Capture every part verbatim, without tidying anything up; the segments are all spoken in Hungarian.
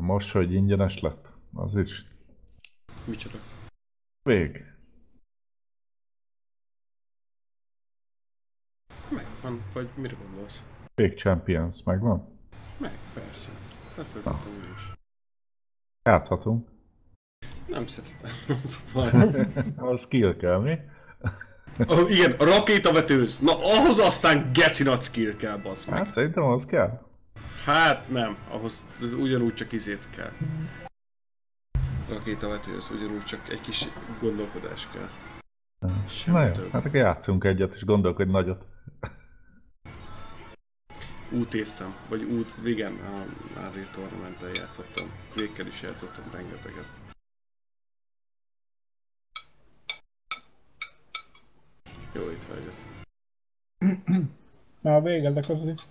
Most, hogy ingyenes lett, az is. Micsoda? Vég. Megvan, vagy mire gondolsz? Vég Champions, megvan? Meg, persze. Letöltöttem én is. Játszhatunk. Nem szeretem, az a baj. A skill kell, mi? Oh, igen, a rakétavetőz. Na ahhoz aztán geci nagy skill kell, bazd meg. Hát szerintem az kell. Hát nem, ahhoz ugyanúgy csak izét kell. Rakétavetőz, ugyanúgy csak egy kis gondolkodás kell. Semmi Na jó, több. hát akkor játszunk egyet és gondolkodj nagyot. Útéztem, vagy út, igen, a Unreal Tournament-en játszottam. Végkel is játszottam rengeteget. Jó étvágyat. Na, végezek az is.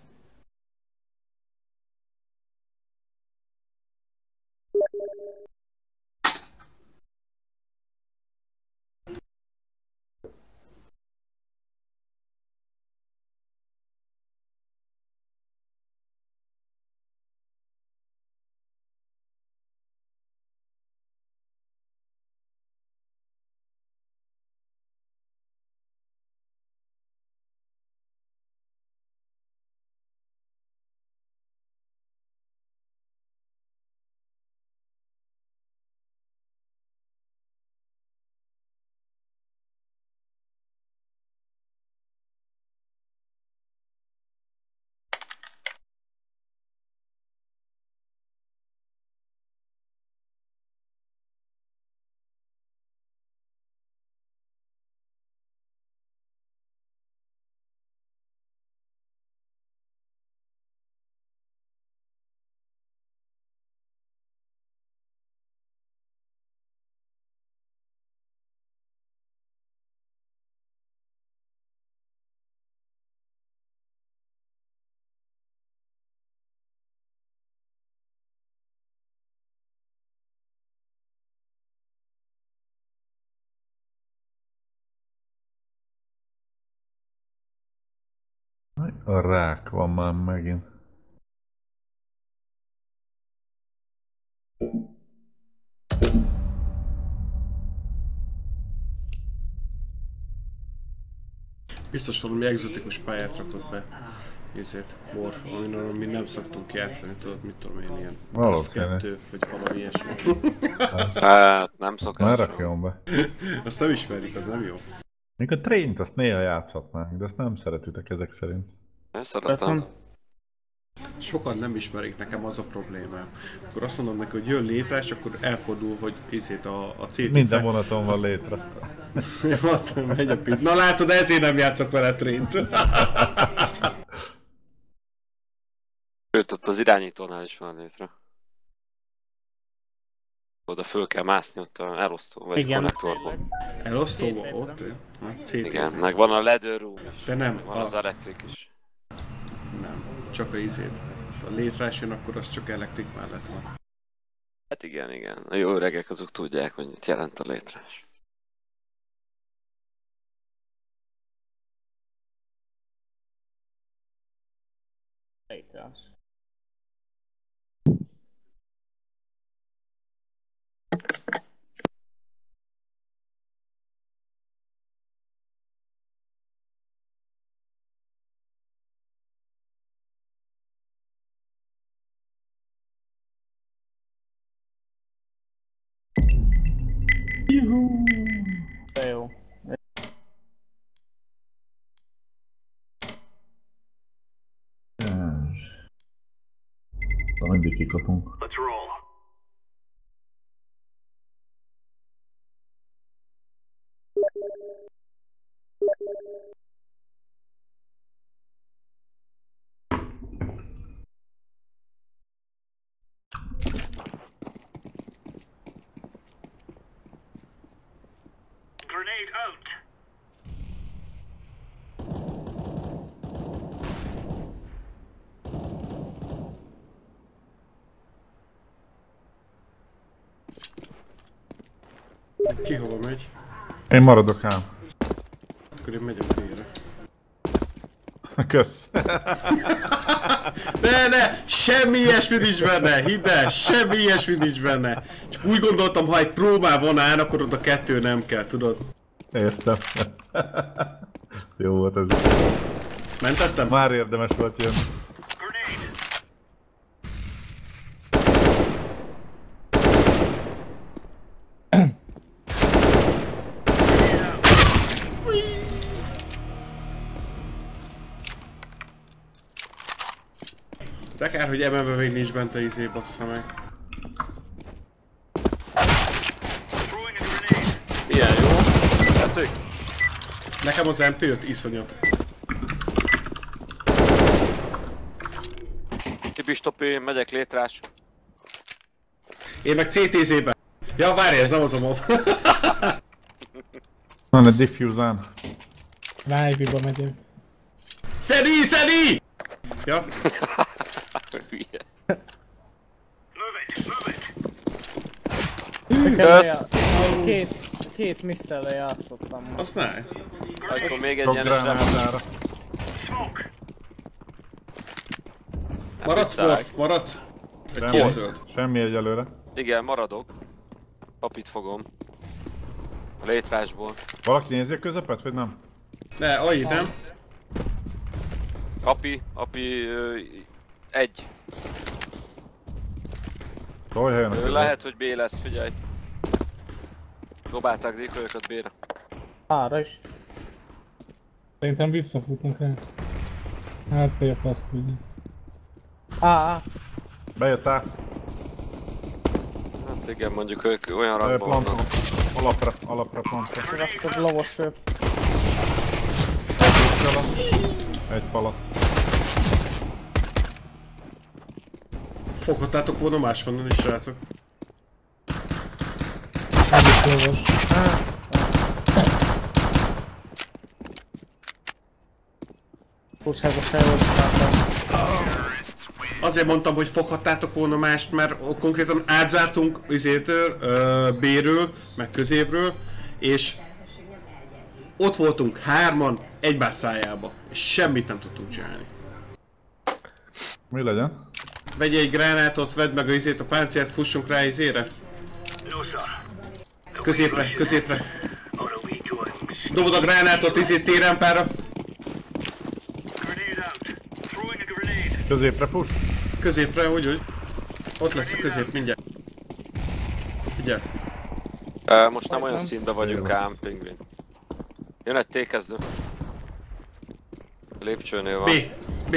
A rák van már megint. Biztos valami egzotikus pályát rakott be. Ezért Morph, amiről mi nem szoktunk játszani, tudod, mit tudom én, ilyen kettő, vagy valami ilyesmi. Hát nem szokás. Már rakjon be. Azt nem ismerik, az nem jó. Még a Traint azt néha játszhatnánk, de azt nem szeretitek ezek szerint. Én szeretem. Sokan nem ismerik, nekem az a problémám. Akkor azt mondom neki, hogy jön létre, és akkor elfordul, hogy izét a, a cé té. Minden vonaton van létre. Ja, megy a pit. Na látod, ezért nem játszok vele Traint. Sőt, ott az irányítónál is van létre. Oda föl kell mászni ott a elosztó vagy Igen. konnektorból. Elosztóba ott? A cé té. Igen, meg van a Leather Room is. De nem, meg van a... az elektrik is. Nem, csak a izét. Ha létrás jön, akkor az csak elektrik mellett van. Hát igen, igen. A jó öregek azok tudják, hogy mit jelent a létrás. Létrás. Juhú! De jó. Mindig kikapunk. Let's roll. Grenade out. Ki hova megy? Én maradok ám. Akkor én megyek félre. Kösz. Ne, ne! Semmi ilyesmi nincs benne! Hidd el! Semmi ilyesmi nincs benne! Csak úgy gondoltam, ha egy próbál van áll, akkor oda kettő nem kell, tudod? Értem. Jó volt ez. Mentettem? Már érdemes volt jönni. De kár, hogy em em-ben még nincs bent a izé, bassza meg. Ilyen jó. Tettük? Nekem az em pé öt iszonyat. Tipistopi, megyek létrás. Én meg cé té zé-ben. Ja, várj, ez nem az a mob. Van egy diffuse-án. Live-ba megyek. Szedi, szedi! Ja, Hülye. Kösz. Két, két misszel játszottam. azt ne. Akkor még egy Sok egyenes gránátára. Maradsz, Viccák. Morf, maradsz? Vagy Nem. ki a zöld? Semmi egyelőre. Igen, maradok. Papit fogom. A létrásból. Valaki nézi a közepet, vagy nem? Ne, ai, nem? Api, api... Ö, egy. Hol helyen a Ö, közep? lehet, hogy B lesz, figyelj. Dobálták dékolyokat B-re. Ára is. Szerintem visszafutnak el. Hát, vagy a faszt ugye. Á, Bejött át. Hát igen, mondjuk ők olyan Ö, rakban Planton. vannak. Alapra, alapra planton. raktad lavos röp. Egy falasz. Foghattátok volna máshonnan is, srácok. Egyik lavos. Hát, túlságos elvoltáltam. Azért mondtam, hogy foghattátok volna mást, mert konkrétan átzártunk izétől, ö, B-ről, meg középről, és ott voltunk hárman egymás szájába, és semmit nem tudtunk csinálni. Mi legyen? Vegyél egy gránátot, vedd meg a izét, a páncélt, fussunk rá izére. Középre, középre. Dobod a gránátot izét térámpára. Középre fuss. Középre, úgy, úgy. Ott lesz a közép, mindjárt. Figyeld. Ö, most nem olyan nem. színben vagyunk ám, pingvin. Jön egy T-kezdő. Lépcsőnél van. B. B.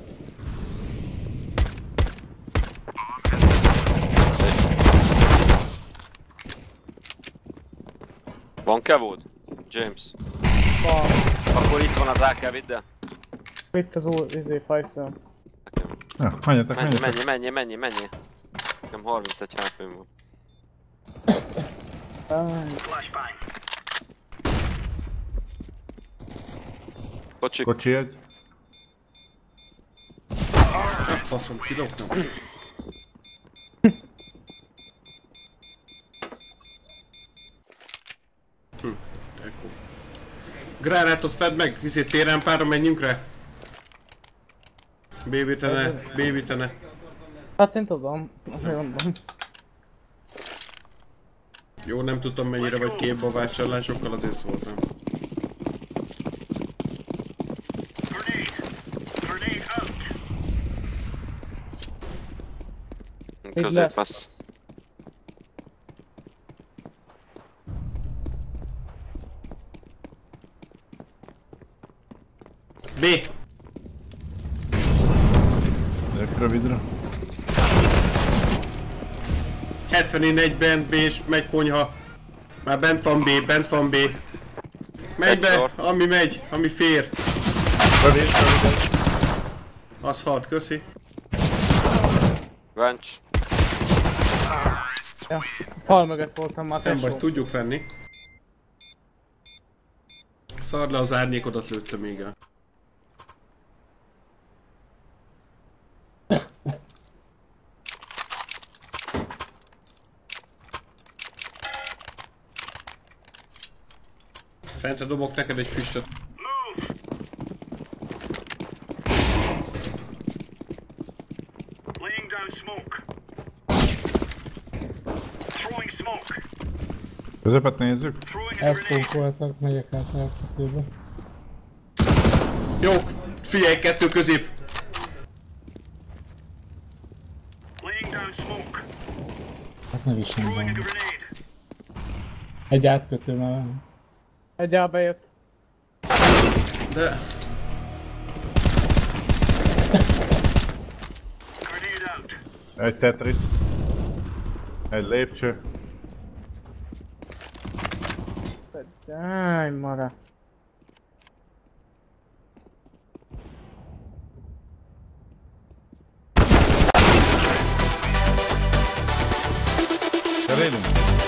Van kevód? James. Van. Akkor itt van az á ká, vidd el. Itt az új, izé, Fajszön. Nekem. Ja, menjetek, Menj, menjetek. menj, menj, menj, menj. Nekem harmincegy há pém van. Kocsi. Kocsi egy. Faszom, kidobtam. Hm, ekkor. Gránátot fedd meg, izé térámpára menjünk rá. Bébítene, bébítene. Hát én tudom, azért mondom. Jó, nem tudtam mennyire vagy képbe a vásárlásokkal, azért szóltam. Itt Közép lesz. lesz. B! Gyerek rövidre. hetvenegy bent B és megy konyha. Már bent van B, bent van B. Megy Egy be, sor. ami megy, ami fér. Rövid, rövid. Az halt, köszi. Vencs. Ja. Fal mögött voltam már, Nem tesó. vagy, tudjuk venni. Szard le az árnyékodat, lőtte még el. Fentre dobok neked egy füstöt. Közepet nézzük? Elsztók voltak, megyek át elkötőbe. Jó, figyelj, kettő közép. Ez nem is nem van. Egy átkötő már van. Egy A bejött. De... Egy Tetris. Egy lépcső. Jaj, mara. Cserélünk?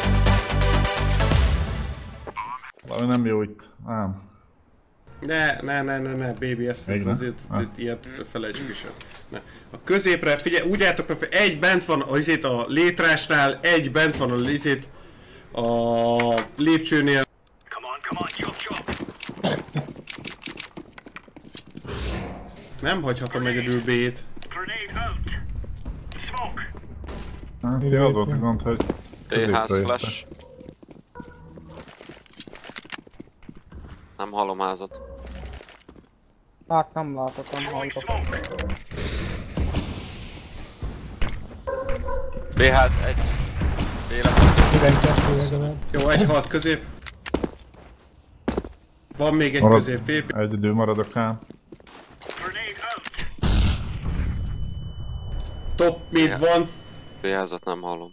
Valami nem jó itt. Ám. Ne, ne, ne, ne, ne, baby, ezt Még ne? azért, Ah. itt ilyet felejtsük is el. Ne. A középre, figyelj, úgy álltok be, egy bent van az izét a létrásnál, egy bent van a izét a lépcsőnél. Nem hagyhatom egyedül B-t. Hát, ja, az volt a gond, hogy B-ház középre flash. Nem hallom házat. Hát nem látok, nem hallok. B-ház egy. B-le. tizenkettő legalább. Jó, egy hat közép. Van még egy Marad. közép fép. Egyedül maradok ám. Top mid Ja. van. B-házat nem hallom.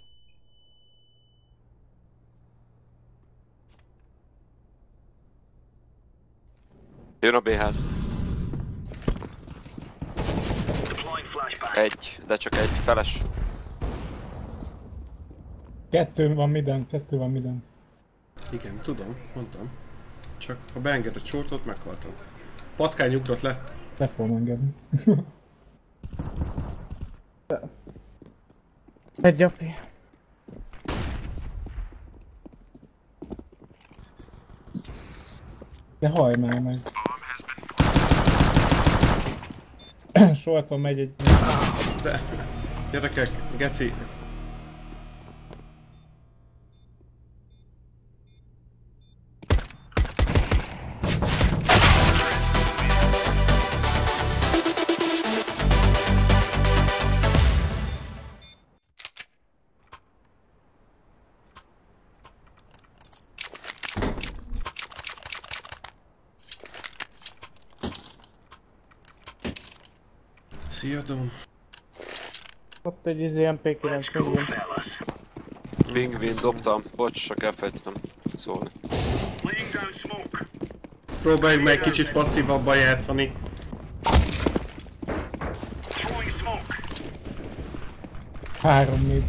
Jön a B-ház. Egy, de csak egy feles. Kettő van minden, kettő van minden. Igen, tudom, mondtam. Csak ha beenged a csortot, meghaltam. Patkány ugrott le. Le fogom engedni. Egy api. De hajj már meg. Solton megy egy... De... Gyerekek, geci. Szia, Dom. Ott egy izé em pé kilenc pingvin. Pingvin dobtam, bocs, csak elfelejtettem szólni. Próbáljuk meg kicsit passzívabban játszani. Három mid.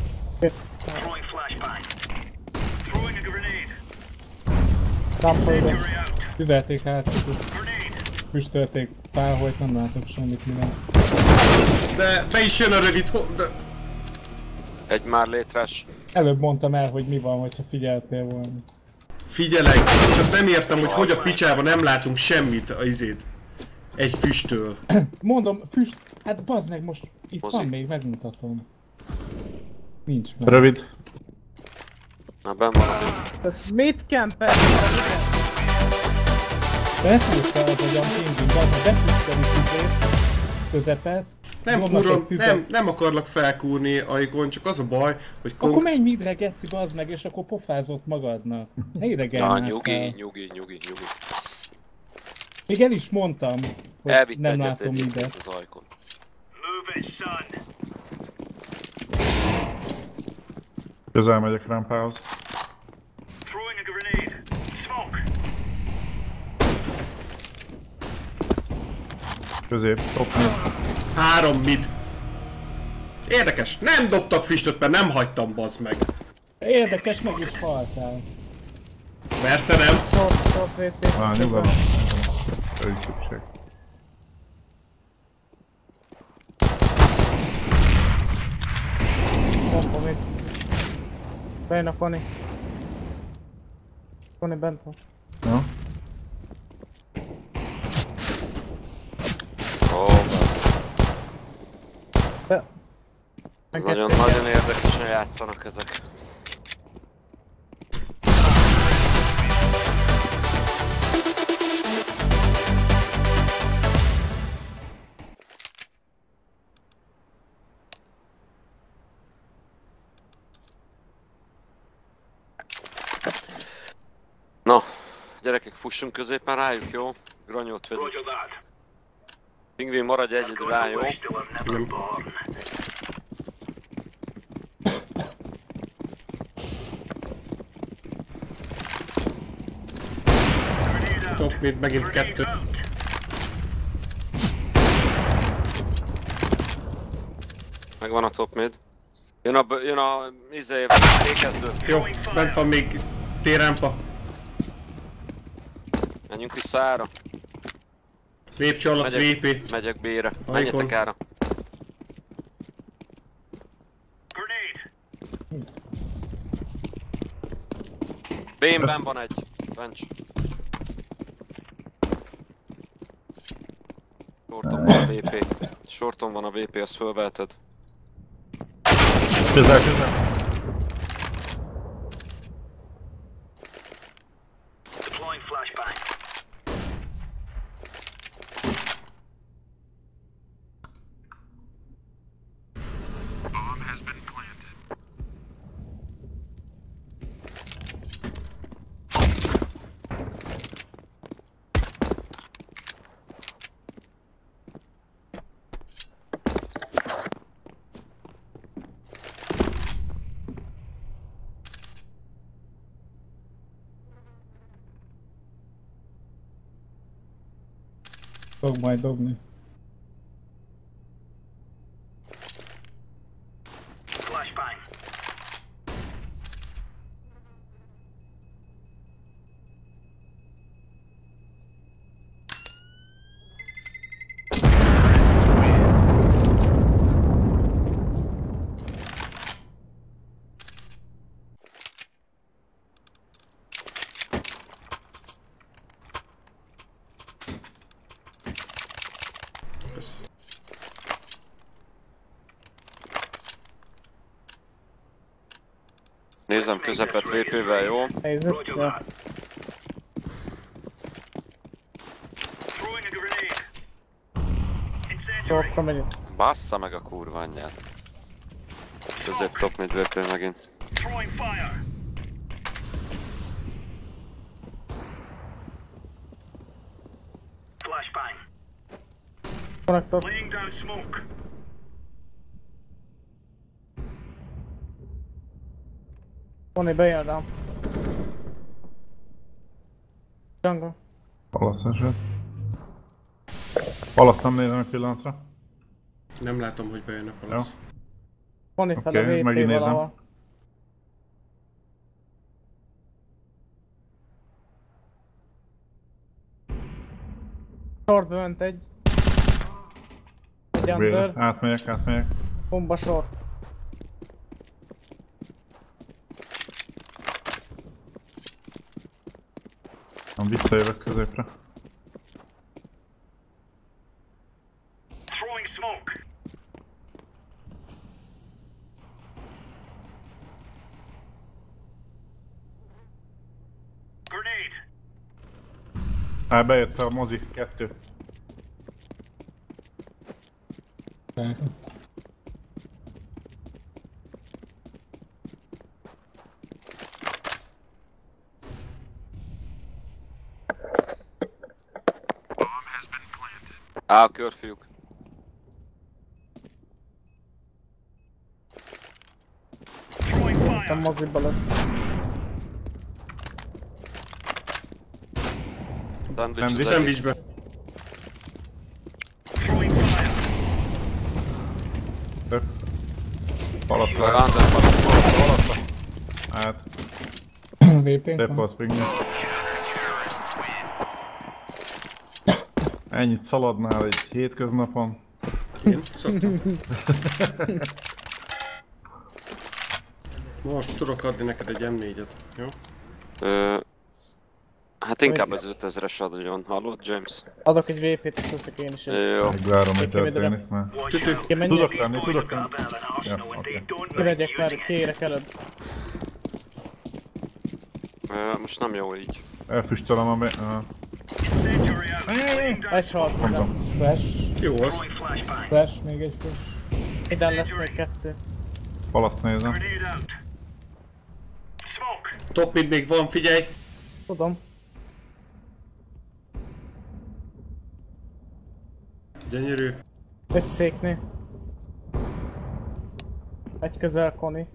Dumpolja. Tüzelték át, füstölték, páholyt, nem látok semmit, mi nem. De be is jön a rövid ho- de... Egy már létrás. Előbb mondtam el, hogy mi van, hogyha figyeltél volna. Figyelek, csak nem értem, hogy hogy a picsában nem látunk semmit a izét. Egy füsttől. Mondom, füst... Hát bazd meg, most itt Mozi. van még, megmutatom. Nincs meg. Rövid. Na, benn van a Mit camper? Beszúrta az agyam pingvin, bazd meg, befüsteli tüzét, közepet. Nem dobnak kúrom, egy tüzet. nem, nem akarlak felkúrni Aikon, csak az a baj, hogy kon... Akkor menj midre, geci, bazd meg, és akkor pofázott magadnak. Ne idegelj Na, már nyugi, fel. nyugi, nyugi, nyugi. Még el is mondtam, hogy Elvitt nem egyet látom egyébként midet. az Aikon. Közel megyek rampához. Közép, top mid. Három mid. Érdekes, nem dobtak füstöt, mert nem hagytam, bazd meg. Érdekes, meg is haltál. Mert te nem. Short, short vé té. Á, nyugodtan. Ő szükség. Bomba mit? Bejön a Koni. Koni bent van. Jó? Ó, De... ez nagyon, nagyon érdekesen játszanak ezek. Na, gyerekek, fussunk középen rájuk, jó? Granyót vegyük. Pingvin, maradj egyedül rá, jó? Nem. Top mid, megint kettő. Megvan a top mid. Jön a, jön a izé, ékezdő. Jó, bent van még T-rampa. Menjünk vissza ára. Lépcső alatt vé pé. Megyek B-re. Ajkon. Menjetek ára. B-ben van egy. Bench. Shorton van a vé pé. Shorton van a vé pé, azt fölveheted. Közel, közel. Fog majd dobni. Nézem közepet vé pé-vel, jó? Nézzük, jó. Sortra megyünk. Bassza meg a kurva anyját. Közép top mid vé pé megint. Konnektor. Pony, bejön rám. Jungle. Palasz eset. Palasz nem nézem egy pillanatra. Nem látom, hogy bejön a palasz. Pony fel a Oké, vé pé megint nézem. valahol. Shortba ment egy. Egy Véle. under. Átmegyek, átmegyek. Bomba short. Nem visszajövök középre. Hát bejött a mozi, kettő. Tehát, Á, a körfiúk. A moziba lesz. Sandwich Nem az Viszem egész. vicsbe. Tök. Palasz Under, rá. palasz, palasz, palasz. Hát, vé pén szép van. volt pingni. Ennyit szaladnál egy hétköznapon. Én szoktam. Most tudok adni neked egy em négyet, jó? Ö, hát inkább az ötezres adjon, hallod, James? Adok egy vé pét, ezt veszek én is. Jó. Megvárom, hogy Ki megyek? történik már. Tütü. Ki menjek? Tudok lenni, tudok lenni. Ja, oké. Kivegyek már, kiérek előbb. Ö, most nem jó így. Elfüstölöm a be... Uh, Egy halt, nem. mondom. Flash, Jó az. flash, még egy flash. Ide lesz még kettő. Palaszt nézem. Top mid még van, figyelj! Tudom. Gyönyörű. Egy széknél. Egy közel Koni.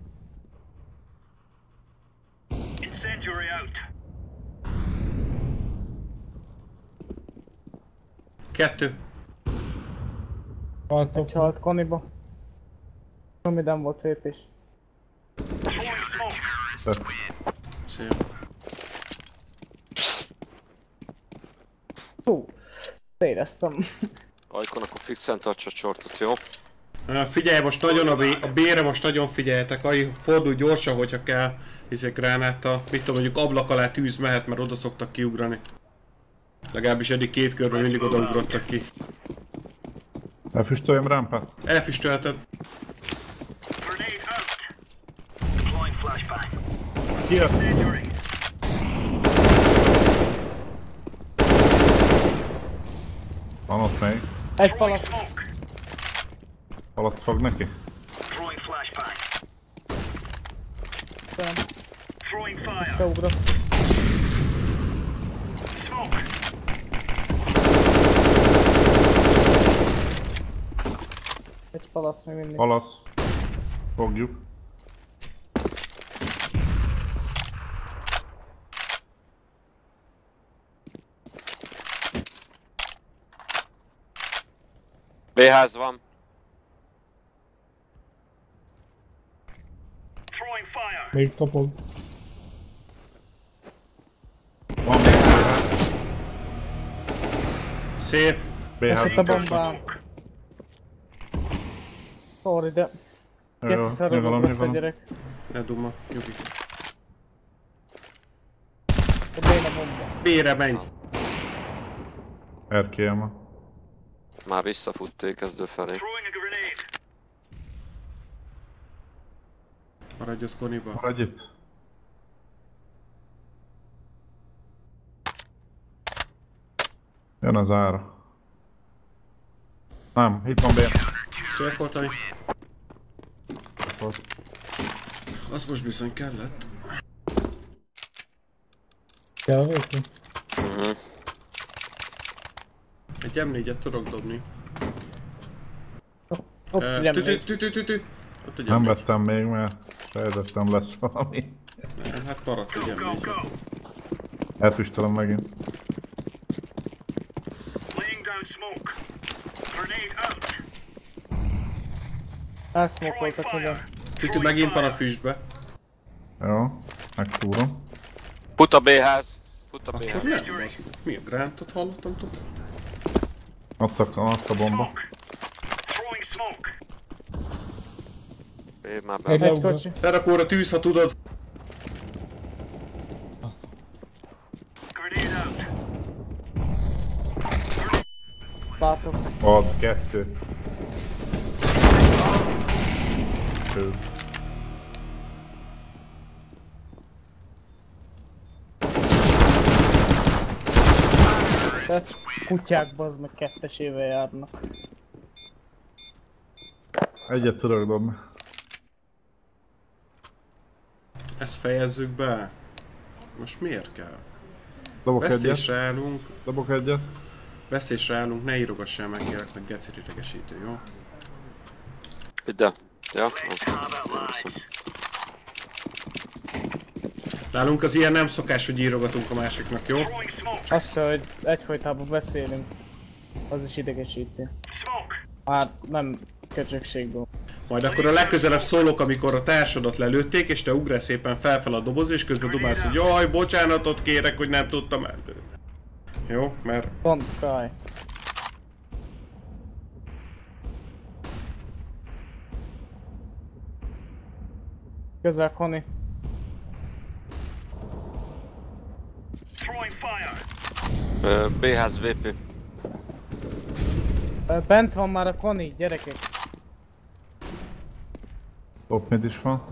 Kettő. Haltok. Egy halt Koniba. Minden volt vépés. Szép. Hú, éreztem. Ajkon, akkor fixen tartsa a csortot, jó? Uh, figyelj, most nagyon a, B- a B-re most nagyon figyeljetek, Aj, fordulj gyorsan, hogyha kell, hiszen gránáttal, mit tudom, mondjuk ablak alá tűz mehet, mert oda szoktak kiugrani. Legalábbis eddig két körben mindig oda ugrottak ki. Elfüstöljön rámpát? Elfüstölheted. Kijött! Van ott még. Egy palasz. Palaszt fog neki? Visszaugrott. Egy palasz még mindig. Palasz. Fogjuk. B-ház van. Még kapog. Van még B-ház. Szép. B-ház. Esett a bombám. Sorry, de... Jó, jó, Kétszer nyugalom, ugrott a nyugalom. gyerek. Ne duma, nyugi. A béna bomba. B-re menj. Erkélyem. Már visszafutték kezdő felé. Maradj ott Koniba. Maradj itt. Jön az ára. Nem, itt van B. Szép volt, Aj. Az most bizony kellett. Kell vépni? Mhm. Egy em négyet tudok dobni. Ott Eh, ugye Tütü, még. tütü, tütü. Ott egy Nem em négy. vettem még, mert sejtettem lesz valami. Nem, hát maradt egy em négy. Elfüstölöm megint. Elszmokoltak ugye. Tütü megint van a füstbe. Jó, megtúrom. Fut a B-ház. Fut a Akkor B-ház. nem, az mi a grántot hallottam tudom? Ott a, ott a bomba. B már Egy be. Egy leugrott. kocsi. Lerakóra tűz, ha tudod. Az. Látok. Ott, kettő. Fő. Ez kutyák bazd meg kettesével járnak. Egyet tudok dobni. Ezt fejezzük be. Most miért kell? Dobok egyet. Vesztésre állunk. Dobok egyet. Vesztésre állunk, ne írogassál meg kérlek, meg geceri idegesítő, jó? Ide. Ja? Nem hiszem. Nálunk az ilyen nem szokás, hogy írogatunk a másiknak, jó? Az se, hogy egyfolytában beszélünk. Az is idegesíti. Hát nem köcsökségből. Majd akkor a legközelebb szólok, amikor a társadat lelőtték, és te ugrál szépen felfel a doboz, és közben dumálsz, hogy jaj, bocsánatot kérek, hogy nem tudtam előzni. Jó? Mert Pont Kai. Közel Koni. Ö, B-ház vé pé. Ö, Bent van már a Koni, gyerekek. Top mid is van.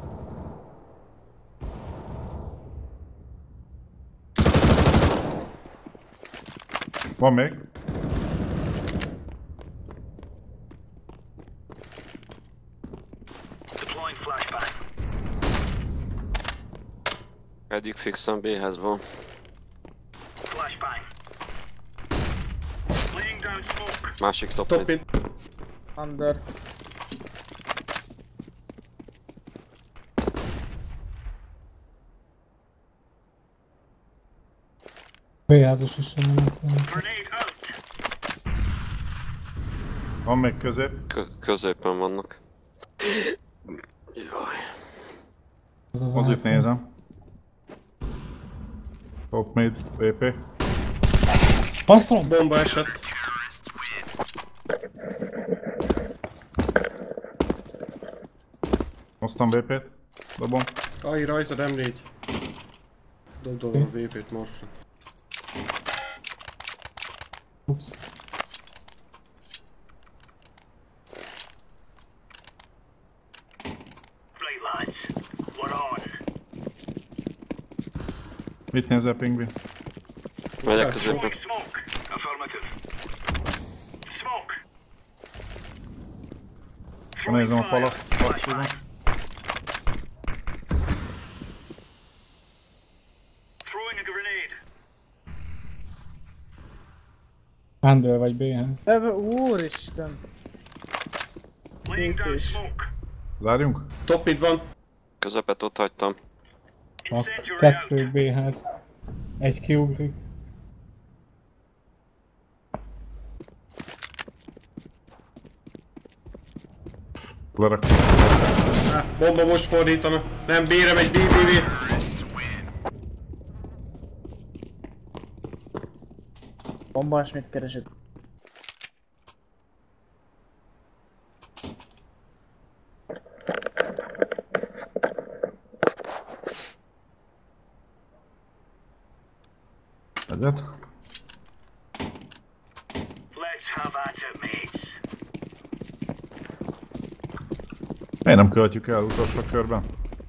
Van még? Egyik fixen B-ház van. Másik top Top mid. mid. Under. B-házas is sem nem szerintem. Van még közép. Kö- középen vannak. Jaj. Ez az Mozit iPhone. nézem. Top mid, vé pé. Basszom! Bomba esett. Hoztam vé pét. Dobom. Aj, rajtad em négy. Dobd a vé pét morfra. Ups. Mit nézel, Pingvin? Megyek középen. Nézem a falat. Passzívan. Under vagy B-ház. Eve, úristen. Itt is. Zárjunk? Top mid van. Közepet ott hagytam. A kettő B-ház. Egy kiugrik. Lerak. Á, bomba most fordítana. Nem, B-re megy, B, B, B. Bombás mit keresett? Egyet. Miért nem költjük el utolsó körben?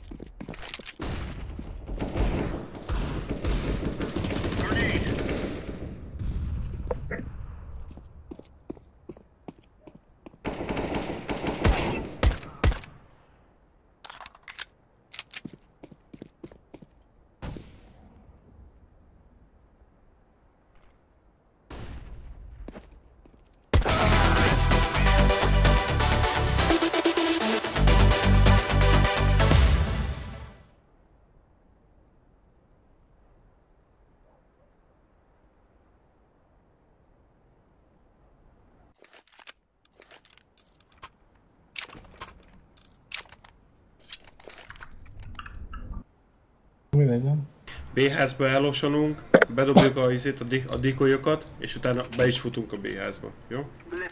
Mi legyen? B-házba elosanunk, bedobjuk a, izét, a, di a dikolyokat, és utána be is futunk a B-házba. Jó?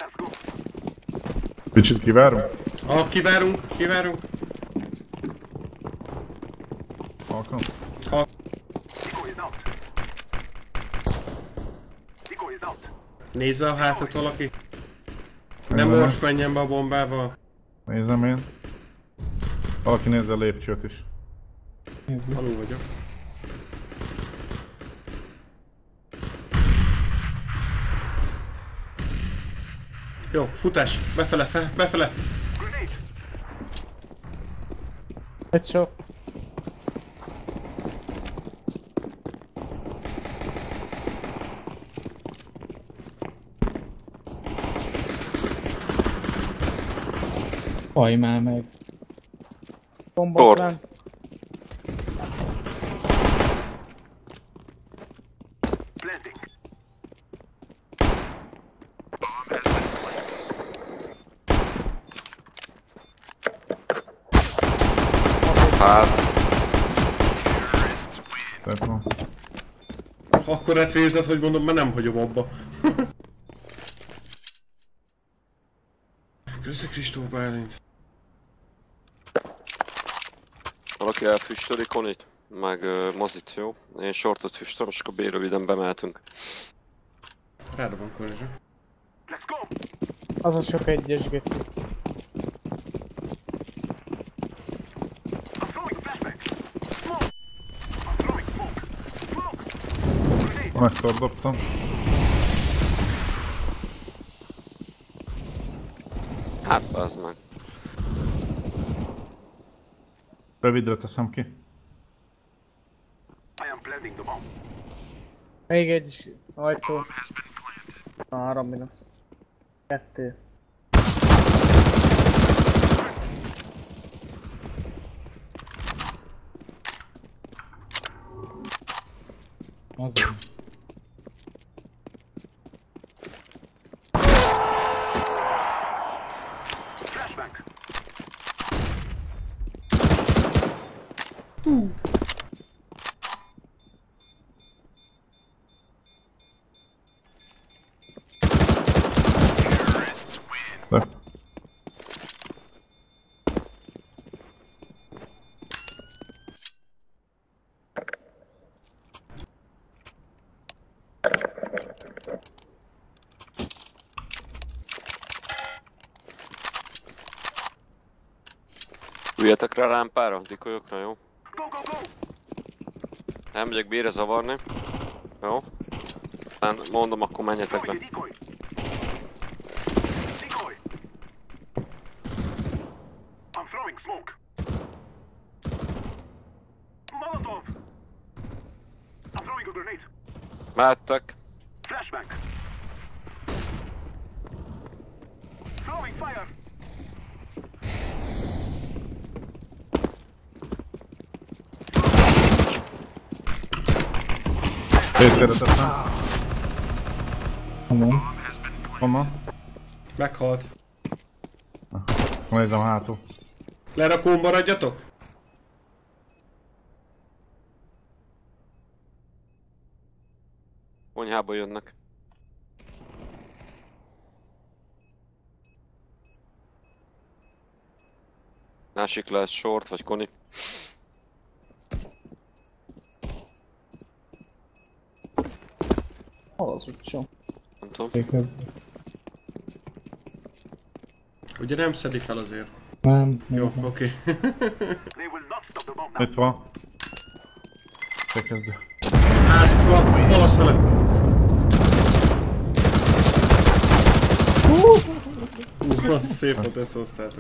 Kicsit kivárunk? Ah, kivárunk, kivárunk. Halkan? Ha. Nézze a hátat valaki. Nem Nézem. morf menjen be a bombával. Nézem én. Valaki nézze a lépcsőt is. Nézzük. Alul vagyok. Jó, futás! Befele, fe, befele! Egy sok. Haj már meg. Bomba Tort. lent. Ház. Tehát van. Akkor retvérzed, hogy mondom, mert nem hagyom abba. Köszi Kristóf Bálint. Valaki elfüstöli Konit, meg uh, Mozit, jó? Én shortot füstölöm, és akkor B röviden bemehetünk. Ráda van Konizsa. Az a sok egyes geci. Connector dobtam. Hát, az meg. Rövidre teszem ki. Még egy ajtó. Három minusz. Kettő. Azért. De. Üljetek rá rámpára, dikolyokra, jó? Nem megyek B-re zavarni. Jó? Aztán mondom, akkor menjetek le. Mehettek. Szétkeretett már. Mondom. Honnan? Meghalt. Nézem hátul. Lerakón maradjatok? Konyhába jönnek. Másik lesz short vagy koni. Hol az utcsó? Nem tudom. Végezd. Ugye nem szedi fel azért. Nem, Jó, nézem. oké. Itt van. Te kezdő. Házba, balasz vele. Hú, szép volt, összehoztátok.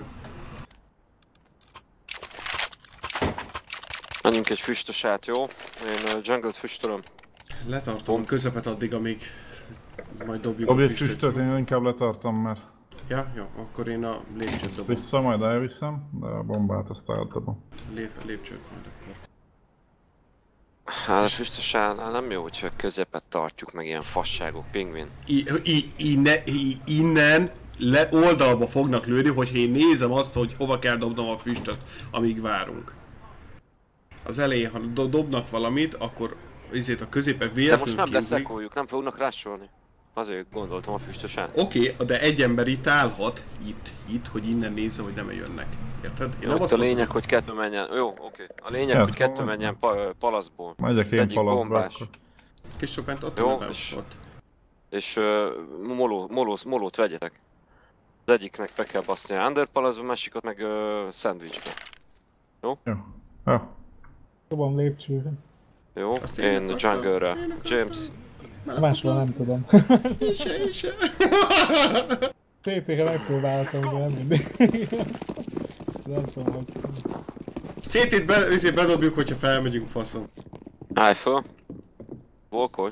Menjünk egy füstösát, jó? Én uh, jungle-t füstölöm. Letartom a közepet addig, amíg majd dobjuk Dobj a egy füstöt, füstöt. én inkább letartom, mert Ja, jó, akkor én a lépcsőt dobom. vissza, majd elviszem, de a bombát azt eldobom. Lép, lépcsőt majd akkor. Hát a füstösánál nem jó, hogyha közepet tartjuk meg ilyen fasságok, pingvin. I, i, inne, i, innen le, oldalba fognak lőni, hogyha én nézem azt, hogy hova kell dobnom a füstöt, amíg várunk. Az elején, ha do, dobnak valamit, akkor ezért a középen De véletlenül most nem kiugrik. leszekoljuk, nem fognak rásolni. Azért gondoltam a füstösán. Oké, okay, de egy ember itt állhat, itt, itt, hogy innen nézze, hogy nem jönnek. Érted? Én Jó, nem itt azt a mondom, lényeg, hogy kettő menjen. Jó, oké. A lényeg, Ja, hogy kettő szóval- menjen pa palaszból. Megyek Az én egyik palaszba bombás. akkor. Kis csopánt ott Jó, a nevem, és- ott. És uh, moló, moló, molót vegyetek. Az egyiknek be kell baszni a underpalaszba, a másikat meg uh, szendvicsbe. Jó. Jó. Dobom lépcsőre. Jó? Azt én Én akartam, jungle-re. én akartam. James. Máshol nem tudom. Én se, én se. té té-re megpróbáltam, de nem mindig. Nem tudom, hogy... cé té-t be, azért bedobjuk, hogyha felmegyünk faszom. Állj föl. Volkolj.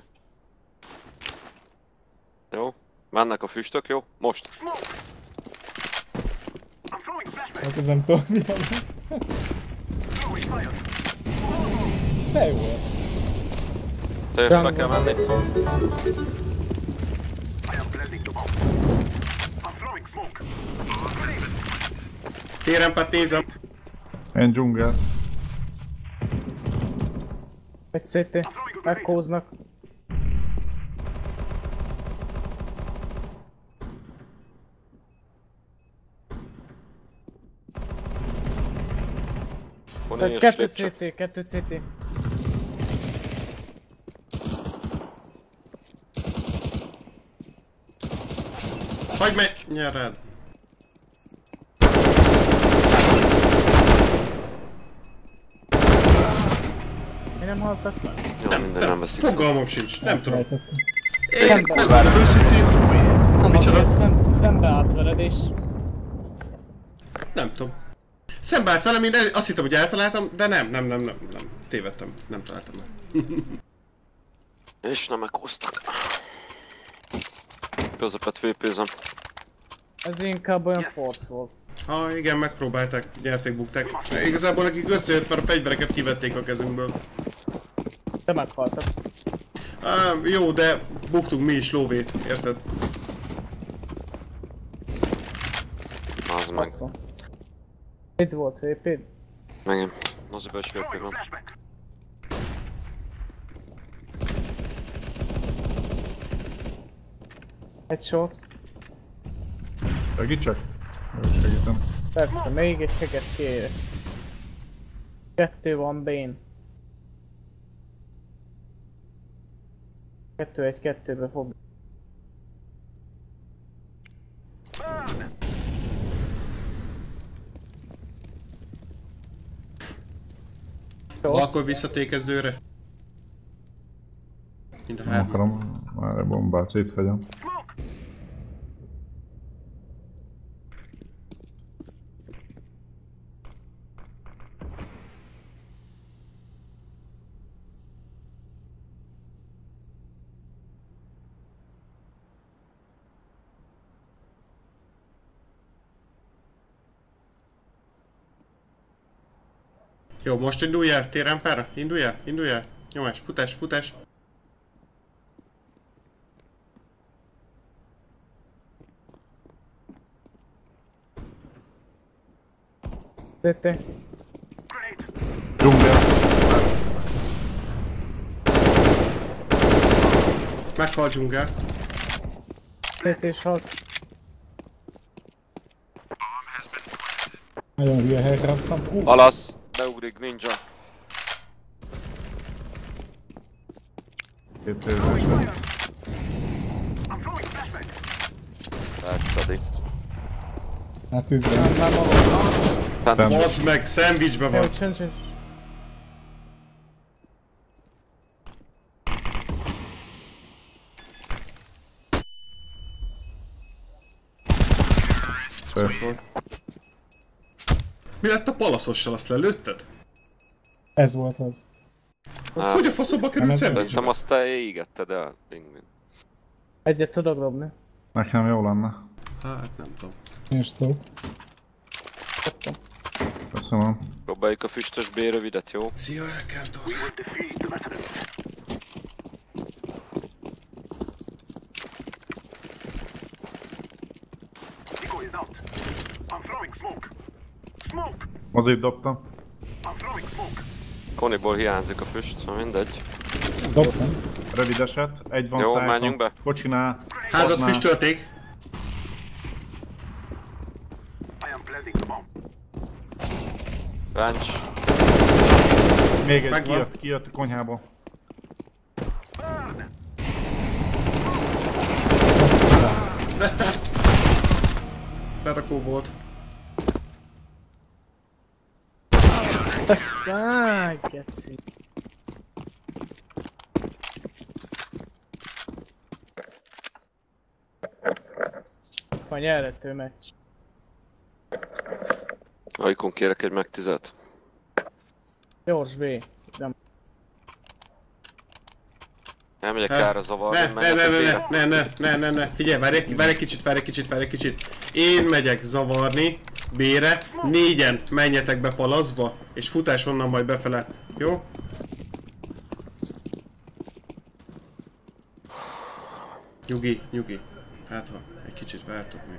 Jó. Mennek a füstök, jó? Most. Hát ez nem tudom mi van. De jó volt. Te be kell menni. Térempet nézem. Én dzsungelt. Egy cé té. Megkóznak. Koni és Kettő lépcső. cé té, kettő cé té. Hagyd meg! Nyerred! Mi nem haltak? Jó, minden nem veszik. Fogalmam sincs, nem tudom. Elfelejtettem. Én Szembe. megmondom őszintén, Nem Micsoda? azért szem, szembe állt veled és... nem tudom. Szembe állt velem, én el, azt hittem, hogy eltaláltam, de nem, nem, nem, nem, nem. Tévedtem, nem találtam meg. És nem meghoztak. Közepet vépézem. Ez inkább olyan force volt. Ha igen, megpróbálták, nyerték, bukták. Igazából nekik összejött, mert a fegyvereket kivették a kezünkből. Te meghaltak. Á, jó, de buktunk mi is lóvét, érted? Az meg. Basszom. Itt volt vé pé? Megint. Moziba is vé pé van. Egy short. Segítsek? Jó, segítem. Persze, még egy heget kérek. Kettő van bén. Kettő egy kettőbe fog. Jó. Akkor visszatékezdőre. Mind a Nem három. akarom már a bombát, itt vagyok. Jó, most indulj el, térrámpára, indulj el, indulj el. Nyomás, futás, futás. té té. Dzsungel. Meghal dzsungel. té té short. Nagyon hülye helyre raktam. Uh, Alasz! Beugrik ninja. Két érzésben. Tehát szadi. hát tűzben. Nem, nem magam. Fent. Baszd meg, szendvicsbe Jó, van. csönd, csönd. Szép. Mi lett a palaszossal, azt lelőtted? Ez volt az. Á, Hogy a faszomba került Nem, Szerintem szendvicsbe? azt te égetted el, pingvin. Egyet tudok dobni. Nekem jó lenne. Hát nem tudom. Én is tudok. Kaptam. Köszönöm. Próbáljuk a füstös B rövidet, jó? Szia, Elkentor! Mozit dobtam. Koniból hiányzik a füst, szóval mindegy. Dobtam. Rövid eset. Egy van Jó, szájton. menjünk be. Kocsinál. Házat Adnál. füstölték. Bench. Még egy Megvan. kijött, kijött a konyhából. Lerakó volt. Száj, geci. Van nyerhető meccs. Ajkon kérek egy meg tizet. Gyors B. Nem. Elmegyek Ne, kára zavarni, Ne, ne, menjek ne, a ne, B-re. ne, ne, ne, ne, ne, figyelj, várj egy, várj egy kicsit, várj egy kicsit, várj egy kicsit. Én megyek zavarni B-re, négyen menjetek be palaszba, és futás onnan majd befele. Jó? Nyugi, nyugi. Hát ha, egy kicsit vártok még.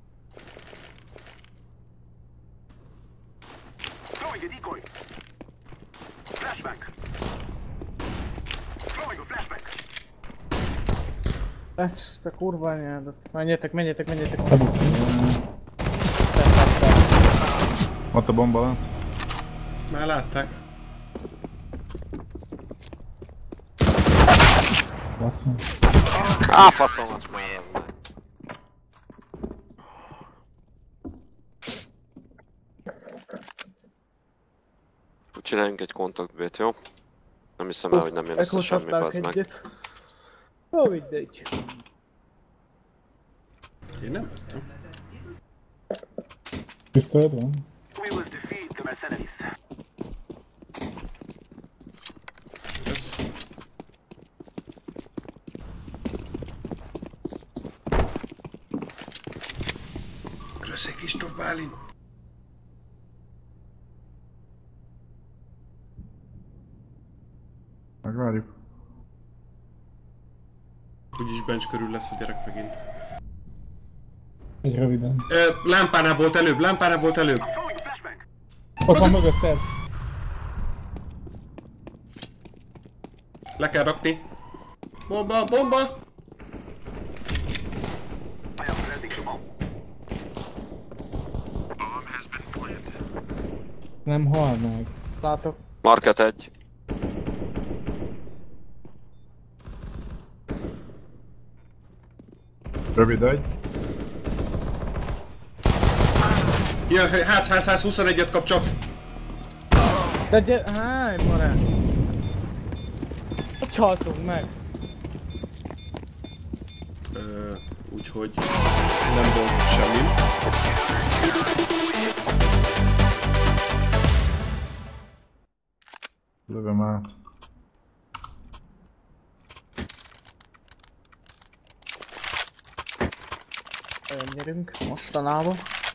Ezt a kurva anyádat. Menjetek, menjetek, menjetek. Ott a bomba lent. Már látták. Basszom. Á, faszomat már ez meg. Úgy csináljunk egy kontaktbét, jó? Nem hiszem el, hogy nem jön össze semmi, bazd meg. Ó, mindegy. Én nem tudtam. Pisztolyod van? Ez. Köszönj Kristóf Bálint! Megvárjuk. Úgyis bench körül lesz a gyerek megint. Egy röviden. Ö, lámpánál volt előbb, lámpánál volt előbb. Ott van mögötted. Le kell rakni. Bomba, bomba! Nem hal meg. Látok. Market egy. Rövid egy. Ja, ház, ház, ház, huszonegyet kap csak. De gyere, háj, barát! Hogy haltunk meg? Ö, úgyhogy nem volt semmi. Lövöm át. Olyan gyerünk, mostanában.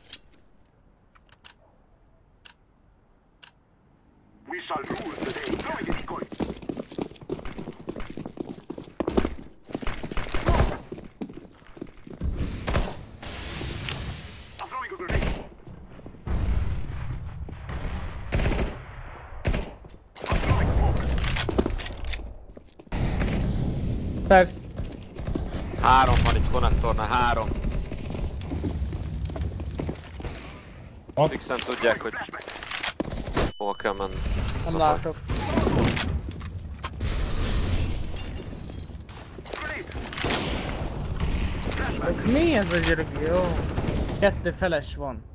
We shall rule today. Throwing it coin. I'm throwing a grenade. I'm throwing smoke. Persze. Három van itt konnektornál, három. Hat. Fixen tudják, hogy hova kell menni. Nem látok. Mi ez a gyerek? Jó. Kettő feles van.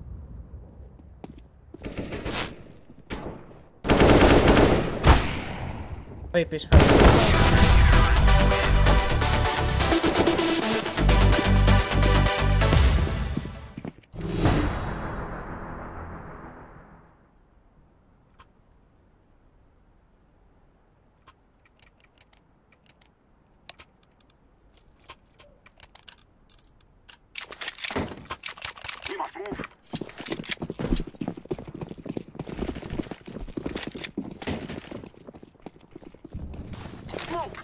Lépés fel. We must move. Smoke.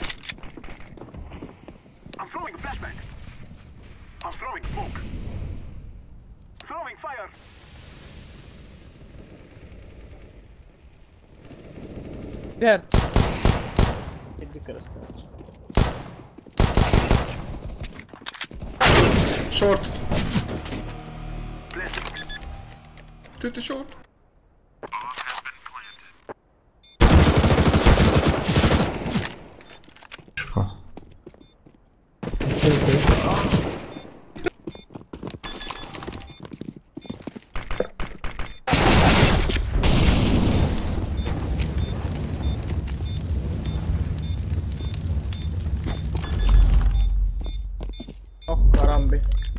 I'm throwing a flashbang. I'm throwing smoke. Throwing fire. Gyere! Egy keresztül. Short. Tütü short. Fasz. Oh, karambi.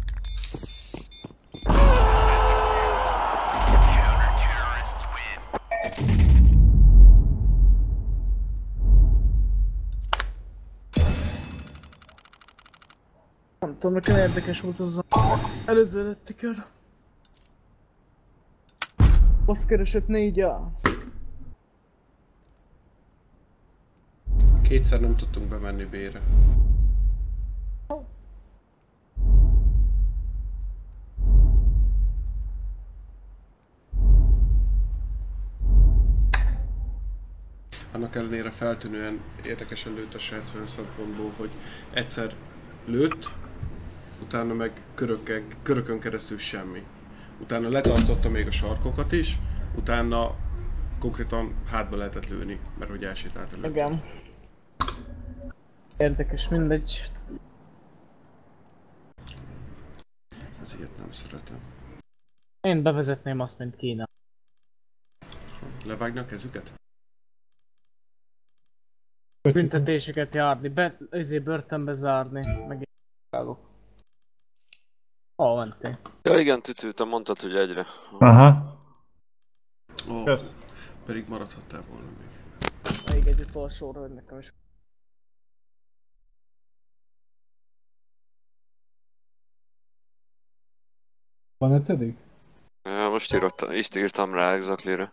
Nem tudom, nekem érdekes volt az az előző előtti kör. Azt keresett négy A. Kétszer nem tudtunk bemenni B-re. Annak ellenére feltűnően érdekesen lőtt a srác olyan szempontból, hogy egyszer lőtt, utána meg körökön, körökön keresztül semmi. Utána letartotta még a sarkokat is, utána konkrétan hátba lehetett lőni, mert hogy elsétált előtt. Igen. Érdekes, mindegy. Ez ilyet nem szeretem. Én bevezetném azt, mint Kína. Levágni a kezüket? Büntetéseket járni, be, ezért börtönbe zárni, meg én. Hol mentél? Ja igen, Tütő, te mondtad, hogy egyre. Aha. Ó, Kösz. pedig maradhattál volna még. Még egy utolsóra, hogy nekem is. Van ötödik? Ja, most írott, ist írtam rá exactly-re.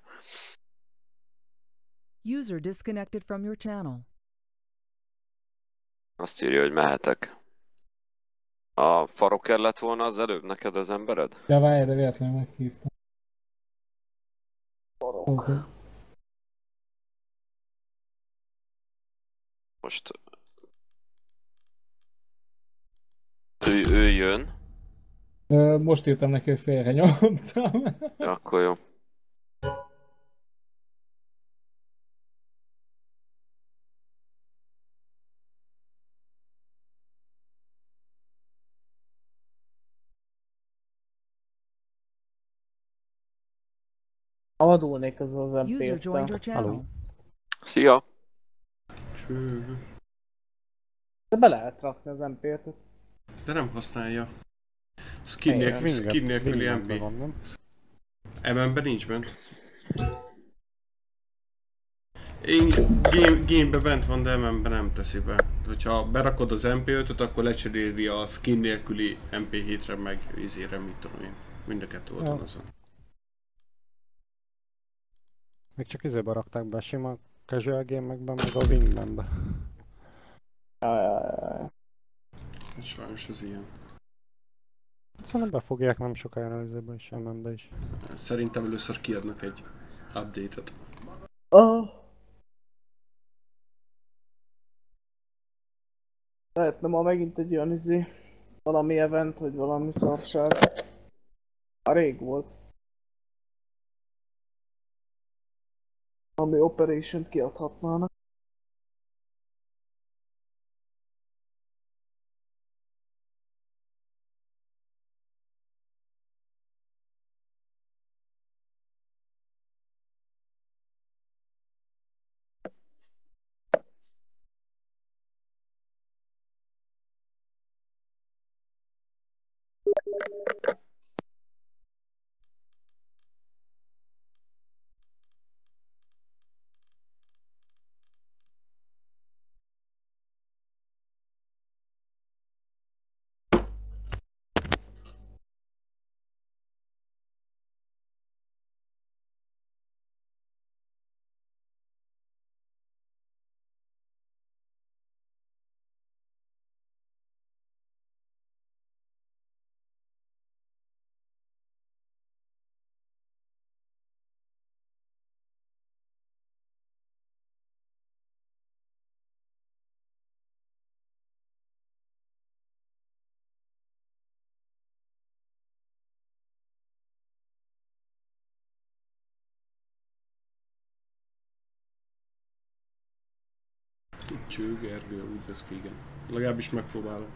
User disconnected from your channel. Azt írja, hogy mehetek. A Faroker lett volna az előbb neked az embered? Ja, várj, de véletlenül meghívtam. Okay. Most... Ő, ő jön. Ö, most írtam neki, hogy félre nyomtam. Ja, akkor jó. Avadulnék az az User joined your em pé-tel. channel. Szia! Cső. De be lehet rakni az em pé-t. De nem használja. Skin, Igen. nélkül, skin nélküli em pé. Van, nem? em em-ben nincs bent. Én game, game-be bent van, de em em-ben nem teszi be. Hogyha berakod az em pé ötöt, akkor lecseréli a skin nélküli em pé hétre meg izére, mit tudom én. Mind a kettő oldalon Ja. azon. Még csak izébe rakták be, sima casual game-ekben, meg a Wingmanbe. Hát sajnos ez ilyen. Szóval befogják nem sokára izébe is, em em-be is. Szerintem először kiadnak egy update-et. Oh. Lehetne ma megint egy olyan izé, valami event, vagy valami szarság. Már rég volt. Ami Operation-t kiadhatnának. Cső, Gergő, úgy vesz ki, igen. Legalábbis megpróbálom.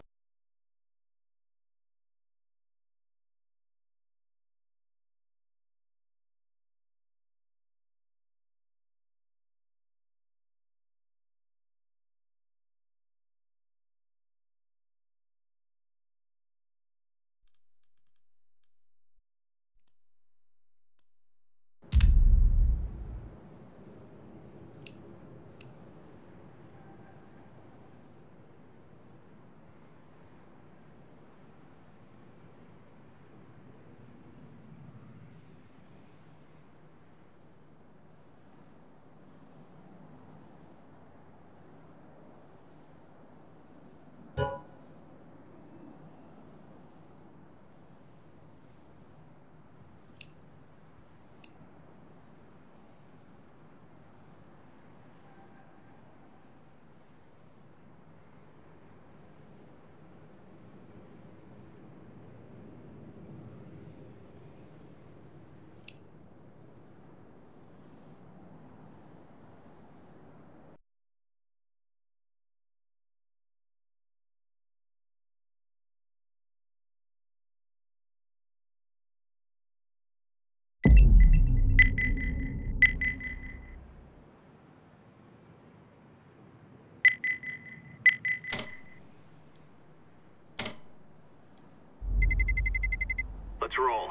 Let's roll.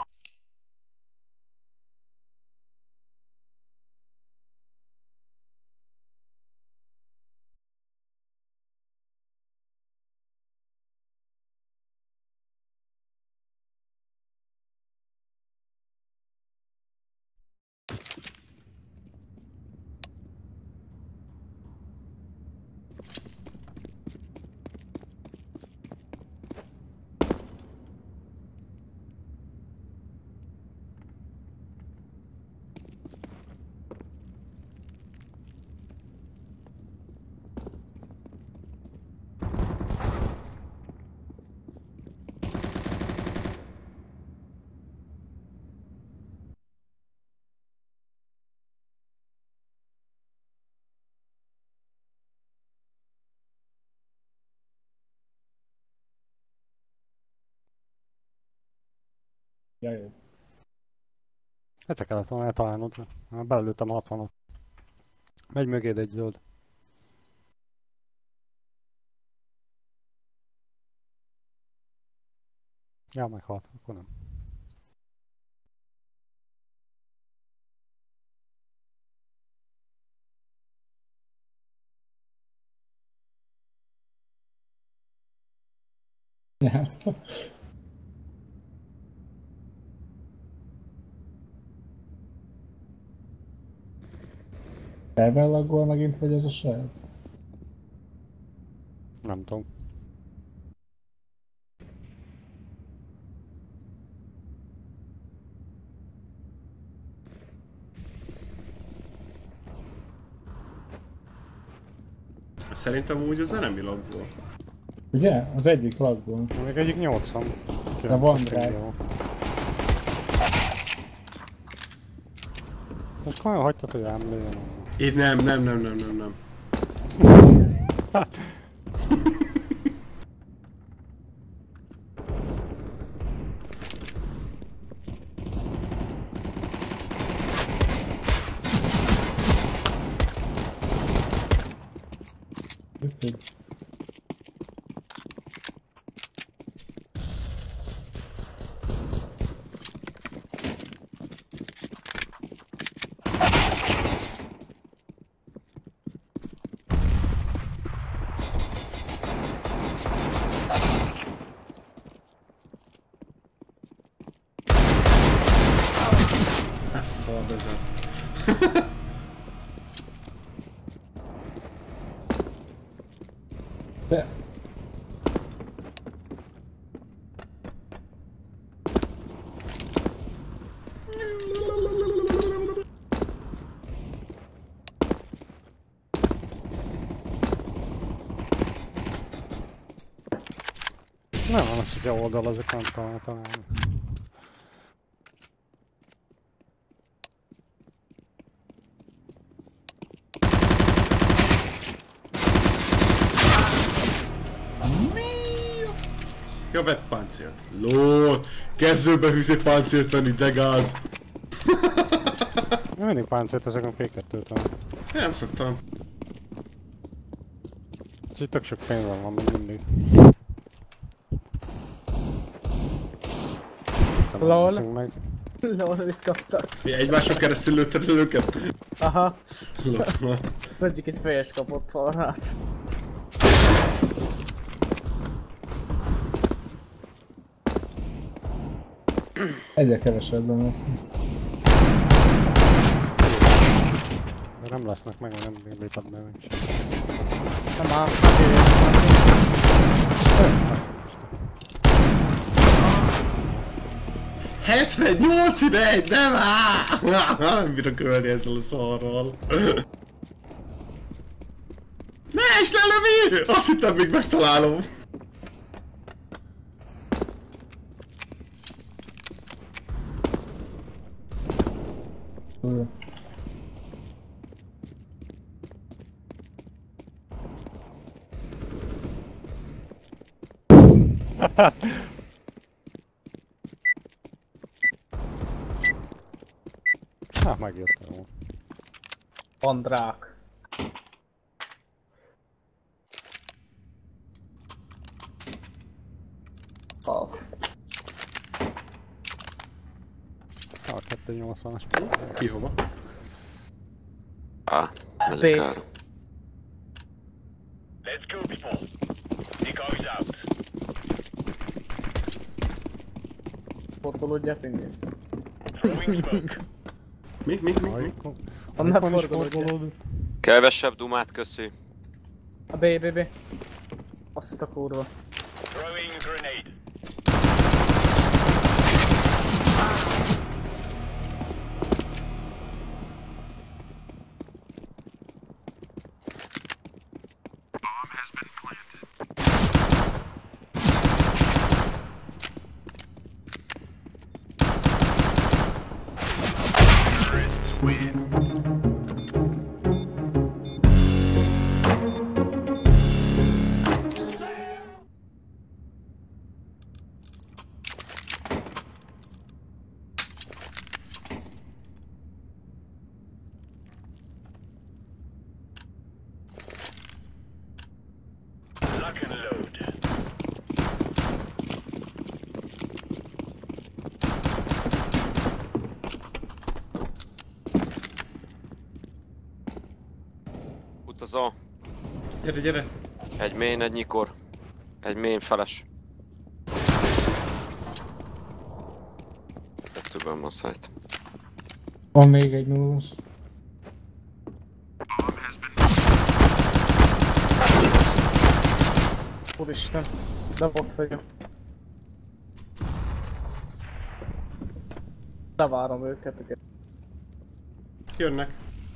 Ja, jó. Egyszer kellett volna eltalálnod. Belőttem a hatvanat. Megy mögéd egy zöld. Ja, meghalt, akkor nem. Ja. Elvellaggol megint, vagy ez a srác? Nem tudom. Szerintem úgy az enemi lagból. Ugye? Az egyik lagból. Még egyik nyolcvan. De van rá. Most olyan hagytad, hogy rám lőjön. Így nem, nem, nem, nem, nem, nem. Vicid. Ez szar vezet. De... Nem van az, hogy a oldal azok nem találtam. Ja, vett páncélt. Lol, kezdőbe hűző páncélt venni, de gáz. Nem mindig páncélt ezeken pé kettőtől. Nem szoktam. Úgyhogy tök sok pénzem van még mindig. Aztán Lol. veszünk meg. Lol, mit kaptak? Mi egymáson keresztül lőtted el őket? Aha. Lol. Egyik egy fejes kapott falrát. Egyre kevesebben lesznek. De nem lesznek meg, mert nem lépett be meg. Nem áll, hát hetvennyolc ideig, nem áll! Nem bírok ölni ezzel a szarral. Ne is lelövi! Azt hittem, még megtalálom. Durva. Hát megjött jó. Andrák. Oh. A kettőnyolcvanas. Ki hova? Á, megyek B. ára. Let's go, people. Nico is out. Fordulódjál mindig. Throwing smoke. Mi, mi, mi, mi? Annál Amikor is fordulódjál. fordulódott. Kevesebb dumát, köszi. A B, B, B. Azt a kurva. Throwing grenade. Bomb has been planted. Terrorists win. Utazó. Gyere, gyere. Egy main, egy nyikor. Egy main feles. Kettőben van szájt. Van még egy nullas. Úristen, de ott vagyok. Levárom őket. Jönnek.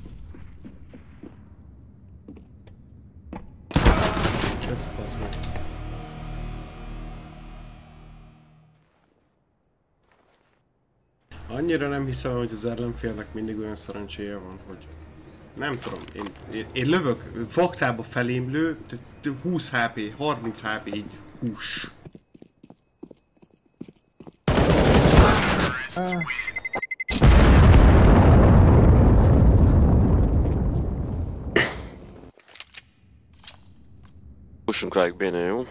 Ez bazd meg. Annyira nem hiszem, hogy az ellenfélnek mindig olyan szerencséje van, hogy nem tudom, én, én, én lövök, vaktába felém lő, húsz há pé, harminc há pé, így hús. Ah. Pussunk rájuk béne, jó?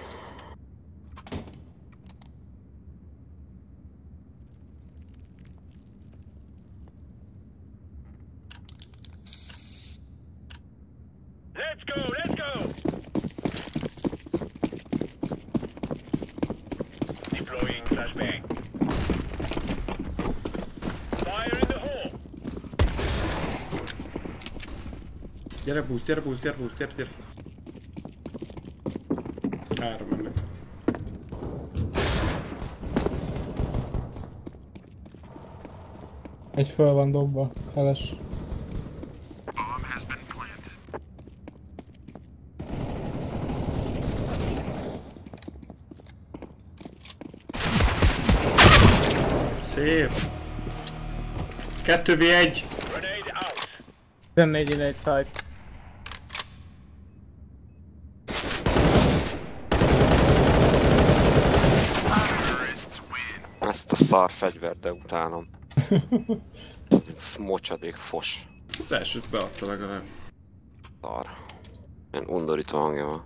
Let's go, let's go! Deploying flashbang. Fire in the hole! Gyere boost, gyere boost, gyere boost, gyere, gyere. Három mennek. Egy föl van dobva, feles. Szép. kettő vé egy. Grenade out! tizennégy in egy side. Ezt a szar fegyvert, de utálom. Mocsadék fos. Az elsőt beadta legalább. Szar. Ilyen undorító hangja van.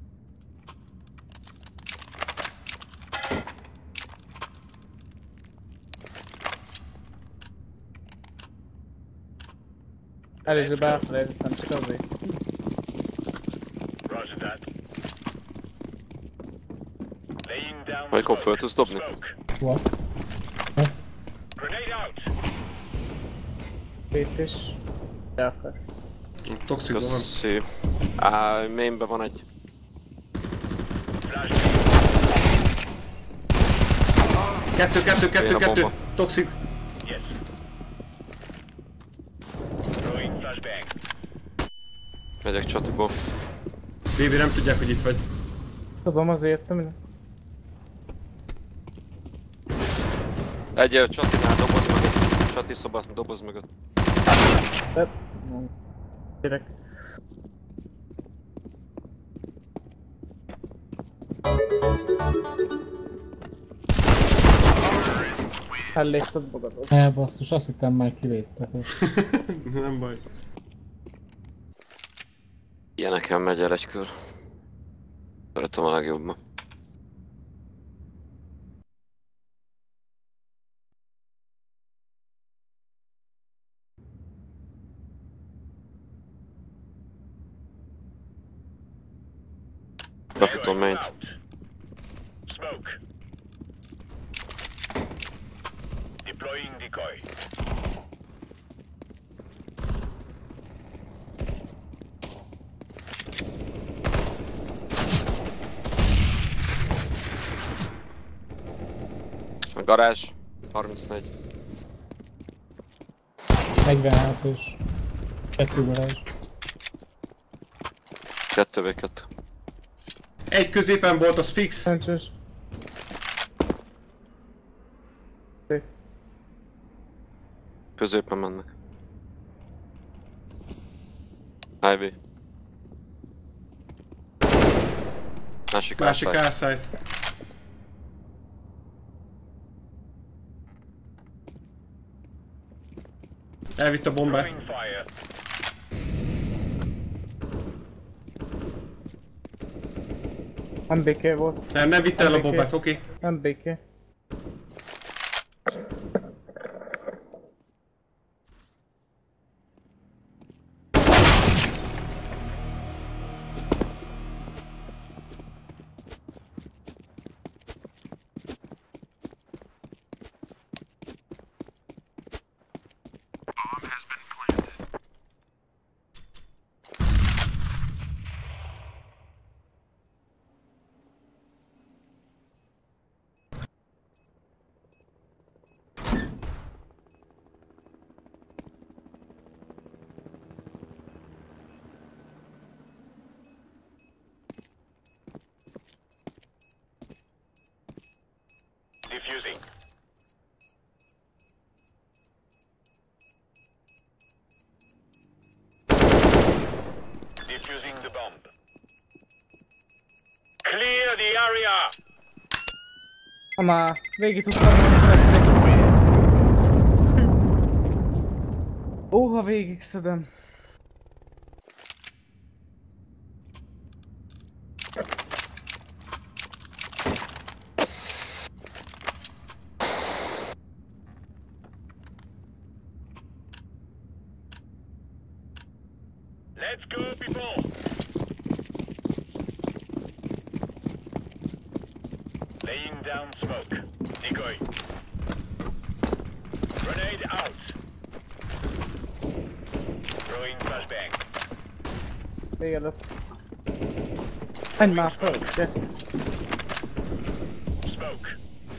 Előzőben elfelejtettem, csak azért. Roger that. Laying down Amikor föl tudsz dobni? smoke. What? Grenade out! Két is. Elfer. Toxikban van. Köszi. Á, mainben van egy. Flashbang. Kettő, kettő, kettő, Jön a kettő. bomba. Toxik. Yes. Throwing flashbang. Megyek csatiból. Baby, nem tudják, hogy itt vagy. Tudom, azért jöttem ide. Egy ö, csatinál, doboz mögött. Csati szoba, doboz mögött. De... Gyerek. Ellépted magadhoz. Ne basszus, azt hittem már kiléptek. Nem baj. Ilyeneken megy el egy kör. Szeretem a legjobban. Befutom maint. Smoke. Deploying decoy. A garázs. harmincnégy. negyvenhátos. Kettő garázs. kettő vé kettő. Egy középen volt, az fix. Szerencsés. Középen mennek. Highway. Másik Másik ászály. ászájt. Elvitt a bombát. Throwing fire. M B K volt. Nem, nem vitte el a M B K. bombát, oké. Okay. M B K. Defusing. Defusing the bomb. Clear the area! Ha már végig tudtam volna szedni. Ó, ha végig szedem. Let's go, people! Laying down smoke. Decoy. Grenade out. Throwing flashbang. Végelőtt. Menj már föl, Jets. Smoke.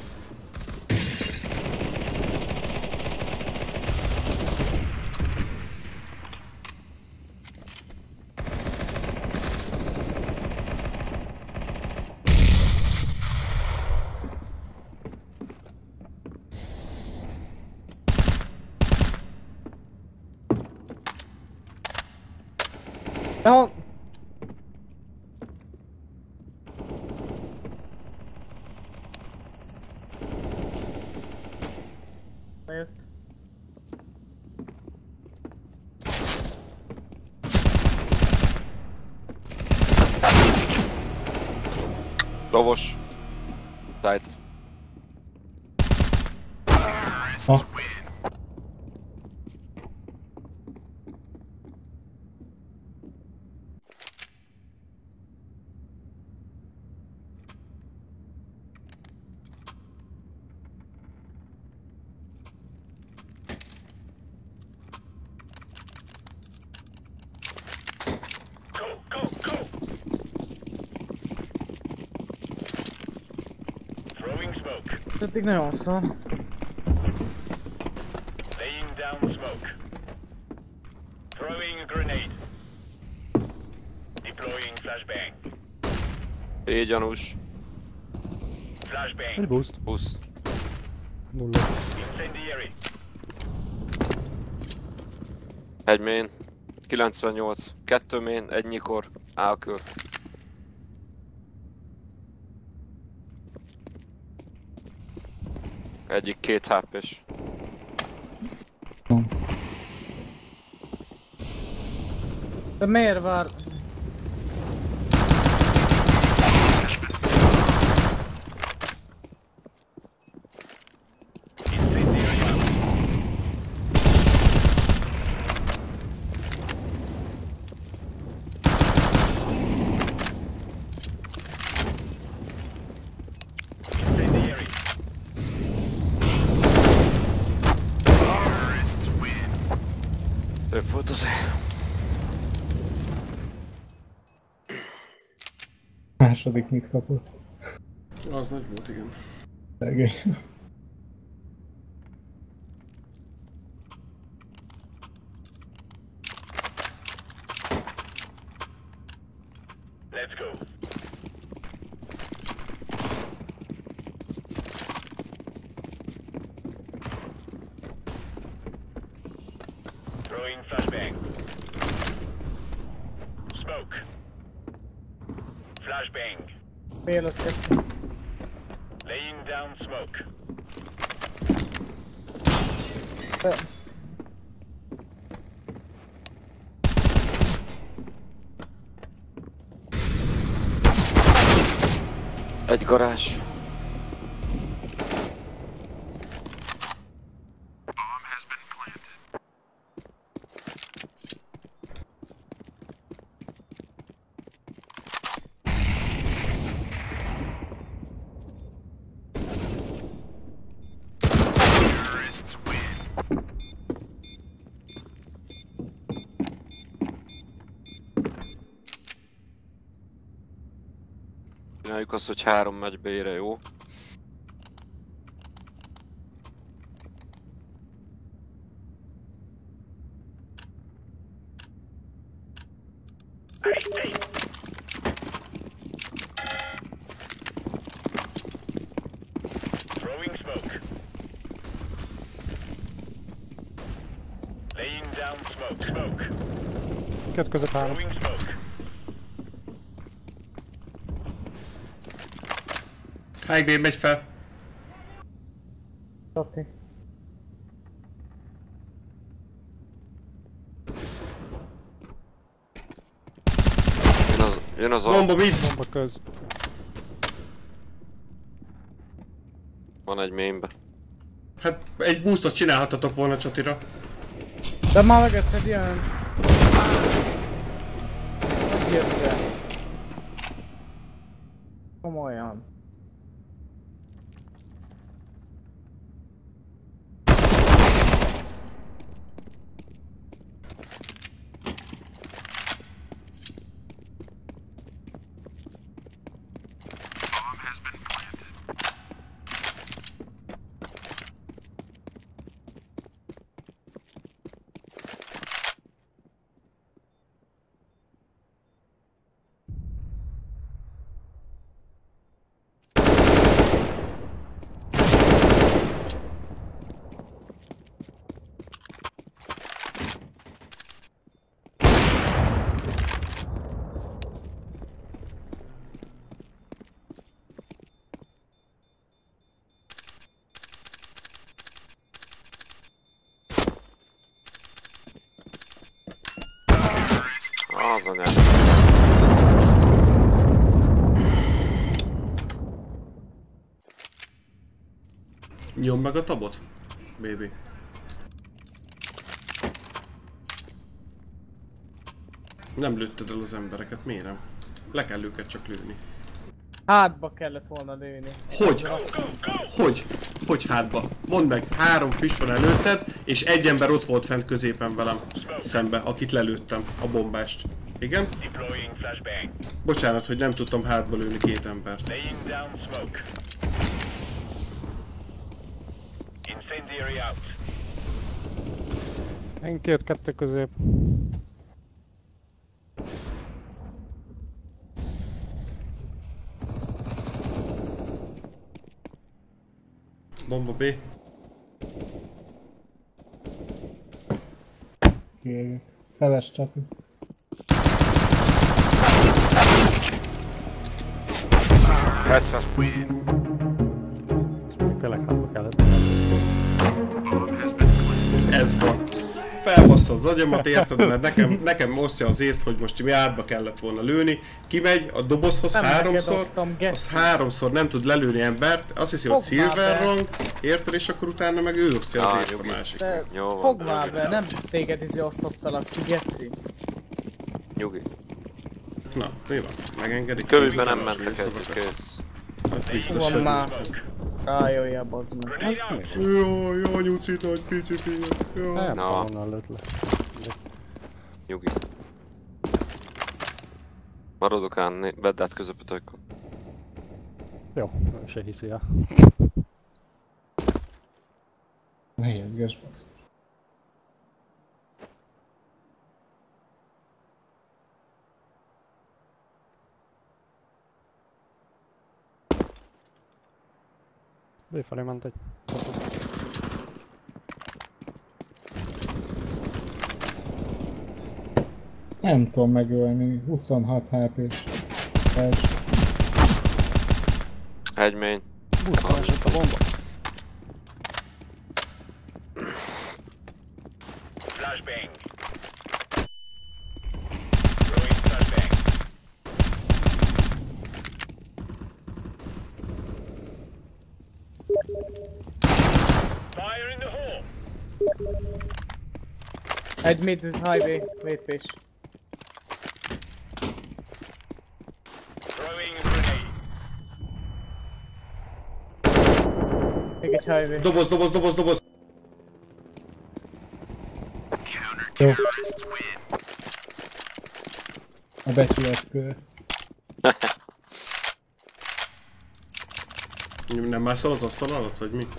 Ja. Bejött. Lovos. Tight. Ha. Go, go, go! Throwing smoke. Eddig nagyon szar. Laying down smoke. Throwing a grenade. Deploying flashbang. Így gyanús. Flashbang. Egy boost. Busz. Nulla. Incendiary. Egy main. kilencvennyolc. Kettő main. Egy nyikor. Álkör. Egyik két há pés. De miért vár? Incendiary. Több volt az Második mit kapott. Az nagy volt, igen. Szegény. Let's go. Throwing flashbang. Smoke. Flashbang. Végelőtt kettő. Laying down smoke. De... Egy garázs. Csináljuk azt, hogy három megy B-re, jó? Throwing smoke. Laying down smoke. Smoke. Két között három. Throwing smoke. Highway megy fel. Oké. Jön az, jön az a... Bomba mid. Bomba köz. Van egy mainbe. Hát egy boostot csinálhatatok volna csatira. De már megetted ilyen... Hogy jöttél? Komolyan. Az anyám. Nyom meg a tabot, baby. Nem lőtted el az embereket, miért nem? Le kell őket csak lőni. Hátba kellett volna lőni. Hogy? Hogy? Hogy hátba? Mondd meg, három fish van előtted, és egy ember ott volt fent középen velem szembe, akit lelőttem, a bombást. Igen? Deploying flashbang. Bocsánat, hogy nem tudtam hátba lőni két embert. Laying down smoke. Incendiary out. Én két kettő közép. Bomba B. Kérjük. Feles csati. Persze. Ezt még tényleg hátba kellett. Ez van. Felbassza az agyamat, érted? Mert nekem, nekem osztja az észt, hogy most mi átba kellett volna lőni. Kimegy a dobozhoz Nem háromszor, neked adtam, geci. az háromszor nem tud lelőni embert, azt hiszi, hogy Fogd már silver be. rang, érted? És akkor utána meg ő osztja Á, az észt a nyugi. másik. De Jó van, fogd már nyugi. be, nem téged izé osztottalak ki, geci. Nyugi. Na, mi van? Megengedik? Köviben nem Utána mentek visszavakar. együtt, kész. Az biztos, Van hogy már. nincs. Rájöjjel, bazd meg. Grenade out. Jaj, jaj, nyucit nagy pici fiú. Jaj. Nem Na. tudom, honnan lőtt le. Nyugi. Maradok ám, vedd át közöpötök. Jó, ő se hiszi el. Nehézges basz. B felé ment egy. Nem tudom megölni. huszonhat há pés. Első. Egy main. Buszban esett a bomba. Flashbang. Throwing flashbang. Fire in the hole. Egy mid highway, lépés. Throwing grenade. Még egy highway. Doboz, doboz, doboz, doboz! Jó. A becsületkör. Nem mászol az asztal alatt, vagy mi?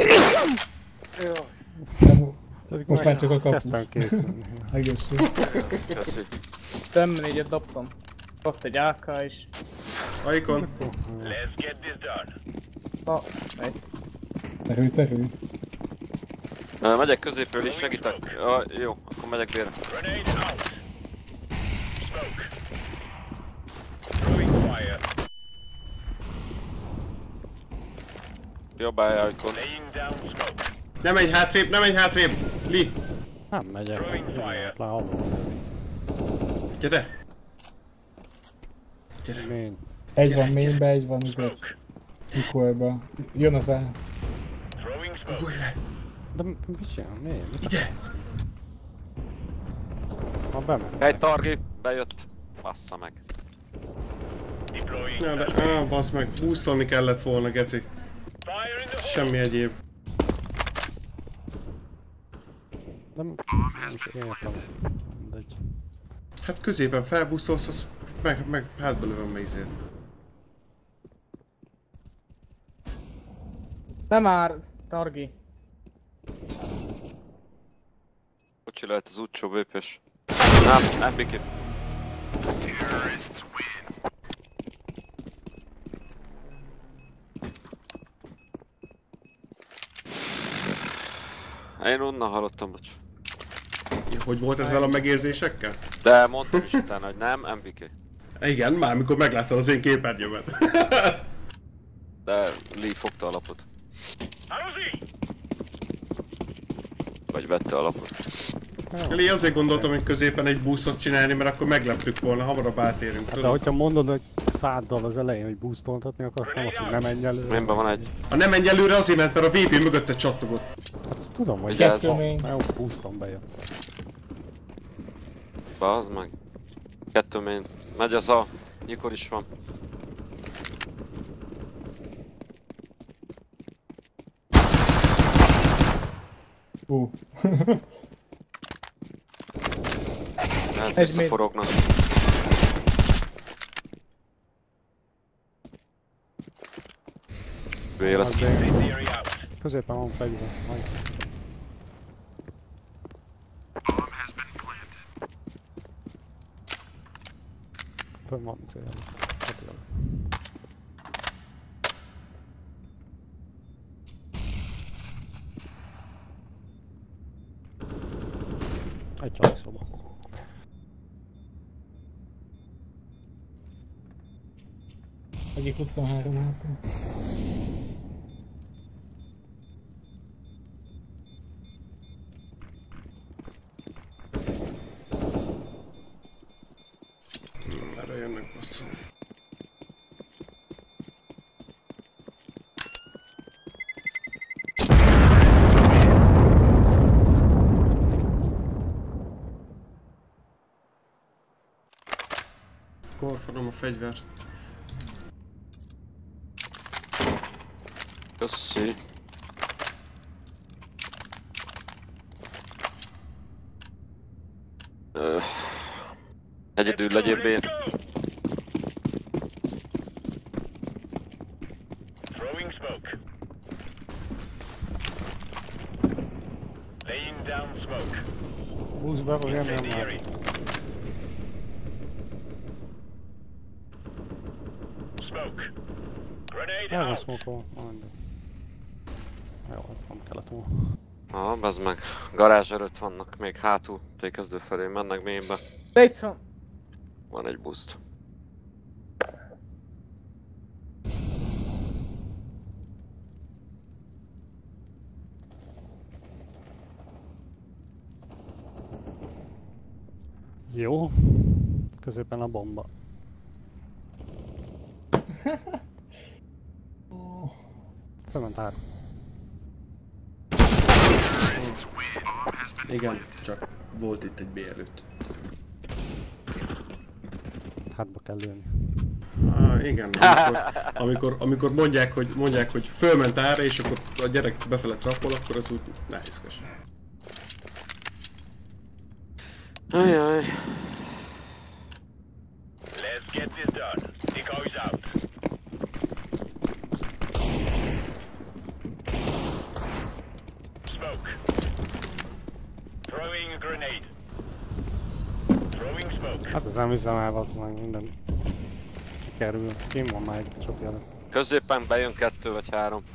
Nem, most már csak a kapus. Kezdtem készülni. Egészség. Köszi. M négyet dobtam. Kapta egy á ká is. Aikon. Let's get this done. Na, megy. Terülj, terülj. Ö, Megyek középről is, segítek. Ah, jó, akkor megyek bérre. Grenade out. Smoke. Throwing fire. Jobb állja, Aikon. Laying down smoke. Nem menj hátrébb, nem menj hátrébb! Li! Nem megyek. Throwing fire. Le abba. Gyere! Gyere! Main. Egy van mainbe, egy van izé. Mikorba. Jön az á. Throwing smoke. Ugorj le! De mi mit csinál? Miért? Mit Ide! Ha bement. Egy targi, bejött. Bassza meg. Deploying. Na de, áh, bassz meg, boostolni kellett volna, geci. Fire in the hole. Semmi egyéb. Nem, nem is értem. Mindegy. Hát középen felbuszolsz, az meg, meg hátba lövöm mézét. Nem már, Targi. Kocsi lehet az útsó vépés. Nem, nem biki. Én onnan hallottam, bocs. Hogy volt ezzel a megérzésekkel? De mondtam is utána, hogy nem, em bé ká. Igen, már mikor megláttad az én képernyőmet. De Lee fogta a lapot. Haruzi! Vagy vette a lapot. Eli, azért gondoltam, hogy középen egy boostot csinálni, mert akkor megleptük volna, hamarabb átérünk. Hát de hogyha mondod, hogy száddal az elején, hogy boostoltatni akarsz, nem azt, hogy nem menj előre. Ménben van egy. Ha nem menj előre, azért ment, mert a vé pé mögötte csattogott. Hát azt tudom, hogy Vigyázz. Kettő main. Na jó, boostom bejött. Bazd meg. Kettő main. Megy az a. Nyikor is van. Ú. Lehet Ez visszaforognak. Vélesz. Theory out. Középen van fegyver. Majd. Fönn van cél. Hát jó. Egy csajszoba. Egyik huszonhárom há pé. Erre jönnek, basszom. Korfanom a fegyvert. Köszi. Öh. Egyedül legyél B. Throwing smoke. Laying down smoke. Buszba, hogy nem nem Theory. már. Smoke. Grenade El van out. smoke-olva. Na mindegy. Jó, az nem kellett volna. Ah, bazd meg. Garázs előtt vannak még hátul. Tékezdő felé mennek mainbe. De itt van. Van egy boost. Jó. Középen a bomba. Fölment ára. Igen, csak volt itt egy B előtt. Hátba kell lőni. Ah, igen, amikor, amikor, amikor mondják, hogy, mondják, hogy fölment ára, és akkor a gyerek befele trappol, akkor az úgy nehézkes. Ajaj. Let's get this done. Nico is out. Smoke. Throwing a grenade. Throwing smoke. Hát ezen viszem el, az meg minden kerül. Kim van már egy sok jelen. Középen bejön kettő vagy három.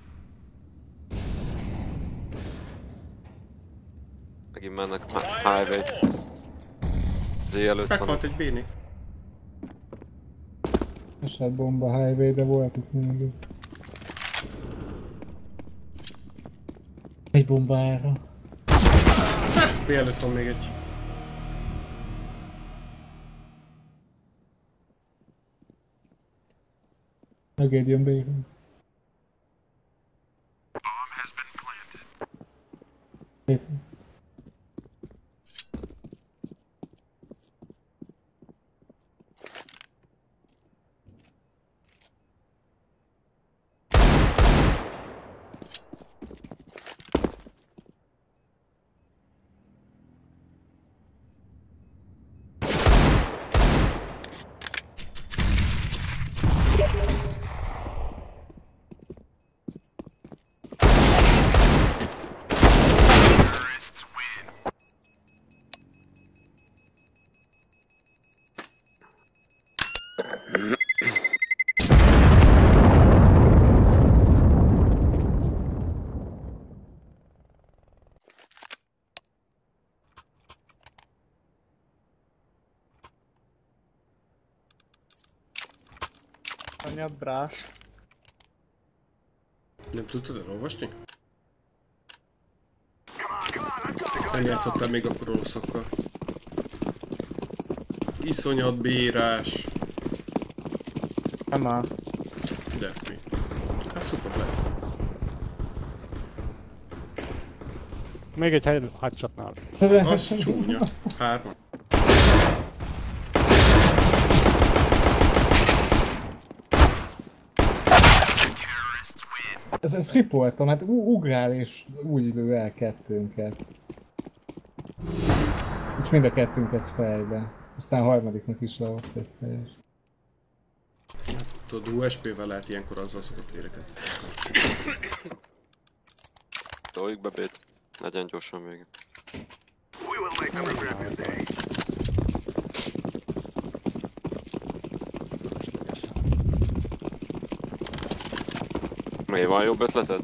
Megint mennek a highway. Z előtt van. Meghalt egy béni. Esett bomba highway, de volt itt még. Egy bombára. B előtt van még egy. Mögéd jön be. Itt. Anya brás. Nem tudtad elolvasni? Nem játszottál még akkor oroszokkal. Iszonyat bírás. Nem áll. De mi? Hát szuper lehet. Még egy hely hátcsatnál. Az csúnya. Hárman. Ez, ez ripoltam, hát u- ugrál és úgy lő el kettőnket. És mind a kettőnket fejbe. Aztán a harmadiknak is lehozt egy fejes. Tudod, u es pé-vel lehet ilyenkor azzal szokott vérekezni. Toljuk be B-t. Legyen gyorsan még. We will make them regret this day. Mi van jobb ötleted?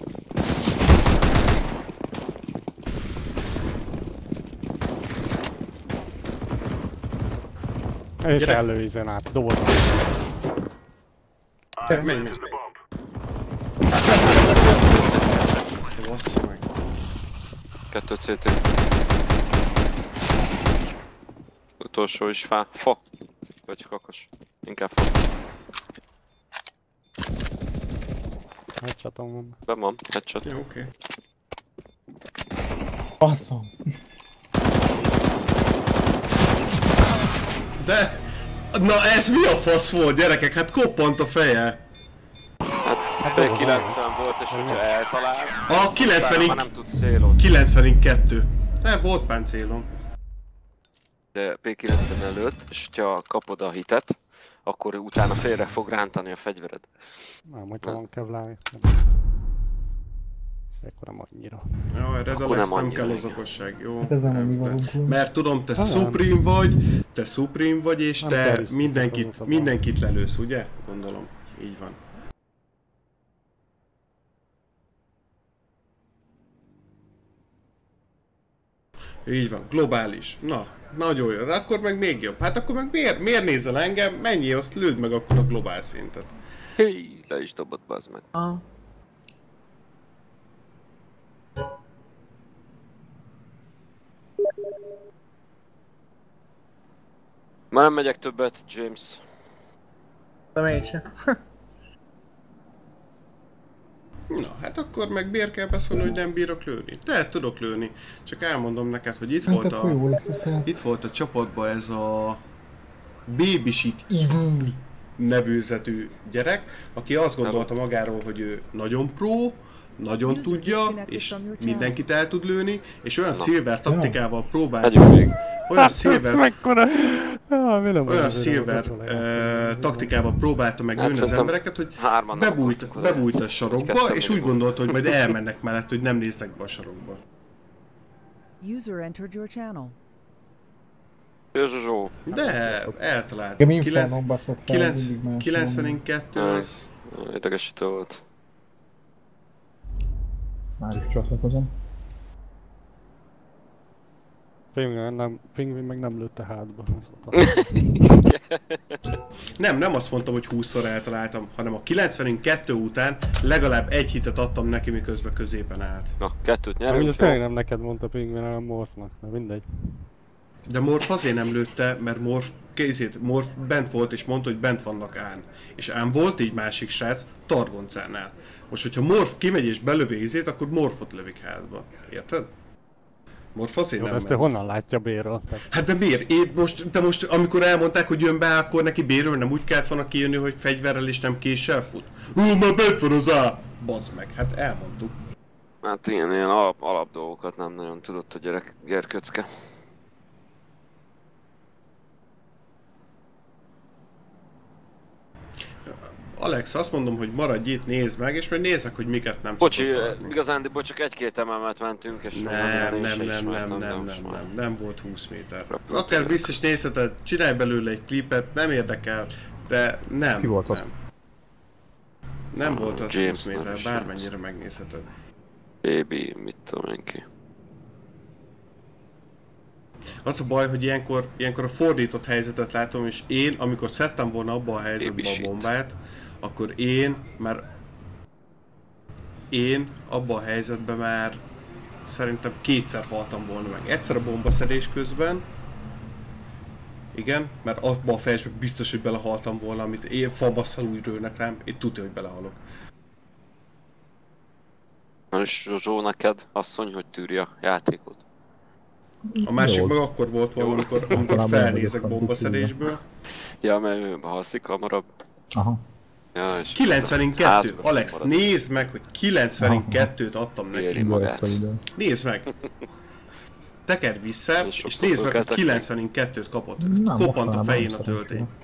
És Gyere. előízen át, dobozom. Menj, menj. The bomb. Bassza meg. Kettő cé té. Utolsó is fá. Fa. Vagy kakas. Inkább fa. Headshotom van. Be van. Headshot. Jó, oké. Okay. Baszom! De... Na ez mi a fasz volt, gyerekek? Hát koppant a feje. Hát P kilencven volt, és hogyha eltalál, A kilencvenig... már nem tudsz célozni. kilencvenig kettő. Nem, volt páncélom. De P kilencven előtt, és hogyha kapod a hitet, akkor utána félre fog rántani a fegyvered. Nem, hogyha van kevlári. Ekkor nem annyira. Jaj, Red Akkor Alex, nem nem annyira, kell az igen. okosság, jó? Hát ez nem a mi valunk. Mert tudom, te Nem. Supreme vagy, te Supreme vagy, és Nem te terjesztett a mindenkit, piacot. mindenkit lelősz, ugye? Gondolom. Így van. Így van, globális. Na, nagyon jó. De akkor meg még jobb. Hát akkor meg miért, miért nézel engem? Mennyi, azt lőd meg akkor a globál szintet. Hé, le is dobott, bazd meg. Ah. Már nem megyek többet, James. De mégse. Na, hát akkor meg miért kell beszélni, hogy nem bírok lőni? De tudok lőni. Csak elmondom neked, hogy itt Hát volt akkor a... jó lesz, akkor. Itt volt a csapatban ez a... Babysit Evil nevűzetű gyerek, aki azt gondolta magáról, hogy ő nagyon pro, nagyon tudja, és mindenkit el tud lőni, és olyan silver taktikával próbált... Megyünk még. Olyan silver... Mekkora... Ah, mi nem Olyan az, silver hogy uh, taktikával próbálta meg Hát lőni az szerintem embereket, hogy hárman nem bebújt, akartak oda. bebújt a sarokba, Kezdtem és még úgy gondolta, hogy majd elmennek mellett, hogy nem néznek be a sarokba. User entered your channel. Zsuzsó. De eltalált. Nekem Infernon baszott fel, mindig más kilencvenkettő az... Idegesítő volt. Már is csatlakozom. Pingvin, nem, Pingvin meg nem lőtte hátba. Nem, nem azt mondtam, hogy húszszor eltaláltam, hanem a kilencvenkettő után legalább egy hitet adtam neki, miközben középen állt. Na, kettőt Nem, nyerünk. ugye tényleg nem neked mondta Pingvin, hanem Morphnak. Na mindegy. De Morph azért nem lőtte, mert Morph, kézét, Morph bent volt és mondta, hogy bent vannak Án. És Án volt így másik srác Targoncánál. Most, hogyha Morph kimegy és belövi izét, akkor Morphot lövik hátba. Érted? Morph azért Jó, nem ezt te ment. honnan látja Béről? Tehát Hát de miért? Én most, de most amikor elmondták, hogy jön be, akkor neki Béről nem úgy kellett volna kijönni, hogy fegyverrel és nem késsel fut? Hú, már bent van az A! Bazd meg, hát elmondtuk. Hát ilyen, ilyen alap, alap dolgokat nem nagyon tudott a gyerek, gyerköcke. Alex, azt mondom, hogy maradj itt, nézd meg, és majd nézzek, hogy miket nem Bocsi, szokott maradni. igazándiból csak egy-két emelmet mentünk, és Nem, nagyon nem, én nem, se nem, ismertem, nem, de nem, most nem, már. nem, nem volt húsz méter. Repültérek. Akár vissza is nézheted, csinálj belőle egy klipet, nem érdekel, de nem. Ki volt az? nem. Nem volt az James húsz nem méter, is bármennyire megnézheted. Baby, mit tudom én ki. Az a baj, hogy ilyenkor, ilyenkor a fordított helyzetet látom, és én, amikor szedtem volna abba a helyzetbe Baby a shit. bombát, akkor én már... Én abba a helyzetben már szerintem kétszer haltam volna meg. Egyszer a bombaszedés közben. Igen, mert abba a fejezben biztos, hogy belehaltam volna, amit én fabasszal úgy rőnek rám, én tudja, hogy belehalok. Na és Zsó, neked asszony, hogy tűri a játékot? A másik Jó. meg akkor volt volna, Jó. amikor, amikor Általában felnézek vagyok a bombaszedésből. Ja, mert ő halszik hamarabb. Aha. Ja, és kilencvenkettő! hátba Alex, marad. nézd meg, hogy kilencvenkettőt adtam neki. Éri magát. Ide. Nézd meg! Tekerd vissza, És és sokszor nézd meg, hogy fölkeltek kilencvenkettőt kapott. Nem, Kopant a mostanában fején nem a töltény. szerencsére.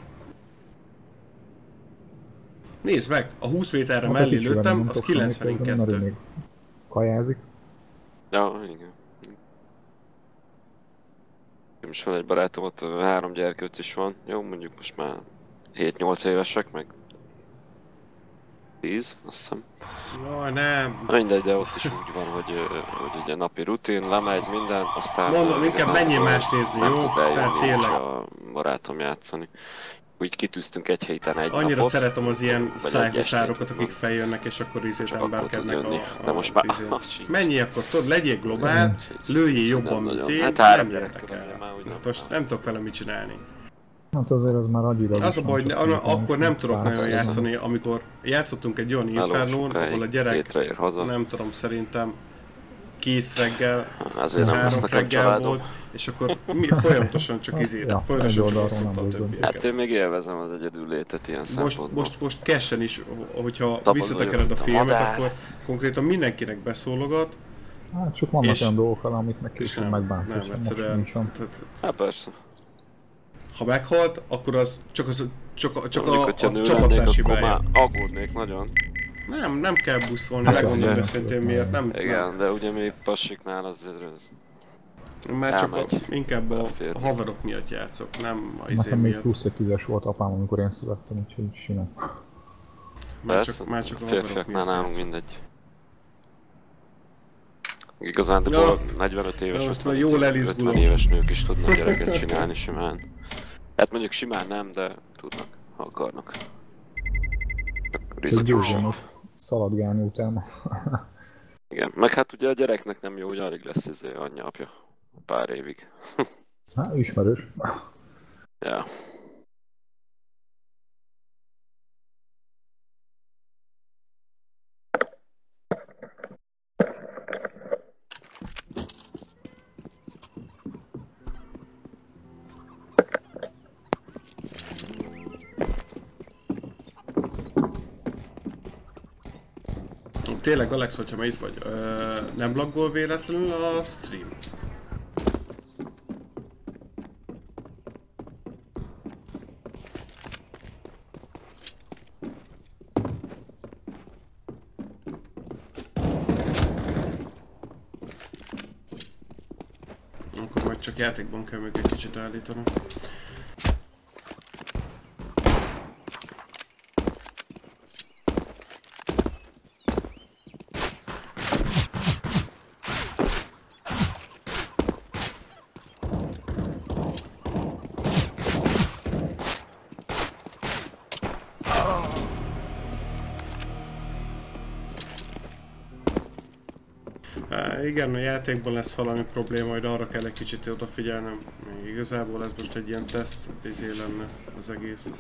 Nézd meg, a húsz méterre Hát a mellé kicsivel lőttem, nem az tudok semmit kezdeni, mert ő kilencvenkettő. még kajázik. Ja, igen. Most van egy barátom, ott ö, három gyerkőc is van. Jó, mondjuk most már hét-nyolc évesek, meg tíz, azt hiszem. Jaj, nem. Na mindegy, de ott is úgy van, hogy, ö, hogy ugye napi rutin, lemegy minden, aztán... Mondom, ö, inkább igazából menjél más nézni, nem jó? tud Tehát eljönni tényleg. nincs a barátom játszani. Úgy kitűztünk egy héten egy Annyira napot, szeretem az ilyen vagy egy szájkoszárokat, estét, akik feljönnek, és akkor izét Csak akkor emberkednek tud a, jönni. a, De most már- izén. az sincs. Menjél akkor, tudod, legyél globál, lőjél jobban, Nem mint nagyon. én, Hát három nem gyerekkel ugye érdekel. már úgy nem. Hát most nem tudok vele mit csinálni. Hát azért az már agyilag Az a baj, hogy ne, akkor nem tudok nagyon játszani. játszani, amikor játszottunk egy olyan Infernón, Elolvasok ahol a ráig, gyerek, hétre ér haza. nem tudom, szerintem két freggel, Ezért nem lesz három nekem freggel családom. volt, és akkor mi, folyamatosan csak izére, Ja, folyamatosan egy csak oldalról osztotta a nem volt többieket. Hát én még élvezem az egyedül létet ilyen Most, szempontból. most, most cash-en is, hogyha Szabad visszatekered a vagyok, filmet, madár. akkor konkrétan mindenkinek beszólogat, Hát csak vannak És- olyan dolgok, amit meg és később nem, megbánsz, nem, hogy most egyszerűen, nincs van. tehát, Hát persze. ha meghalt, akkor az csak, az, csak, csak Mondjuk, a, hogyha a nő csapattárs lennék, akkor hibája. már aggódnék nagyon. Nem, nem kell buszolni, Hát megmondom ugye. őszintén miért, nem, nem. Igen, de ugye még passiknál azért ez... Már csak a, elmegy. inkább a Elfér. haverok miatt játszok, nem a izé Nekem még miatt. plusz egy tízes volt apám, amikor én születtem, úgyhogy simán. Már Persze, csak, már csak a a haverok férfiaknál miatt nálunk játszok. mindegy. Igazán, de Ja. negyvenöt éves, Ja, most ötven már jól ötven elizgulok. éves nők is tudnak gyereket csinálni simán. Hát mondjuk simán nem, de tudnak, ha akarnak. Csak Egy rizikós. győzőn ott szaladgálni utána. Igen, meg hát ugye a gyereknek nem jó, hogy alig lesz ez anyja, apja. Pár évig. Hát ismerős. Ja. tényleg Alex, hogyha ma itt vagy, ö, nem laggol véletlenül a stream? Akkor majd csak játékban kell még egy kicsit állítanom. Há, igen, a játékban lesz valami probléma, majd arra kell egy kicsit odafigyelnem. Igazából ez most egy ilyen teszt, izé lenne az egész.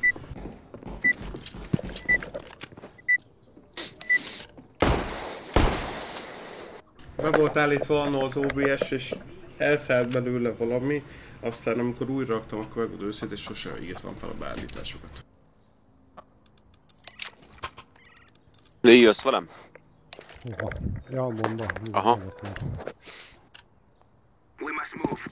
Be volt állítva annól az o bé es, és elszállt belőle valami, aztán amikor újra raktam, akkor megmondom őszintén, és sosem írtam fel a beállításokat. Légy, jössz velem? Ja, ja bomba. Aha. We must move.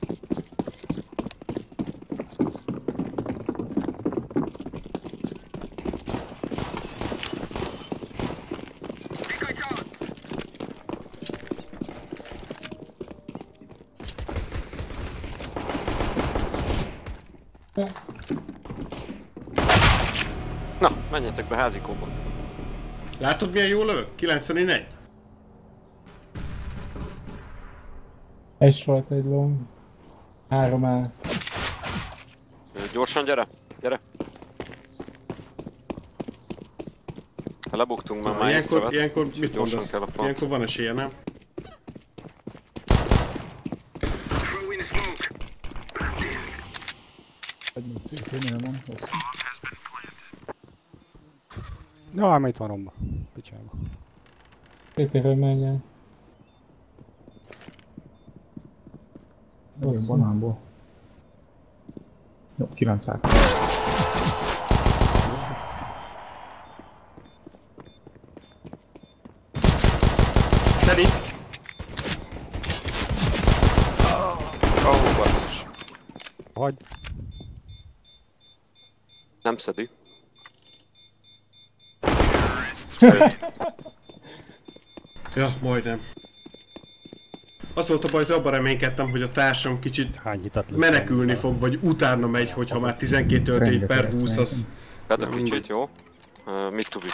Na, menjetek be házikóba. Látod milyen jól lövök? kilencvenegy? Egy volt egy long. Három áll. Ö, Gyorsan gyere, gyere. Ha lebuktunk már már Ilyenkor, észrevett. ilyenkor mit gyorsan mondasz? kell a pont. Ilyenkor van esélye, nem? Throw in a smoke. Egy cégnél van hosszú. Ja, ám itt van romba. Picsába. Tétéről menjen. Olyan banánból. Jó, kilenc át. Szedi! Ó, basszus. Hagy. Nem szedi. Ja, majdnem. Az volt a baj, hogy abban reménykedtem, hogy a társam kicsit Hány hitet lőttem? menekülni fog, vagy utána megy, hogyha már tizenkét töltény per húsz, az... Vedd a kicsit, jó? Uh, mit tubi?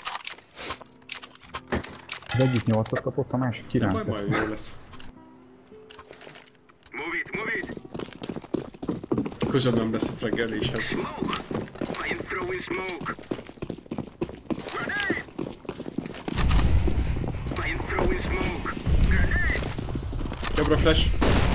Az egyik nyolcat kapott, a másik Majd kilencet. majd jó lesz. Move it, move it. Közöm nem lesz a freggeléshez. Smoke. I am throwing smoke. Grenade. I am throwing smoke. Grenade. Jobbra flash.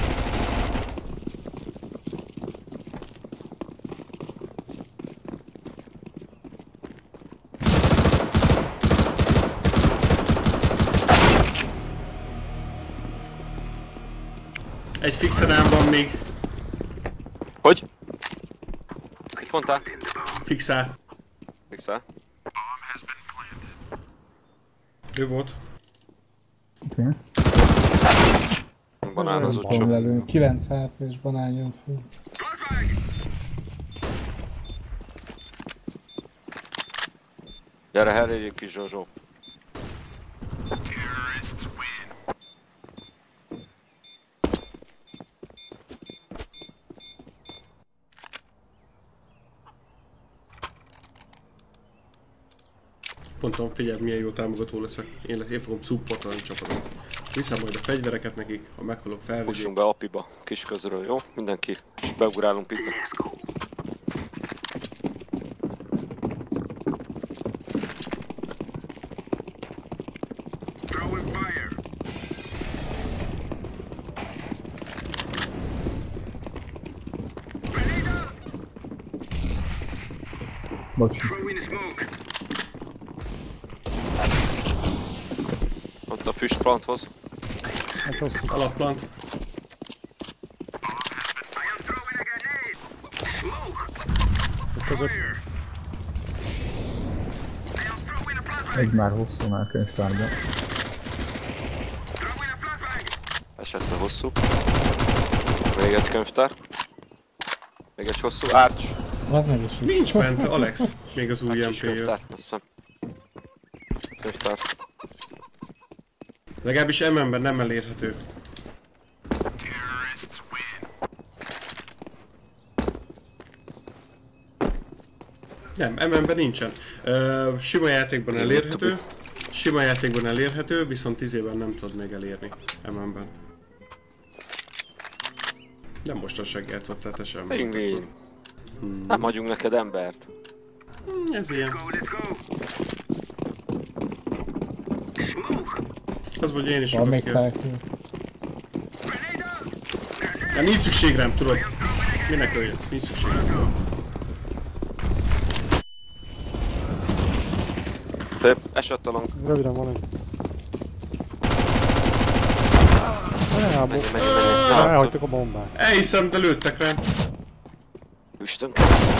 Egy fixerám van még. Hogy? Mit mondtál? Fixál. Fixál? Ő volt. Oké. Banán az Van utcsó. lelő. kilenc há pé és banán jön föl. Gyere, heréljük kis Zsozsó. Mondtam, figyeld, milyen jó támogató leszek. Én, le, én fogom supportolni a csapatot. Viszem majd a fegyvereket nekik, ha meghalok felvigyék. Fussunk be apiba, kis közről, jó? Mindenki. És beugrálunk pitbe. Throwing fire. Grenade out. Bocs. Throwing a smoke. Ott a füstplanthoz. Hát az Alapplant. I am throwing a grenade. Smoke. között. Fire. I am throwing a plasma. Egy már hosszú már könyvtárban. Esett a hosszú. Még egy könyvtár. Még egy hosszú. Arch. Az nem is így. Nincs bent, Alex. Még az új Arch em is pé jött. könyvtár, azt hiszem. Könyvtár. Legalábbis em em-ben nem elérhető. Nem, em em-ben nincsen. Uh, sima játékban elérhető. Sima játékban elérhető, viszont tízében nem tudod még elérni em em-ben. Nem mostanság játszottál te sem. Pingvin. Nem hagyunk neked embert. Hmm, ez ilyen. Az mondja, én is Van sokat még kell. felkül. Hát nincs szükség rám, tudod. Minek öljön? Nincs szükség rám. Szép, esett a long. Röviden van egy. Elbow. Menj, menj, menj. Elhagytuk a bombát. Elhiszem, de lőttek rám. Üstön.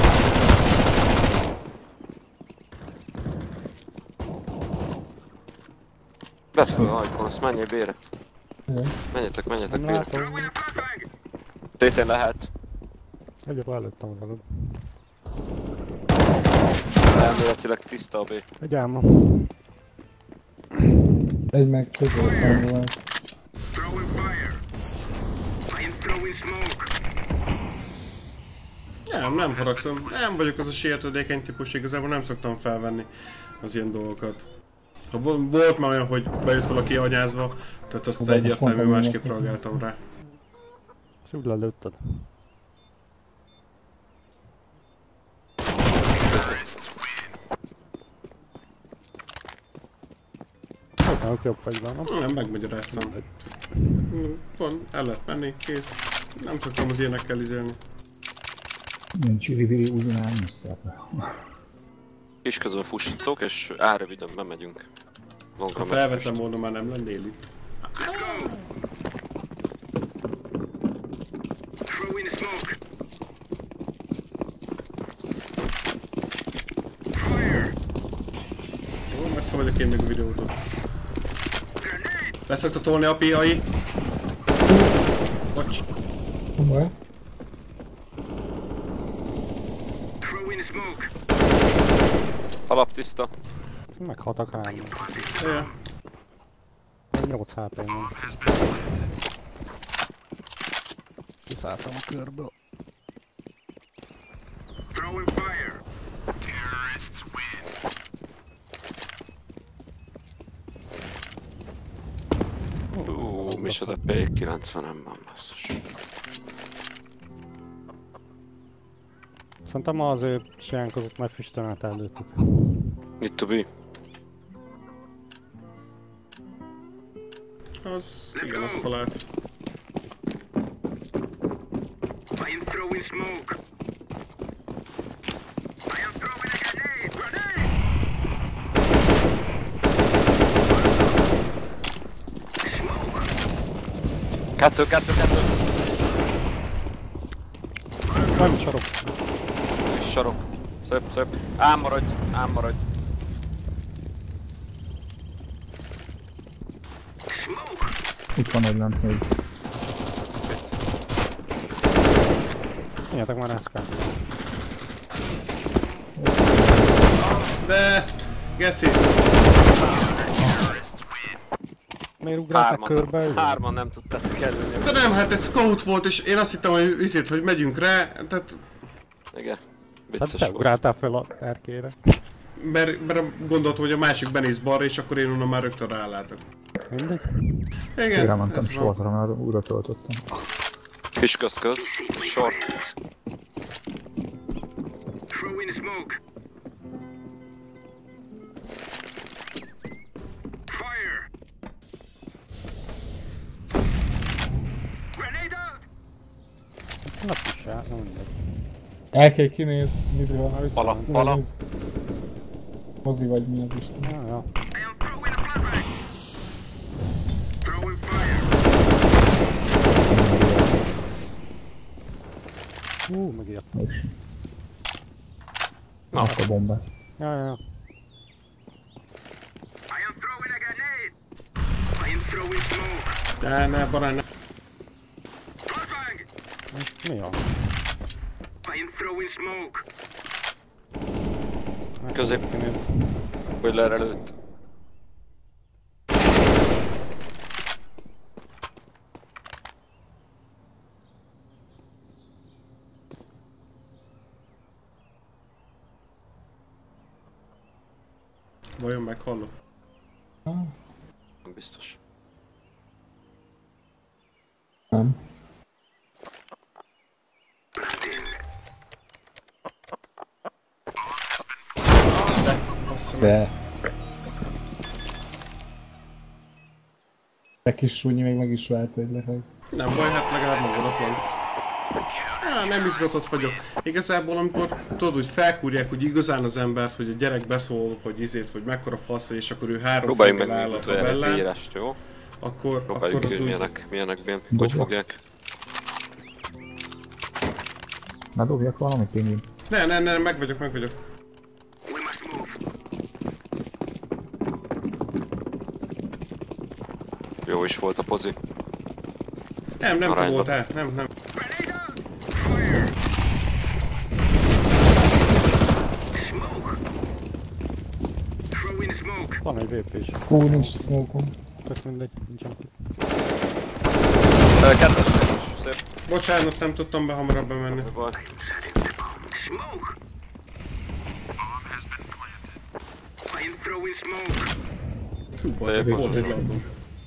Vedd fel a hajkon, azt menjél bére. Igen. Menjetek, menjetek Nem bére. látom. Tétén lehet. Egyet lelőttem az előbb. Elméletileg tiszta a B. Egy álma. Egy meg közöltem volt. Nem, nem haragszom. Nem vagyok az a sértődékeny típus, igazából nem szoktam felvenni az ilyen dolgokat. Ha vo- volt már olyan, hogy bejött valaki anyázva, tehát azt Az egyértelmű pont a másképp lényeg. reagáltam rá. És úgy lelőtted. Hogy jobb fegyver, nem? Nem, megmagyaráztam. Mm, Van, el lehet menni, kész. Nem szoktam az ilyenekkel izélni. Nincs iri-viri uzinál, nincs szerve. Kis közben fussatok, és áröviden bemegyünk. Longra Ha megy felvettem füst. volna, már nem lennél itt. Ó, messze vagyok én még a videótól. Leszokta tolni a piai. Bocs. Komoly. Alap tiszta. Meghaltak hárman. Ja. nyolc há pé van. Kiszálltam a körből. Uuuuh, micsoda P kilencvenem van, basszus. Szerintem azért siánkozott, mert füstön át előttük. Need to be. Az... igen, azt talált. Kettő, kettő, kettő. Nem sarok. Kis sarok. Szép, szép. Ám maradj, ám maradj. Itt van egy lent még. Menjetek már eszkát. De... Geci! Miért ugráltak Hárman, körbe? hárman nem tudtátok előni. De nem, hát ez scout volt, és én azt hittem, hogy izét, hogy megyünk rá, tehát... Igen. Tehát Vicces te volt. ugráltál fel a erkére. Mert, mert gondoltam, hogy a másik benéz balra, és akkor én onnan már rögtön rálátok. Mindegy. Igen, Félre mentem ez van. sortra, mert újra töltöttem. Kis köz köz. Short. Na pusá, nem mindegy. El kell kinéz, midről, ha vissza. Pala, pala. néz. Mozi vagy mi az Isten. Ja, ja. Hú, megijedt. Mégsem. Na. Azt a bombát. Ja, ja, ja. Ne, ne, barány, ne. Mi van? I am throwing smoke. Közép. Boiler előtt. Vajon meghallott? Nem biztos. Nem. De... Te kis súnyi még meg is vált egy lefeg. Nem baj, hát legalább magadat van. Á, nem izgatott vagyok. Igazából amikor tudod, hogy felkúrják, hogy igazán az embert, hogy a gyerek beszól, hogy izét, hogy mekkora fasz vagy, és akkor ő három próbáljunk fejjel áll a tabellán, beírást, jó? akkor, Próbáljuk akkor ki, az hogy úgy... milyenek, milyenek bén, hogy fogják. Na dobjak valamit, pingvin. Ne, ne, ne, meg vagyok, meg vagyok. Jó is volt a pozi. Nem, nem Arányban. volt el, nem, nem. Van egy vé pé is. Hú, nincs smoke-om. Tök mindegy, nincsen. Ö, Kettes, kettes, szép. Bocsánat, nem tudtam be hamarabb bemenni. Mi baj? Hú, bazzeg, volt egy labdom.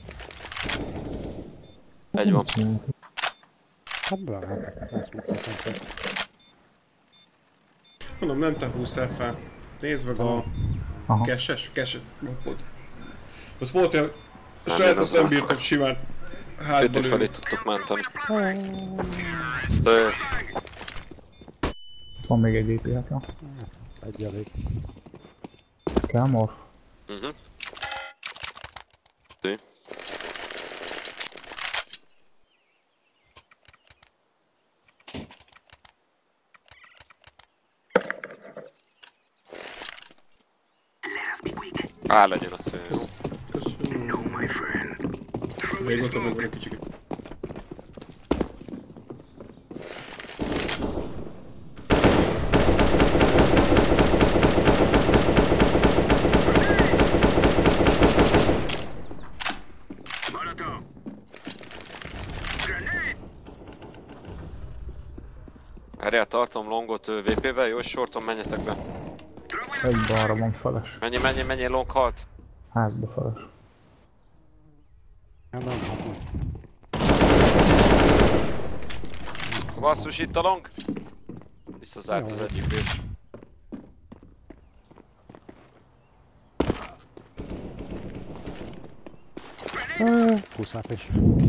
Egy van. Hát bele, ezt megtettem. Mondom, nem te húztál fel. Nézd meg a... Keses? Keses? Ott, ott volt egy... A srácot nem bírtam simán hátba Péter felé lőni. tudtuk menteni. De... Van még egy vé pé hátra. Egy elég. Kell morf? Mhm. Szép. Á, legyen a szél, jó? Köszönöm. Régóta meg van egy kicsit. Erre tartom longot vé pé-vel, jó, és sorton menjetek be. Egy balra van feles. Mennyi, mennyi, mennyi long halt? Házba feles. Nem, nem, nem. Basszus, itt a long! Visszazárt az egyik bés. húsz há pés.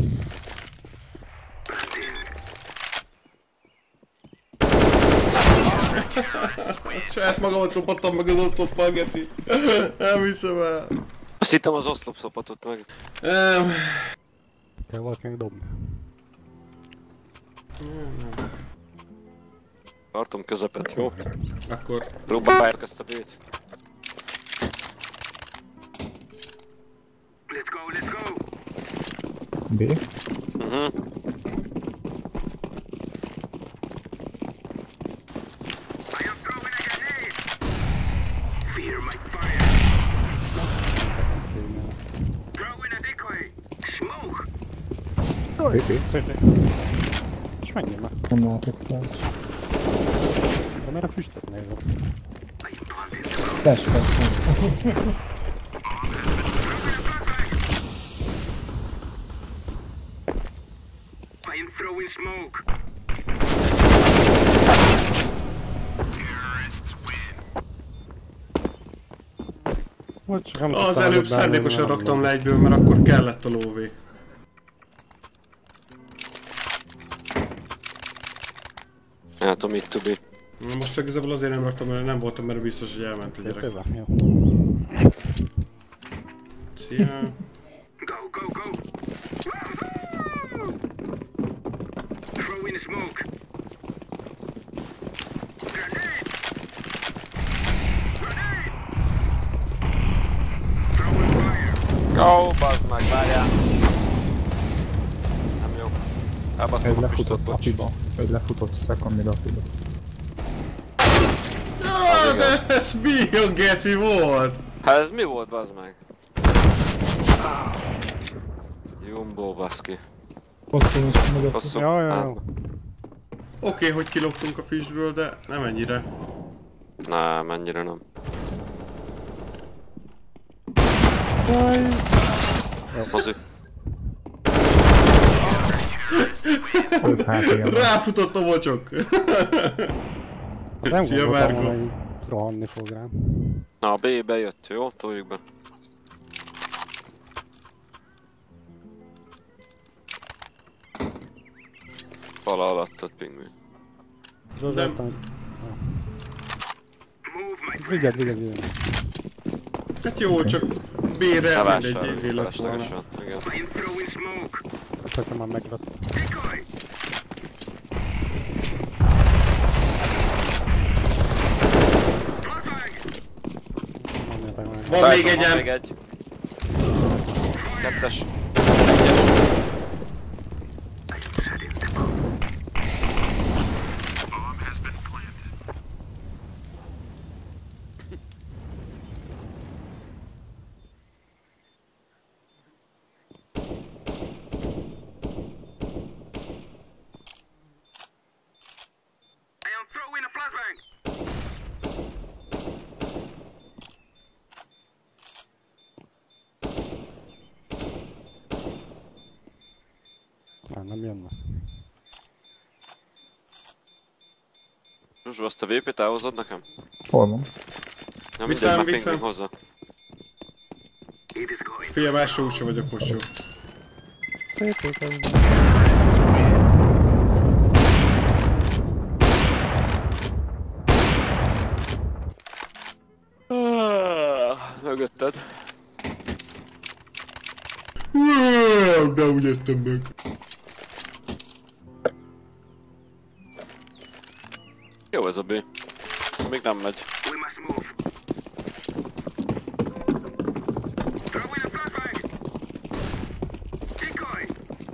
Saját magamat szopattam meg az oszloppal, geci. Nem hiszem el. Azt hittem az oszlop szopatott meg. Um, Kell valakinek dobni. Tartom közepet, jó? akkor... Próbálják ezt a B-t. Let's go, let's go. B. Mhm. I am throwing a grenade. Fear my fire. Throwing a decoy. Smoke. vé pé. Szépen. És menjél már. Nem látok szállás. De mert a füstöt nézem. Flash, flash. I am throwing smoke. Vagy csak nem Az tudtam előbb előbb szándékosan belőle, raktam nem le egyből, mert akkor kellett a lóvé. Látom itt to be. Most igazából azért nem raktam, mert nem voltam benne biztos, hogy elment a gyerek. Tényleg? Jó. Szia! Go, go, go. Throwing smoke. Grenade. Grenade. Throwing fire. Ó, bazd meg, várjál! Nem jó. Elbasztom Egy a lefutott füstöt, bocs. apiba. Hogy lefutott a second mid upidot. Ah, de ez mi a geci volt? Hát ez mi volt, bazd meg? Jumbo, baszki. Hosszú is mögött. Hosszú. Jó, jó, Hát, jó. Oké, okay, hogy kiloptunk a füstből, de nem ennyire. nem, ennyire nem. Mozi. öt há pé-em van. Ráfutott a mocsok. Hát nem Szia, gondoltam Márko. volna, hogy rohanni fog rám. Na, a B bejött, jó? Toljuk be. Fala alattad, pingvin. Zsozsáltam. Vigyed, vigyed, vigyed. Hát jó, csak B-re mindegy Levásároljuk, izé lett volna. feleslegesen, igen. Csak már meglett. Mondjátok meg. Van Rajta még van egyen. még egy. Kettes. Egyes. I am throwing a flashbang. Á, nem jönne. Zsuzsu, azt a vé pét elhozod nekem? Hol van? Ja, Viszem, mindegy, már viszem. pingvin hozza. It is going. Figyelj, másra úgyse vagyok most jó. Szétültem. Ah, mögötted. Uáááá, de úgy jöttem meg. Jó ez a B. Még nem megy. We must move. Throwing a flashbang. Decoy.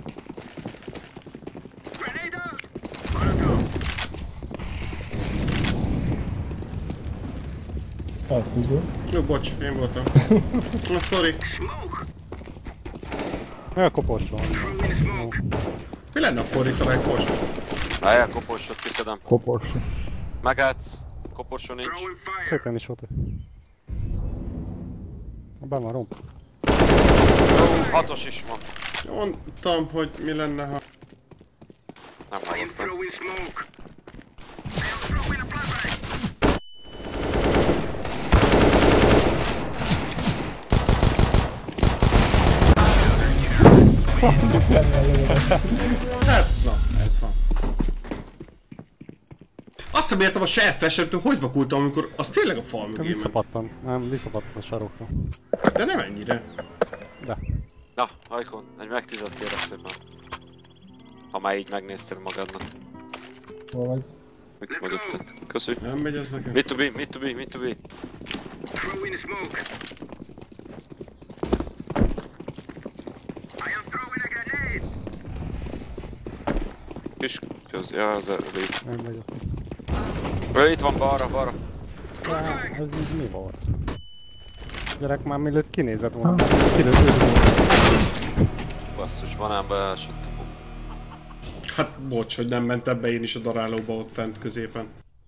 Grenade out. Molotov. Elhúzó. Jó, bocs, én voltam. Na, sorry. Smoke. Olyan kopos van. Throwing smoke. Mi lenne a fordítanánk most? Állj, koporsot kiszedem. Koporsó. Megállsz. Koporsó nincs. Throwing fire. Szépen is volt. Benn van romp. Ó, hatos is van. Mondtam, hogy mi lenne, ha... Nem I am hallottam. throwing smoke. I am throwing a flashbang. Hát, na, ez van. Azt sem értem a saját flashertől, hogy vakultam, amikor az tényleg a fal mögé ment. Visszapattan. Nem, visszapattan a sarokra. De nem ennyire. De. Na, Hajkon, egy meg tízet kérek szépen. Ha már így megnéztél magadnak. Hol vagy? Mit mögötted? Köszi. Nem megy ez nekem. Mit to be, mit to be, mit to be. Throwing smoke. I am throwing a grenade. Kis köz, ja, ez a lé. Nem megy ott. Ö, itt van balra, balra. Á, ez így mi volt? Gyerek már mielőtt kinézett volna. Kilőtt Basszus, banámba elsütt. Hát, bocs, hogy nem mentem be én is a darálóba ott fent középen.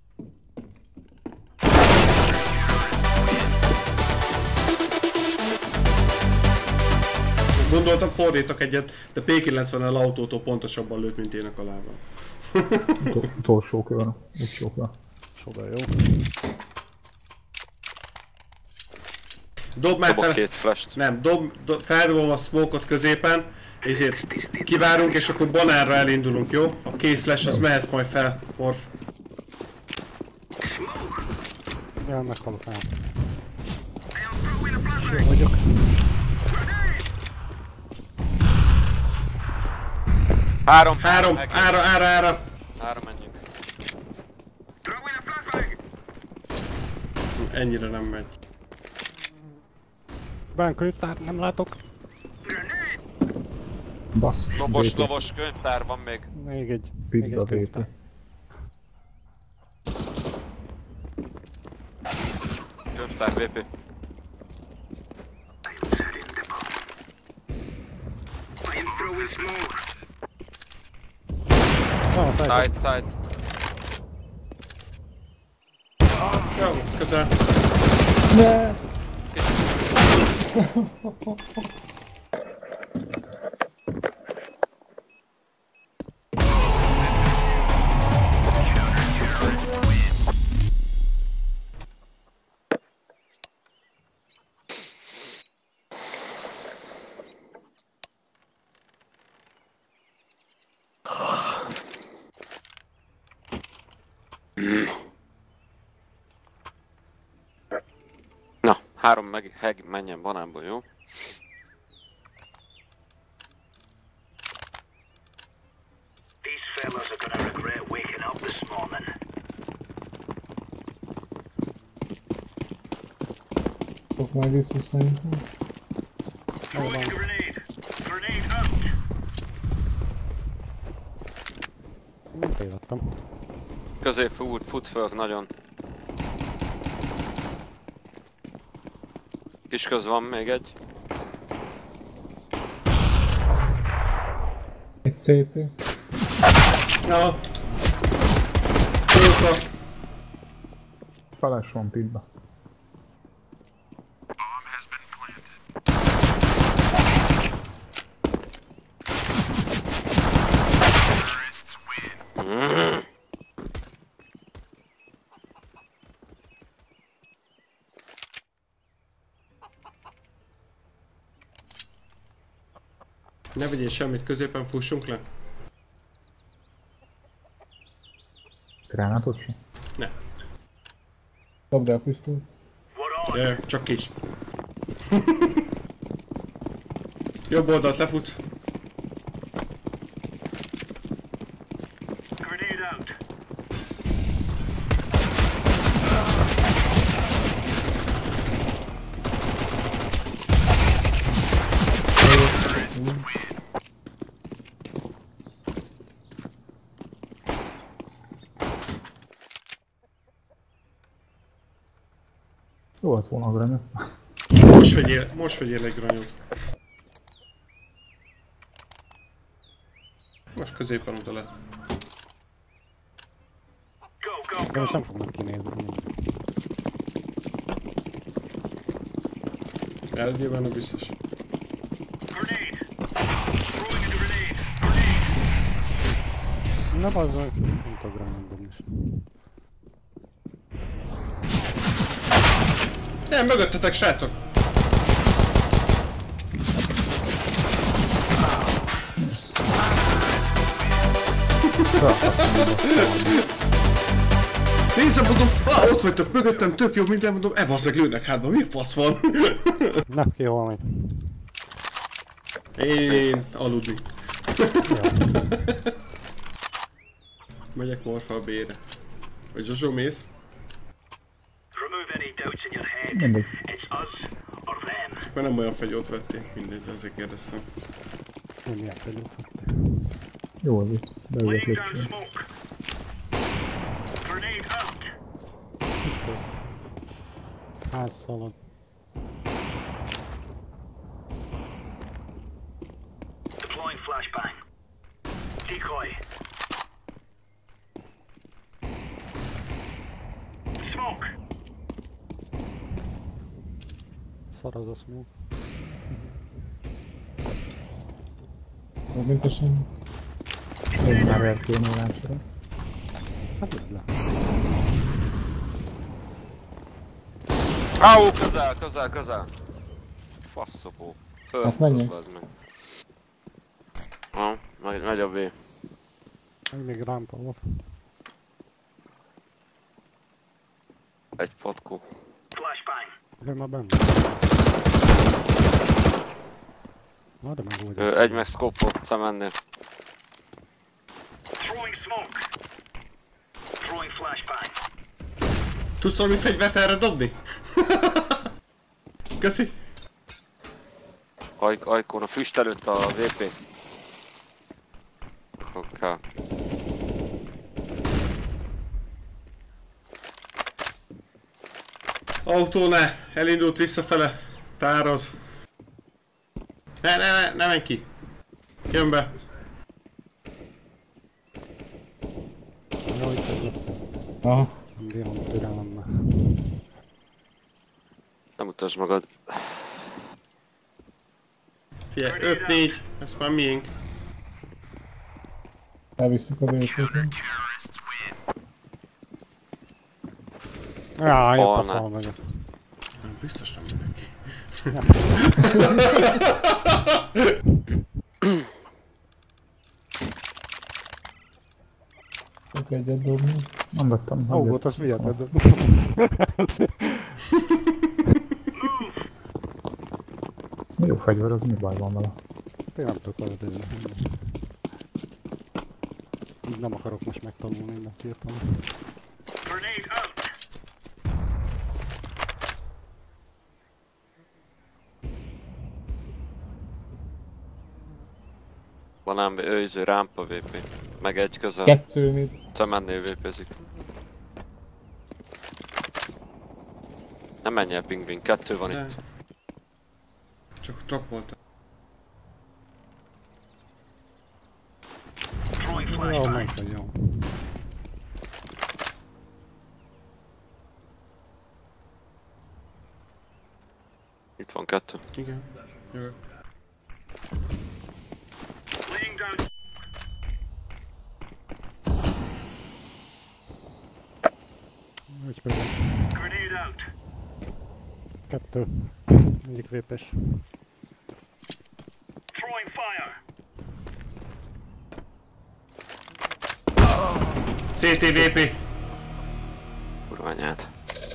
Gondoltam fordítok egyet, de P kilencven autótól pontosabban lőtt, mint ének a lábam. Utol- Utolsó kör. Utolsó kör. Soda jó. Dob már Dobok fel... két flasht. Nem, dob, dob, feldobom a smoke-ot középen, ezért kivárunk, és akkor banánra elindulunk, jó? A két flash az mehet majd fel, Morf. Ja, meghalok ám. I am throwing a flashbang. Jó vagyok. Három. Három, Meg- ára, ára, ára. Három menjünk. Throwing a flashbang. Ennyire nem megy. Benn könyvtár, nem látok. Grenade. Basszus. Lobos, vé pé. lobos könyvtár van még. Még egy... még Pidda egy vé pé. könyvtár. Könyvtár vé pé. Van a side. Side, side. Jó, közel. Ne! Na, három meg heg menjen banánból, jó? These fellas are gonna regret waking up this morning. Fog majd vissza szerintem. Throwing a grenade. Grenade out. Nem tévedtem. Közé fut, fut föl nagyon. Kis köz van még egy. Egy cé pé. Ja. Jóka. Feles van pidba. Mm. Ne vegyél semmit, középen fussunk le. Gránátot sem? Ne. Dobd el a pisztolyt. Jaj, csak kis. Jobb oldalt lefutsz. Grenade out. Jó az volna a granát. Most vegyél, most vegyél egy granyot. Most középen oda le. Go, go, De most go. nem fognak kinézni. Elgyében a biztos. Grenade. Throwing a grenade. Grenade. Na bazd meg, nem tudok granát dobni is. Nem, mögöttetek, srácok! Nézem, mondom, ah, ott vagytok mögöttem, tök jó minden, mondom, e basszeg lőnek hátba, mi a fasz van? Na, ki hol megy? Én aludni. Megyek Morfa a B-re. Vagy Zsozsó, mész? Remove any doubts in your head. Mindegy. It's us or them. Csak már nem olyan fegyót vették, mindegy, azért kérdeztem. Nem ilyen fegyót. Jó az itt. Beüljek Laying down lépcsőn. smoke. Grenade out. Házszalad. Deploying flashbang. Decoy. Smoke. Szar az a smoke. Jobb, mint a semmi. Egy már el kéne láncsorra. Hát lőd le. Áú, közel, közel, közel. Faszopó. Hát menjek. Fölfutott, meg. Ha, megy, megy a B. Meg még rámpa volt. Egy patkó. Flashbang. Ő már benne. Na de meg úgy. Ö, egy meg scope-ot szemennél. Throwing smoke. Throwing flashbang. Tudsz valami fegyvert erre dobni? Köszi. Aj, ajkón a füst előtt a vé pé. el. Autó ne! Elindult visszafele. Tároz. Ne, ne, ne, ne menj ki. Jön be. Jó, itt egy. Aha. Bírom türelemmel. Nem utasd magad. Figyelj, öt négy. Ez már miénk. Elvisszük a vépét. Jaj, jött a Falnál. fal mögött. Nem, biztos nem jönnek ki. Csak egyet dobni. Nem vettem. Ó, volt az viheted. Jó fegyver, az mi baj van vele? Én nem tudok vele tenni. Így nem akarok most megtanulni mindent hirtelen. Grenade out. Banán, ő izé rámpa vé pé. Meg egy közel. Kettő mid. Cemennél vé pézik. Nem menj el pingvin, kettő van Ne. itt. Csak trappoltam. Throwing Jó, flashbang. meg jó. Itt van kettő. Igen. Jövök. Laying down. Úgy pedig. Grenade out. Kettő. Egyik vépes. Throwing fire. cé té vé pé. Kurva anyád.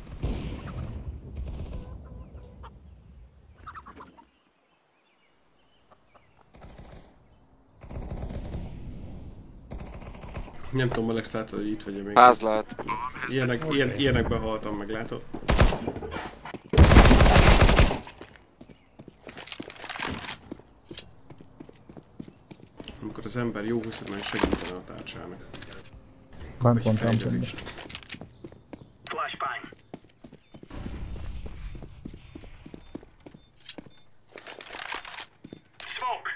Nem tudom, Alex, látod, hogy itt vagy még. Ház lehet. Ilyenek, ilyen, ilyenekben haltam meg, látod? Amikor az ember jó hiszem, hogy segítene a társának. Bent van Vagy templomban. fejlődést. Flashbang. Smoke.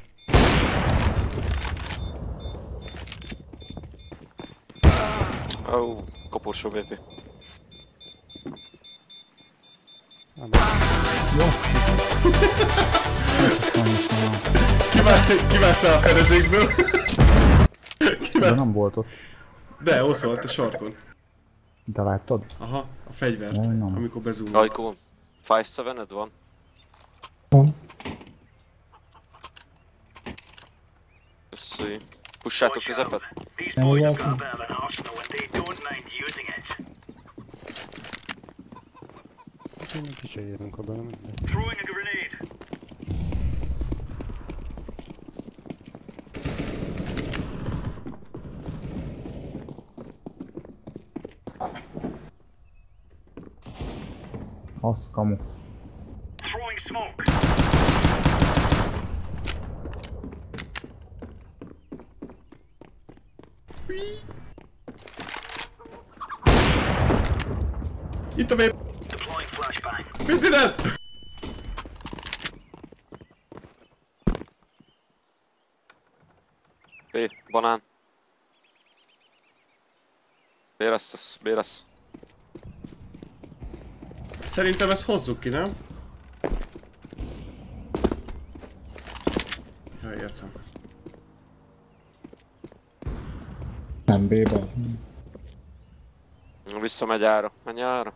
Ó, oh, koporsó vé pé. Jassz! Aztán hiszem, Kivásztál a fedezékből. de nem volt ott. De, ott volt a sarkon. De láttad? Aha, a fegyvert, Jaj, nem. amikor bezoomolt. Rajkó, öt heted van? Van. Köszi. Pussátok közepet? These boys have got a bit of an arsenal and they don't mind using it. Mi ki se érünk oda, nem mindegy. Throwing a grenade. Az kamu. Throwing smoke. Itt a vép... Deploying flashbang. Mit innen? B, banán. B lesz, B lesz. Szerintem ezt hozzuk ki, nem? Ja, értem. Nem B-be az. Visszamegy ára. Menj ára.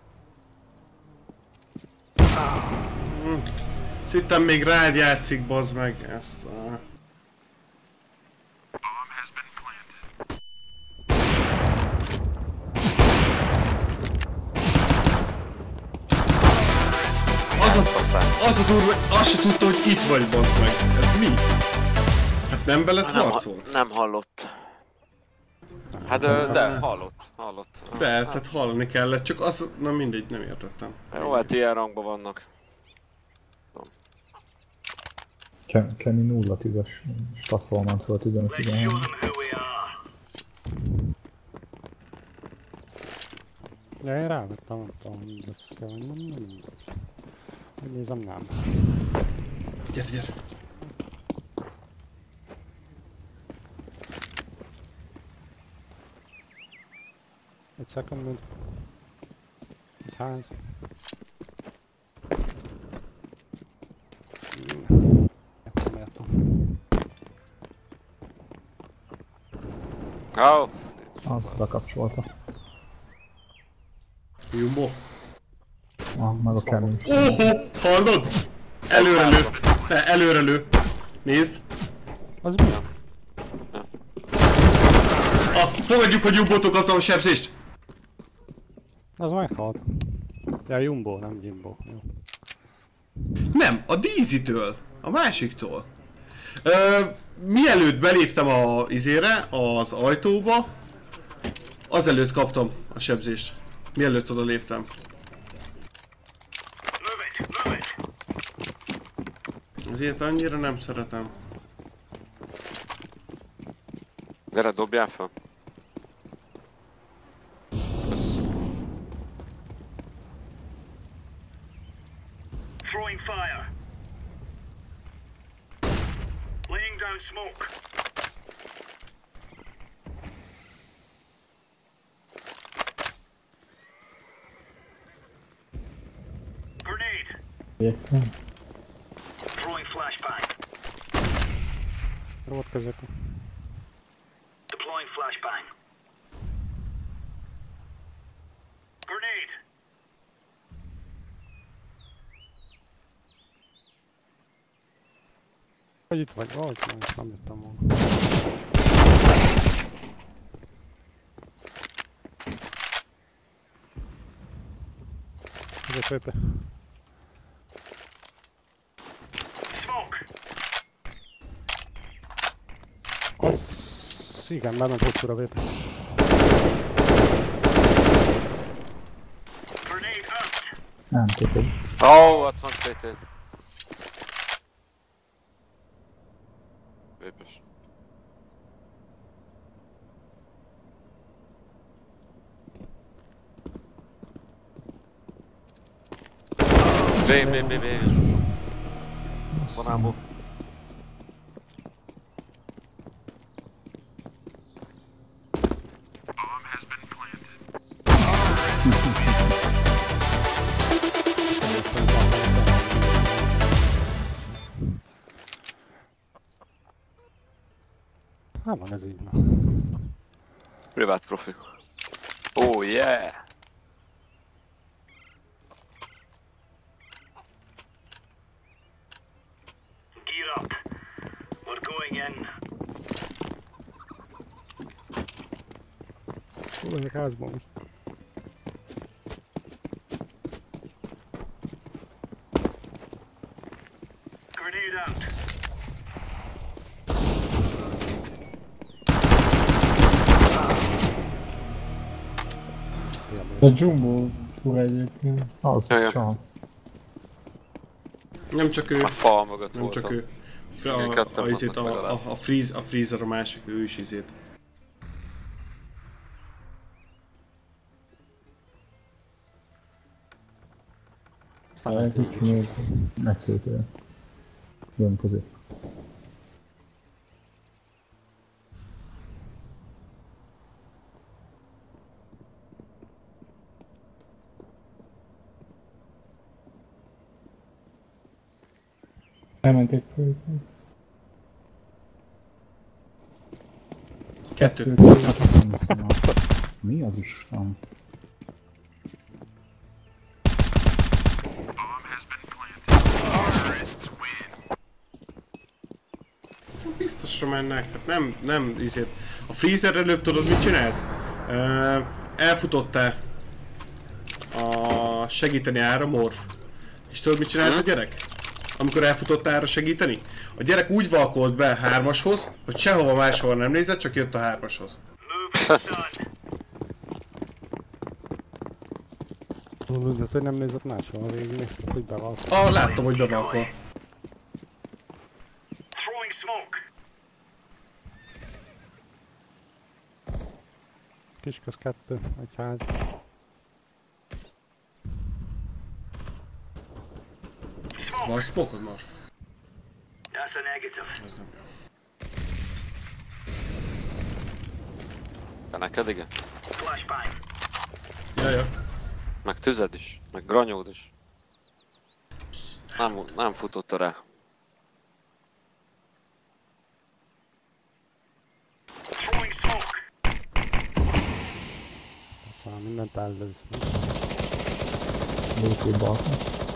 Szittem még rád játszik, bazd meg ezt a... Az a, az a durva, hogy azt se tudta, hogy itt vagy, bazd meg. Ez mi? Hát nem beled Nem, harcolt? nem hallott. Hát ö, de, hallott, hallott. De, tehát hallani kellett, csak az... Na mindegy, nem értettem. Jó, hát ilyen rangban vannak. Kenny nulla tízes statformant volt tizenöt Let's show tizenhárom. them who we are. Ja, én rávettem, nem tudom, hogy ez kell, nem, nem, nem. Hogy nézem, nem. Gyere, gyere. Egy second mid. Egy ház. Nem értem. Ó, Azt bekapcsolta. Jumbo. Ah, meg a Kenny is. Óhó! Hallod? Előre lő. Ne, előre lő. Nézd. Az mi? Ah, fogadjuk, hogy Jumbo-tól kaptam a sebzést. Az meghalt. Ja, Jumbo, nem Jimbo. Jó. Nem, a Deezy-től. A másiktól. Ö, mielőtt beléptem a izére, az ajtóba, azelőtt kaptam a sebzést. Mielőtt oda léptem. Move it, move it. Ezért annyira nem szeretem. gyere, dobjál fel. Kösz. Throwing fire. Laying down smoke. Grenade. Értem. Throwing flashbang. Rót középen. Deploying flashbang. Grenade. Hogy itt vagy? Ó, itt nem, nem jöttem volna. Ez a Pepe. Smoke. Az... igen, bement hosszúra Pepe. Grenade out. Nem tudom. Ó, ott van cé té. Vépes. B, B, B, B, Jézusom. Vonából. Hát van ez így. Privát profi. Oh yeah! Gear up. We're going in. Hol vagyok házban most? Grenade out. A Jumbo fura egyébként. Az, Jaj, jaj. az csak. Nem csak ő. A fal mögött Nem voltam. csak ő. A, Igen, a, ketten a, izét, vannak a, a, legalább. a, freeze, a freezer a másik, ő is izét. Lehet, hogy nézd. Megszültél. Jön közé. Elment egy szerintem. Kettő. Azt hiszem, hiszem. Mi az Isten? Biztosra mennek, hát nem, nem izét. A freezer előbb tudod mit csinált? Uh, elfutottál a segíteni áramorf. És tudod mit csinált a gyerek? Amikor elfutott ára segíteni? A gyerek úgy valkolt be hármashoz, hogy sehova máshova nem nézett, csak jött a hármashoz. Move it, son. Tudod, hogy nem nézett máshol, végig nézted, hogy bevallt. Ah, láttam, hogy bevalkol. Throwing smoke. Kisköz kettő, egy ház. Van spokod, Marf? That's a negative. Ez nem jó. De neked igen? Flashbang. Jaja. Meg tüzed is, meg granyód is. Nem, nem futotta rá. Throwing smoke. Szóval mindent ellősz. Lépő balkon.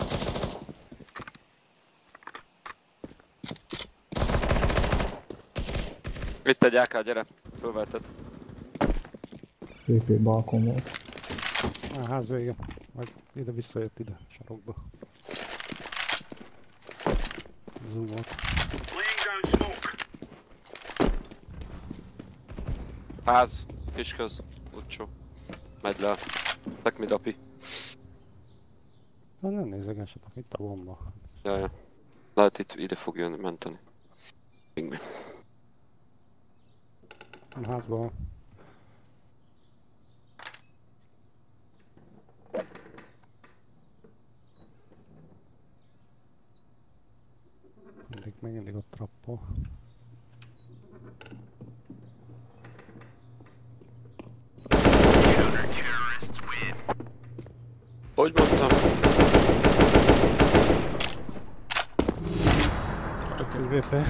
Itt egy á ká, gyere, fölvetted. Lépő balkon volt. A ház vége. Vagy ide visszajött ide, sarokba. Zoom volt. Laying down smoke. Ház, kisköz, utcsó. Megy le. Tek mi dapi. Na nem nézegessetek, itt a bomba. Jaja. Lehet itt ide fog jönni, menteni. Pingbe. A házban van. Mindig, meg mindig ott trappol. Hogy mondtam? vé pé.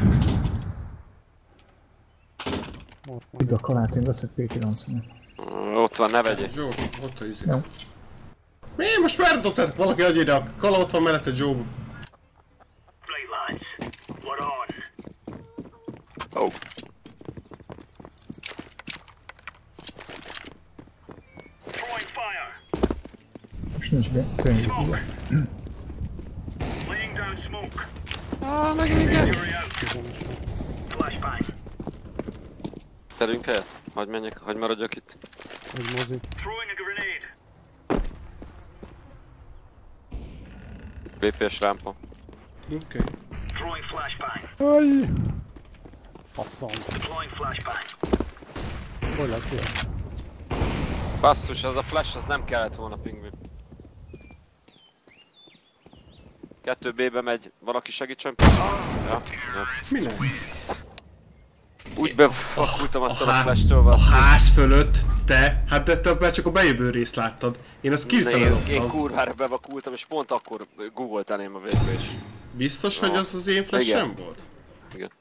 Itt a kalát, én veszek pé kilencvenet. Ott van, ne vegyél. Jó, ott a izé. Jó. Mi? Most már dobtátok valaki adj ide, a kala ott van mellette Joe. Right lads, we're on. Oh. Throwing fire. És nincs be, könyv. Smoke. Laying down smoke. Ah, meg igen. Fury out. Flashbang. Terünk helyet? Hagy menjek, hagy maradjak itt. Egy mozi. Throwing a grenade. vé pés rámpa. Oké. Okay. Throwing flashbang. Aj! Faszom. Deploying flashbang. Hogy lett ilyen? Basszus, az a flash, az nem kellett volna, pingvin. kettő bé-be megy, valaki segítsen? Ja, ja. Minden. Úgy befakultam attól a há- flash-től, A basszus. ház fölött, te? Hát de te már csak a bejövő részt láttad. Én azt Én, kifele én dobtam. kurvára bevakultam, és pont akkor googolt elém a vé pé is. Biztos, Ja. hogy az az én flash-em volt? Igen.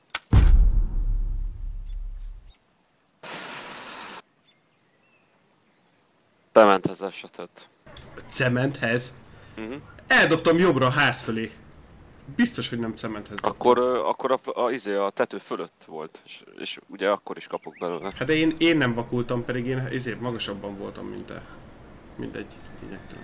Cementhez esetett. Cementhez? Mhm. Eldobtam jobbra a ház fölé. Biztos, hogy nem cementhez dobtam. Akkor, ö, akkor a, a, izé, a tető fölött volt, és, és ugye akkor is kapok belőle. Hát de én, én nem vakultam, pedig én ezért magasabban voltam, mint te. Mindegy, lényegtelen.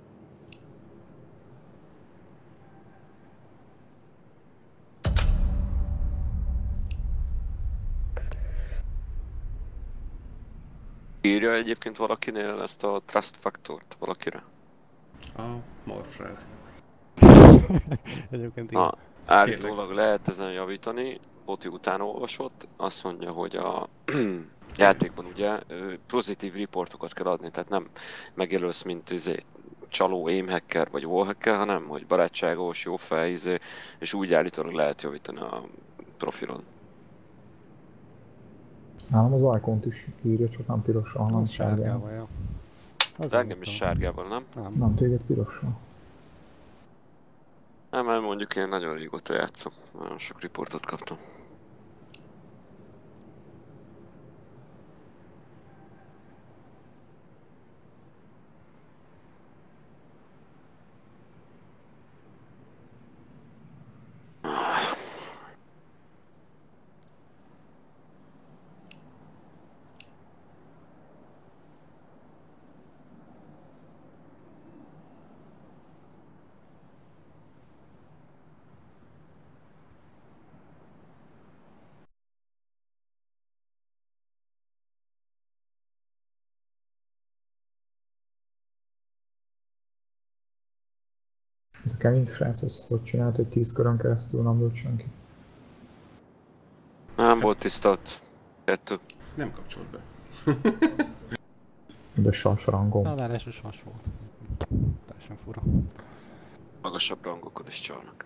Írja egyébként valakinél ezt a Trust Factort valakire? A Morfred. Egyébként Na, igen. állítólag lehet ezen javítani. Poti utána olvasott, azt mondja, hogy a játékban ugye ö, pozitív riportokat kell adni, tehát nem megjelölsz, mint izé, csaló, aimhacker vagy wallhacker, hanem hogy barátságos, jó fej, izé, és úgy állítólag lehet javítani a profilon. Nálam az Icont is írja, csak nem pirossal, hanem Az sárgával. sárgával, ja. Az De engem nem is tudom. sárgával, nem? Nem. Nem, téged pirossal. Nem, mert mondjuk én nagyon régóta játszom, nagyon sok riportot kaptam. Ez a kemény srác, az hogy csinált, hogy tíz körön keresztül nem lőtt senki? Nem volt tiszta ott. Kettő. Nem kapcsolt be. De sas rangom. Talán első sas volt. Teljesen fura. Magasabb rangokon is csalnak.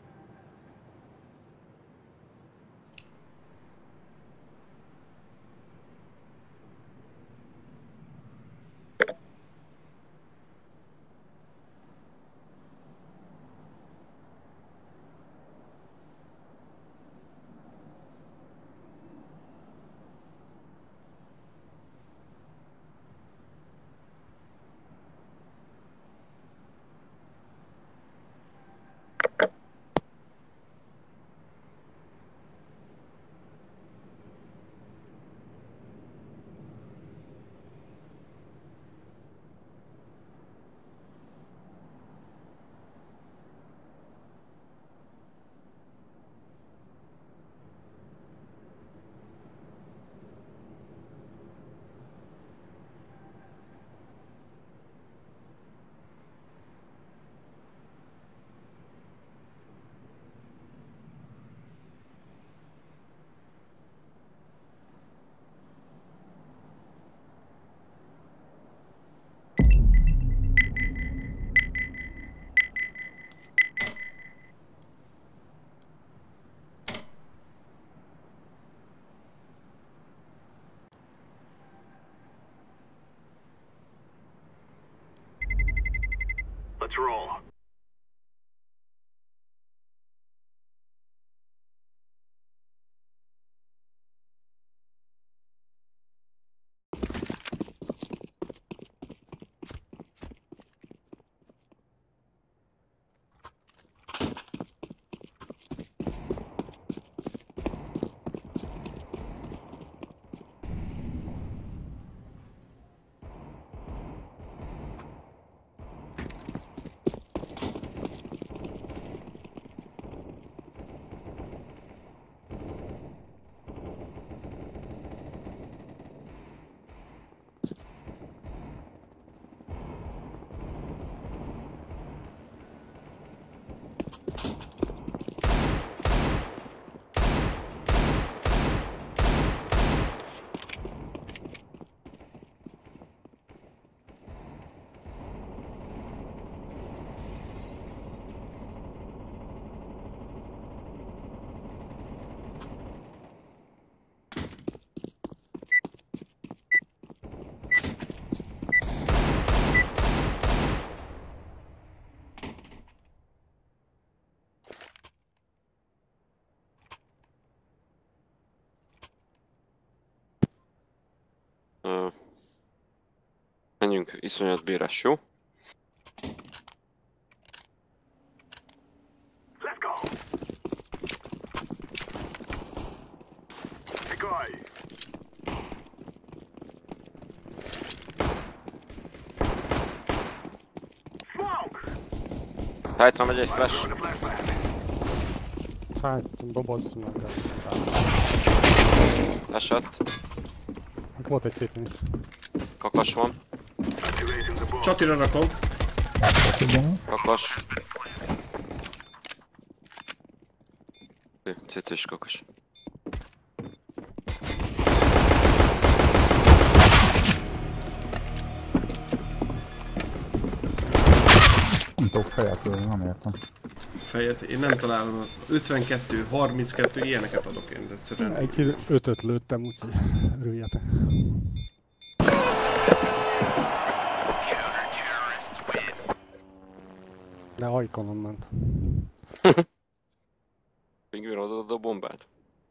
Let's roll. Uh, menjünk iszonyat béres, jó? Let's go. Hey, guy. Smoke. Tájtra megy egy flash. Throwing a flashbang. Hát, doboz meg. Esett. Volt egy szépen is. Kakas van. Activating the bomb. Csatira rakom. Kakas. cé té és kakas. Nem tudok fejet lőni, nem értem. Fejet, én nem találom. ötvenkettő, harminckettő, ilyeneket adok én, de egyszerűen. Egy ötöt lőttem, úgyhogy örüljetek. De hajkonon ment. Pingvin odaadod a bombát?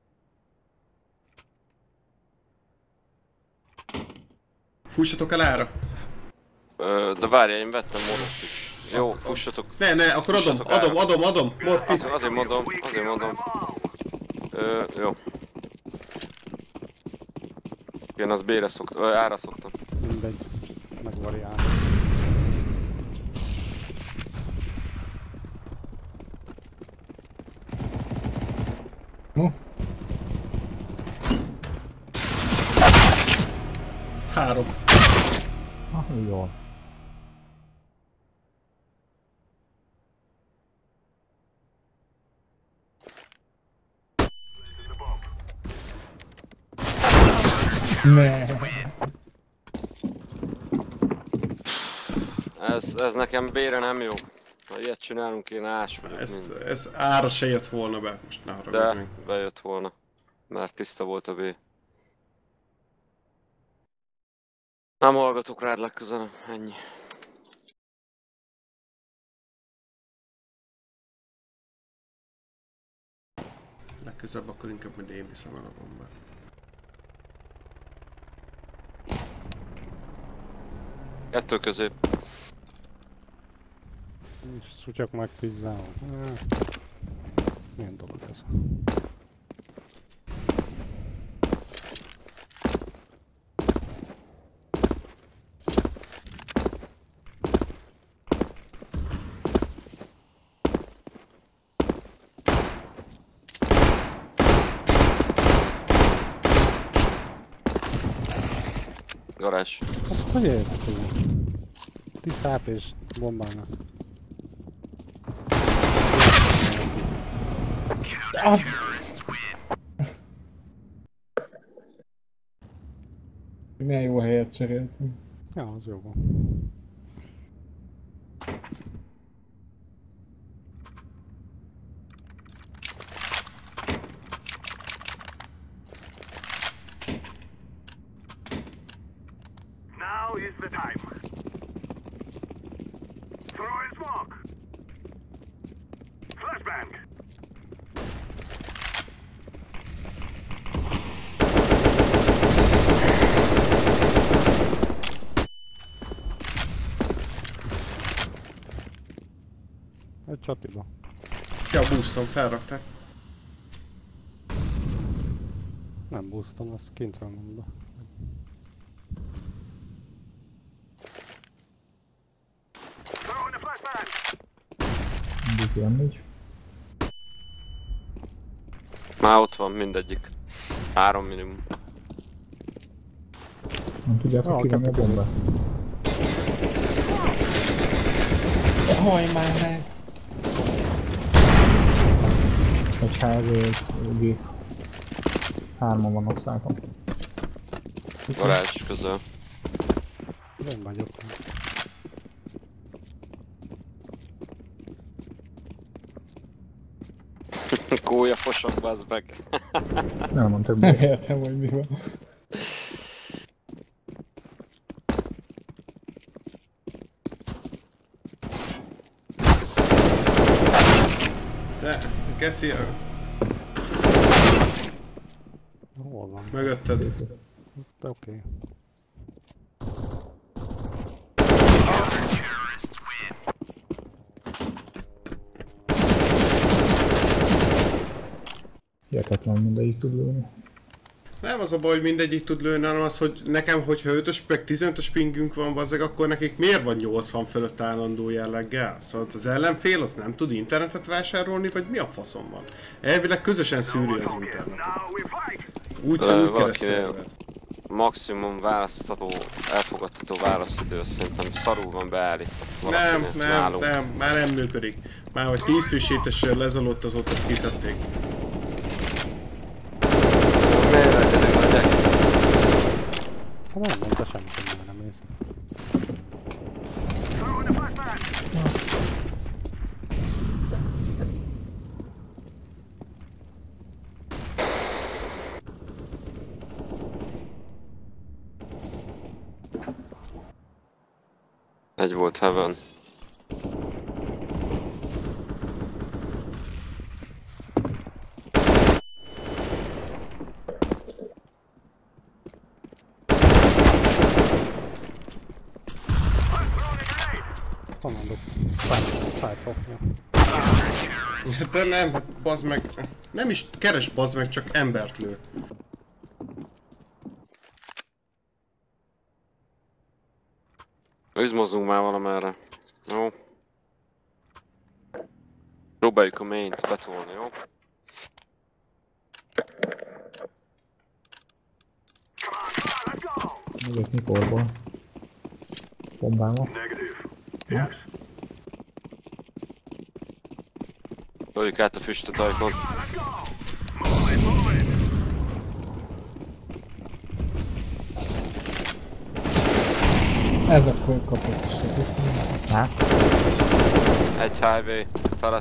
Fussatok el ára. Ö, de várjál, én vettem morfit is. Jó, fussatok. Ne, ne, akkor adom, Fussatok adom, ára. adom, adom, morfi. Az, azért mondom, azért mondom. Ö, jó. Én az B-re szoktam, ö, A-ra szoktam. Mindegy. Megvariál. No, Három. Ah, jól. Ne. Ez, ez nekem B-re nem jó. Ha ilyet csinálunk, én ás vagyok. Ez, ez ára se jött volna be, most ne haragudj meg. De, bejött volna. Mert tiszta volt a B. Nem hallgatok rád legközelebb, ennyi. Legközelebb akkor inkább majd én viszem el a bombát. Kettő közé. És szutyak meg pizzával. Milyen dolog ez? Garázs. Hát hogy értek, hogy tíz há pés bombának. Ah. Milyen jó helyet cseréltünk. Ja, az jó van. Now is the time. Throw in smoke. Flashbang. Egy csatiba. Ja, a boostom felrakták. Nem boostom, az kint van mondva. Throw in a flashbang. Mindig ilyen négy. Már ott van mindegyik. Három minimum. Nem tudjátok Ah, kivenni a kettő közé. bombát? Haj már meg! Egy ház, egy gép. Hárman vannak szálltam. Garázs közel. Nem vagyok. Kólya fosok, bazd meg. Nem mondtak Nem be. értem, hogy mi van. Te, geci, Hol van? mögötted. Oké. Okay. Hihetetlen mindegyik tud lőni. Nem az a baj, hogy mindegyik tud lőni, hanem az, hogy nekem, hogyha ötös meg tizenötös pingünk van, bazzeg, akkor nekik miért van nyolcvan fölött állandó jelleggel? Szóval az ellenfél az nem tud internetet vásárolni, vagy mi a faszom van? Elvileg közösen szűri az internetet. Now we fight. Úgy Ö, szól, úgy keres valaki- szerver. Maximum választható, elfogadható válaszidő, szerintem szarul van beállítva. Nem, valakinek nem, nálunk. nem, már nem működik. Már hogy tíz frissítessel lezalott, azóta ezt kiszedték. Miért egyedül megyek? Ha nem mondta semmit, hogy már nem ész. Throw in a flashbang. Egy volt Heaven. Honnan dob? Szájtról. De nem, hát bazd meg. Nem is keres bazd meg, csak embert lő. Izmozzunk már valamerre. Jó. Próbáljuk a maint betolni, jó? Megyek Nikolból. Bombával. Negative. Yes. Toljuk át a füstöt ajkon. Let's go. Move it, move it. Ez akkor kapott is. Há? Egy há vé, feles.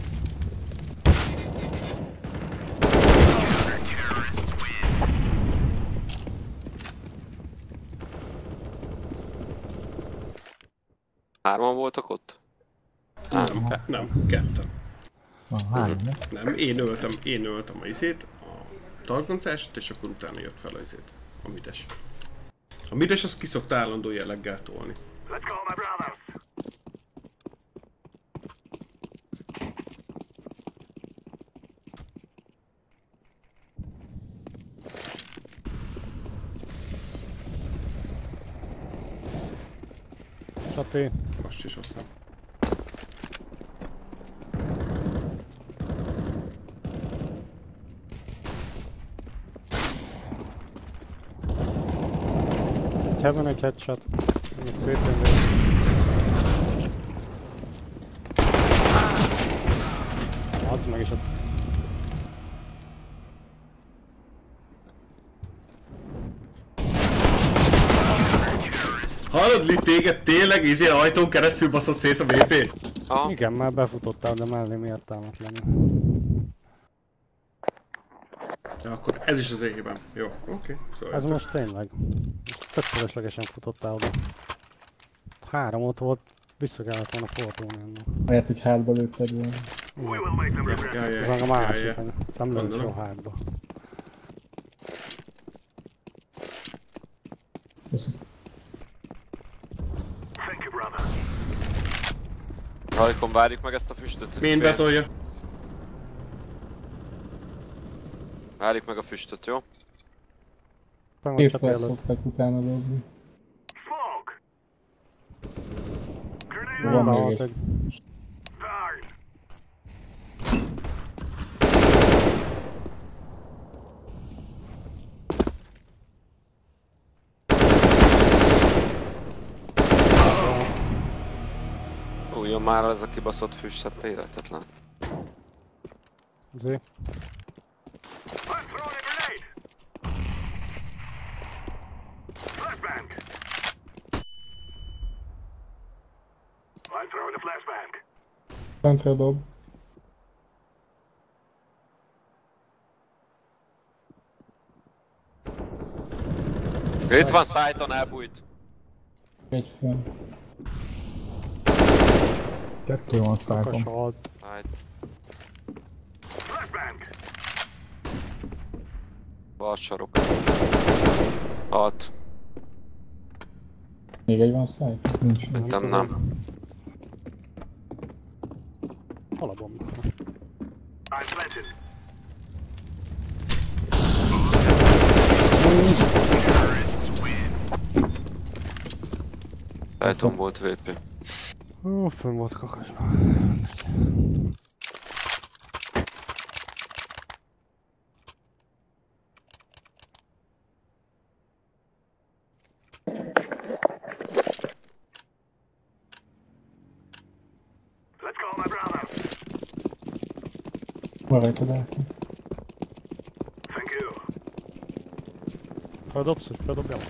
Hárman voltak ott? Nem, nem, ketten. Van három, ne? Nem, én öltem, én öltem a izét, a targoncást, és akkor utána jött fel a izét, a mides. A mides az kiszokta állandó jelleggel tolni. Let's call my brothers. Csati. Most is aztán. Egy heaven, egy headshot. Egy szépen vér. Az meg is ott. Hallod, Li, téged tényleg izé ajtón keresztül baszott szét a vé pé? Aha. Igen, már befutottál, de mellé miért támadt lenni. Ja, akkor ez is az én hibám. Jó, oké. Okay. Szóval Ez most tényleg. Most tök fölöslegesen futottál oda. Három ott volt, vissza kellett volna fordulni. Ahelyett, hogy hátba lőtted volna. We will make them regret. Ja, ja, Ez meg a ja, másik, ja. hogy nem lőtt Gondolom. soha hátba. Köszönöm. Thank you, brother. Rajkon várjuk meg ezt a füstöt. Mind betolja. Várjuk meg a füstöt, jó? Két fel szoktak utána dobni. Smoke. Van Grenade. még egy. Darn. Újjon már ez a kibaszott füst, hát életetlen. Zé. I'm throwing a grenade. Flashbang. I'm throwing a flashbang. Fentre dob. Itt van szájton, elbújt. Egy fenn. Kettő van szájtom. Kasalt. Szájt. Flashbang. Bal sarok. Hat. Még egy van szájtom? Nincs. Szerintem nem. Hol a bomba? I'm planted. Szájton volt vé pé. Ó, fönn volt kakasban. Let's call my brother. Maradj oda. Thank you. Feldobsz, hogy feldobjam?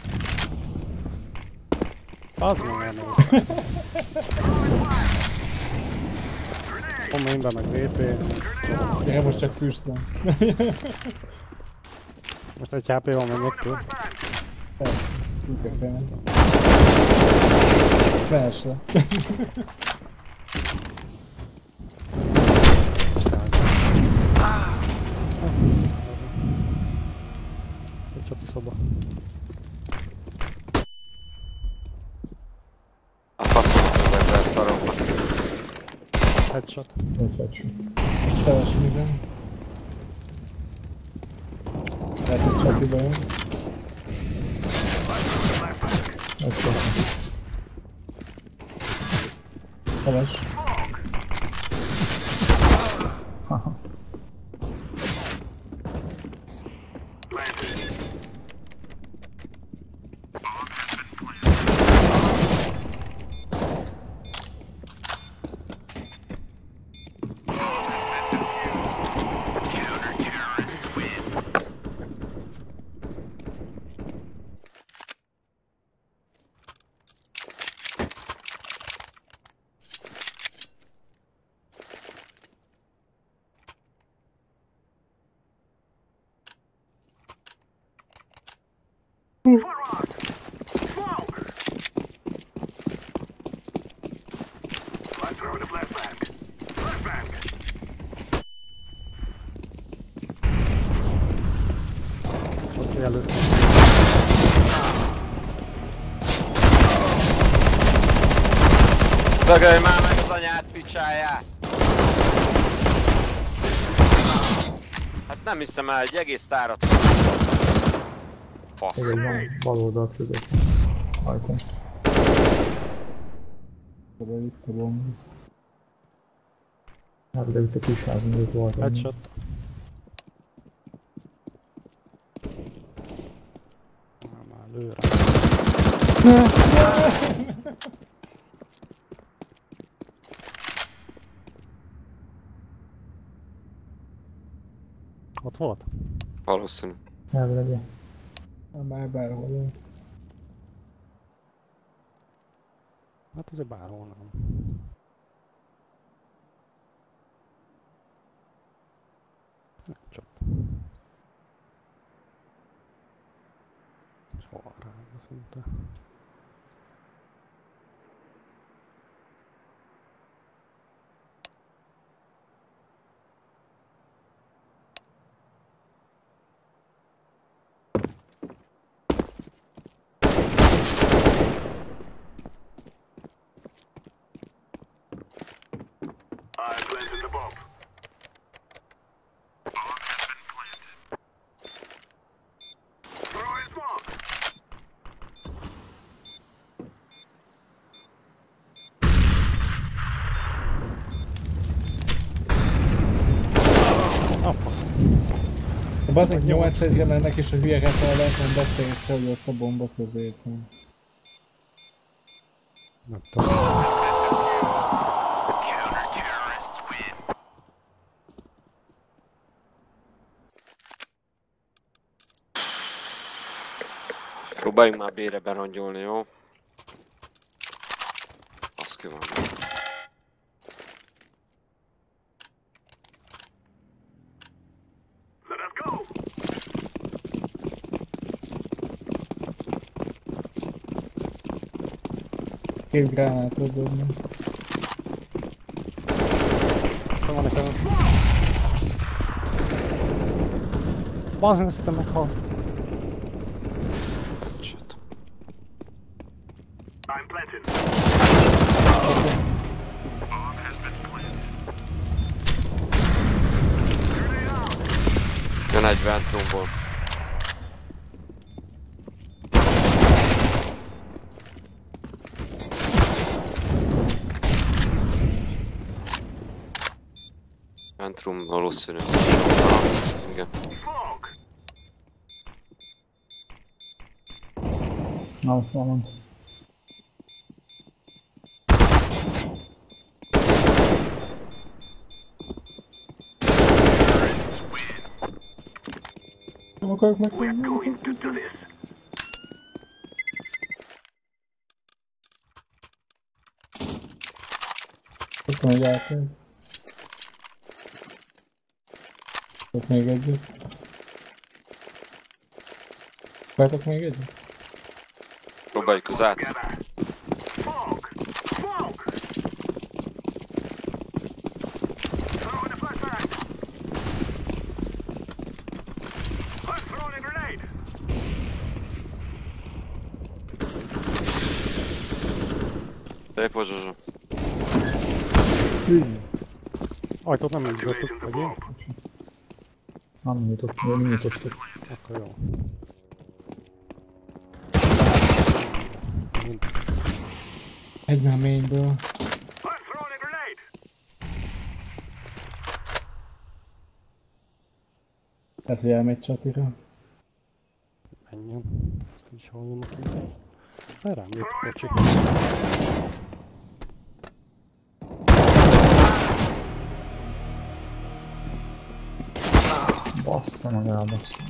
Az meg nem néz. Hol mainben meg vé pé. Igen, most csak füst van. Most egy há pé van, menjek ki. Persze. Úgy kell kellene. Persze. Egy csati szoba. A faszom az ember szarokban. Headshot. Egy fecső. Feles minden. Lehet, hogy csatiba jön. Egy fecső. Feles. Haha. Forward! Smoke! I'm throwing a flashbang. Flashbang! Ott előtt. Dögölj már meg az anyád picsáját! Hát nem hiszem el, egy egész tárat. Fasz. Ez egy bal oldalt között. Ajtó. Oda itt a bomba. Hát de itt a kisházon ők volt. Headshot. Már lő rá. Ott volt? Valószínű. Elvileg. Már bárhol. Hát azért bárhol nem. Nem csak. Hol rá szinte. I planted the bomb. Bomb has been planted. Throwing smoke. Ah, fasz. A bazeg nyolc egyre mennek és a hülye retardát nem vette észre, hogy ott a bomba közé van. Nem tudom. Counter-terrorists win. Próbáljunk már B-re berongyolni, jó? Azt ki van. Let us go. Két gránátot dobni. Ott van nekem. Bazdmeg, azt hittem meghal. Shit. I'm planted. Bomb has been planted. Grenade out. Jön egy ventrumból. Ventrum valószínű. Ah, igen. Smoke. Na, ott van ott. Terrorists win. Nem akarok meg. We're going to do this. Ott van egy átlag. Ott még egyet. Látok még egyet? Próbáljuk az át. Together. Smoke. Smoke. Throwing a flashbang. I'm throwing a grenade. Szép volt, Zsuzsa. Ajtót nem nyitottuk, vagy én? Nem nyitott, nem nyitottuk. Akkor jó. Egy már mainből. I'm throwing a grenade. Tehát, hogy elmegy csatira. Menjen. Ezt is hallom neki. Már rám jött a kocsi. Bassza meg elbassza.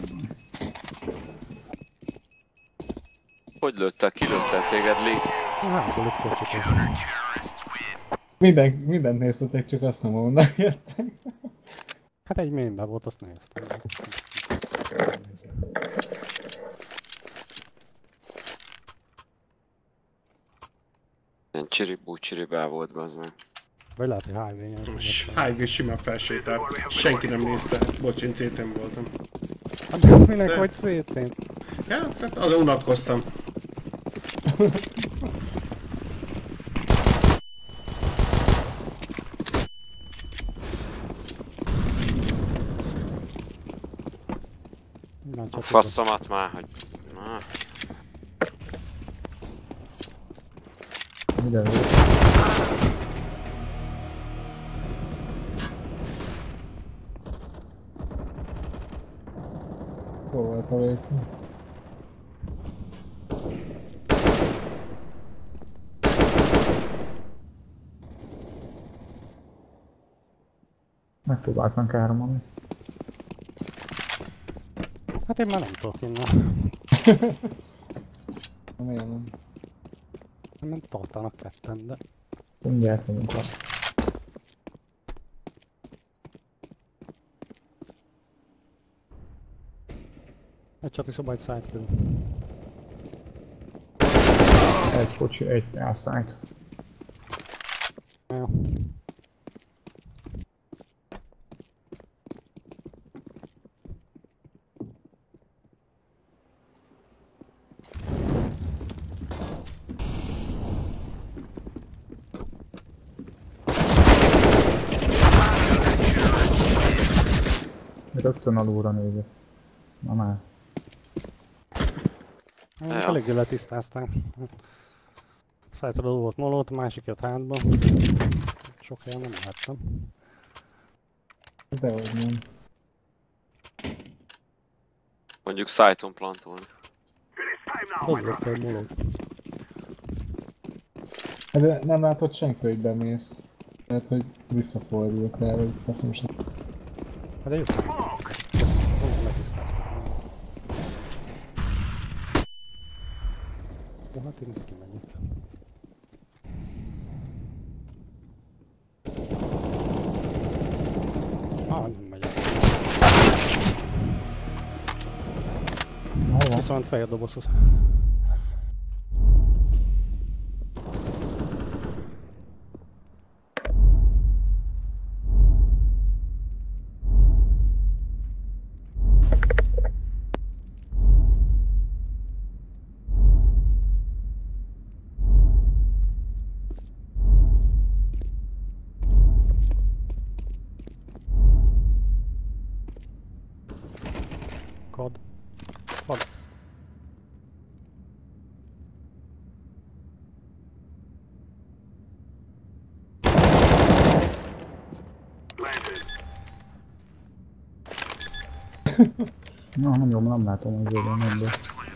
Hogy lőttel? Ki lőttel téged, Lee? Hátul lett kocsit. Terrorists win. Minden, mindent néztetek, csak azt nem onnan jöttek. Hát egy mainben volt, azt néztem. Ilyen csiribú csiribá volt be az meg. Vagy lehet, hogy highway-en. Highway simán felsétált. Senki nem nézte. Bocs, én cé tén voltam. Hát minek De- vagy szétén? Ja, tehát azon unatkoztam. A faszomat már, hogy... Na. Ide volt. Hol volt a végül? Megpróbáltam káromolni. Hát én már nem tudok innen. Miért nem? Nem tartanak ketten, de... Mindjárt megyünk le. Egy csati szoba, egy side körül. Egy kocsi, egy elszállt. Jó. Rögtön alulra nézett. Na már. Ja. Eléggé letisztázták. Side-ról volt molót, a másik jött hátba. Sok helyen nem láttam. Dehogy nem. Mondjuk szájton plantolni. Ott volt egy molót. De nem látod senki, hogy bemész. Lehet, hogy visszafordulok rá, vagy faszom sem. Hát de jó. Ott letisztázták. Jó, hát én kimegyek. Ah, nem megyek. Viszont fehér dobozhoz. Kod. Kod. Na, nem jó, nem látom az zöldön ebből.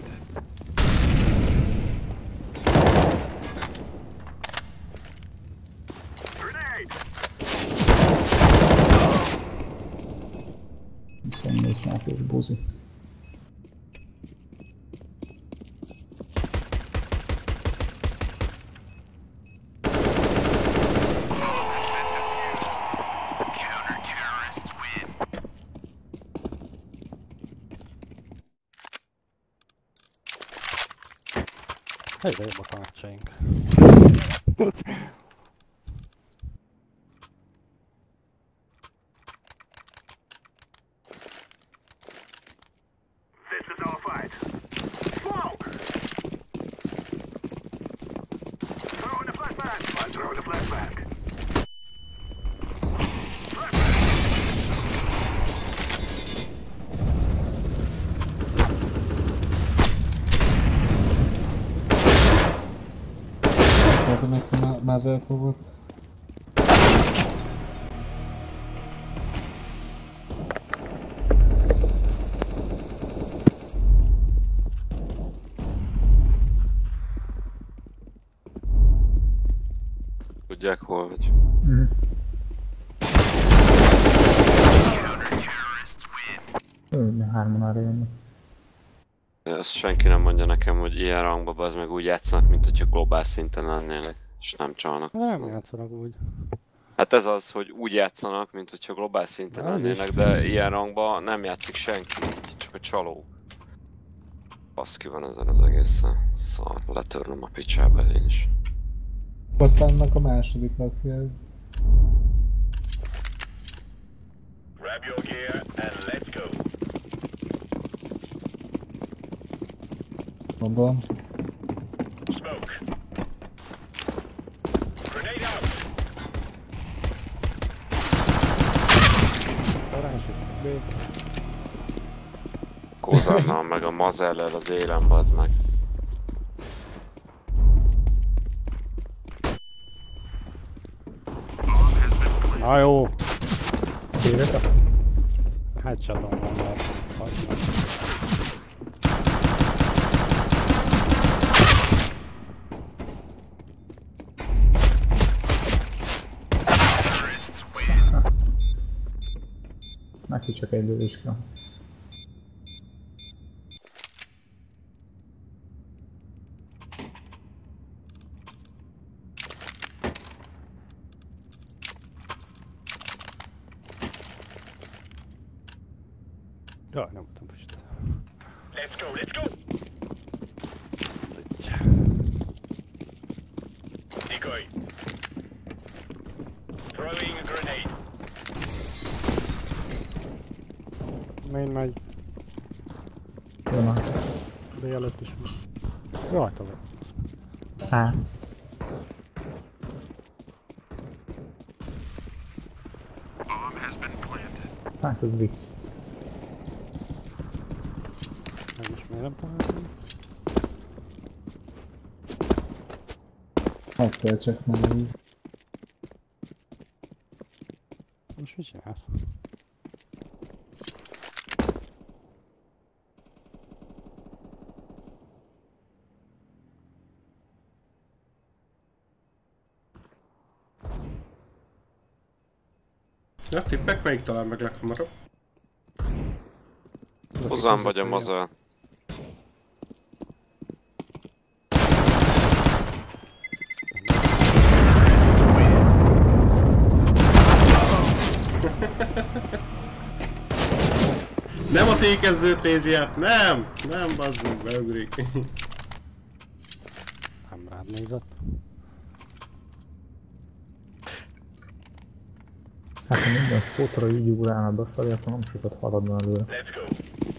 huszonnégy há-pés buzi. Egyre jobb a tanácsaink. This is our fight. Smoke! Throw in the flashbang. I'll throw in the flashbang. Szerintem ezt a Mazerpovot. Tudják hol vagy. Mm. Ő, hárman arra jönnek. Ezt senki nem mondja nekem, hogy ilyen rangba az meg úgy játszanak, mint hogyha globál szinten lennének, és nem csalnak. Nem játszanak úgy. Hát ez az, hogy úgy játszanak, mint hogyha globál szinten Nem lennének, de ilyen rangban nem játszik senki, csak a csaló. Baszki van ezen az egészen. Szar, letörlöm a picsába én is. Passzánnak a második lakja ez. Grab your gear and let's go. Gondolom. Smoke. Grenade out. Kozannal meg a mazellel az élen, bazd meg. Na jó! Tévek a... Headshot-on van már. Neki csak egy lövés kell. Jaj, nem voltam most. Let's go, let's go. Decoy. Throwing a grenade. Main megy. Jön a... De előtt is van. Rajta van. Á. Hát ez vicc. Ez most miért nem találtam? Hát kell csak meg így. Most mit csinálsz? Ja, tippek, melyik talál meg leghamarabb? Hozzám vagy a mazell. Nem a tékezdőt nézi át, nem! Nem, bazdunk, beugrik. Nem rád nézett. Hát ha minden spotra így ugrálna befelé, akkor nem sokat haladna előre. Let's go.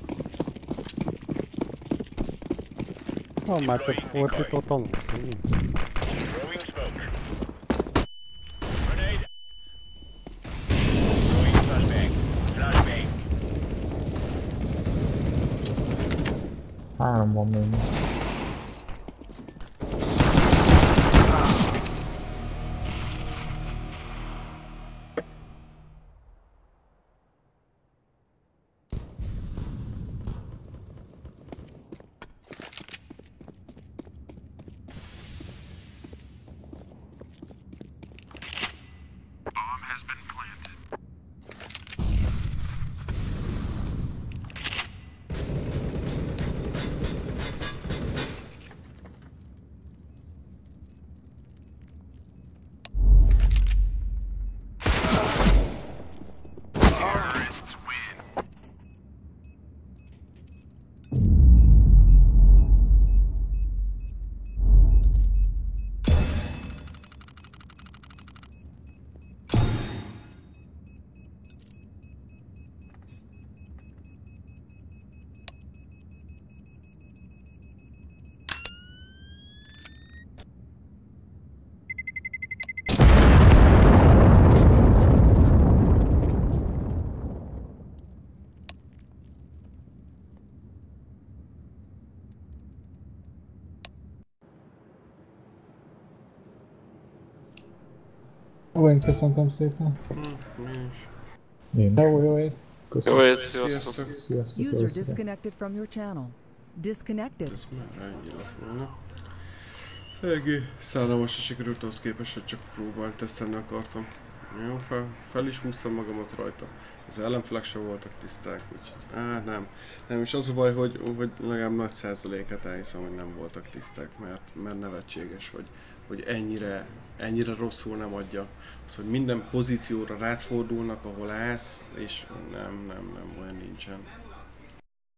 Van már csak fordító tanulsz, nincs. Throwing smoke. Grenade. Throwing flashbang. Flashbang. Három van még. Ó, én köszöntöm szépen. Én Jó, jó, jó. köszönöm. Jó, sziasztok! Sziasztok. User először. disconnected from your channel. Disconnected. Ez már ennyi lett volna. Eléggé szállalmas sikerült ahhoz képest, hogy csak próbálni tesztelni akartam. Jó, fel, fel is húztam magamat rajta. Az ellenfelek sem voltak tiszták, úgyhogy... Á, nem. Nem, és az a baj, hogy, hogy legalább nagy százalékát elhiszem, hogy nem voltak tiszták, mert, mert nevetséges, hogy, hogy ennyire, ennyire rosszul nem adja. Az, hogy minden pozícióra rád fordulnak, ahol állsz, és nem, nem, nem, olyan nincsen.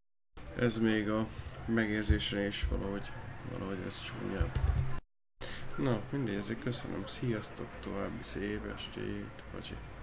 Ez még a megérzésre is valahogy, valahogy ez csúnyabb. Na, mindegy, ezért köszönöm. Sziasztok, további szép estét, bacsi.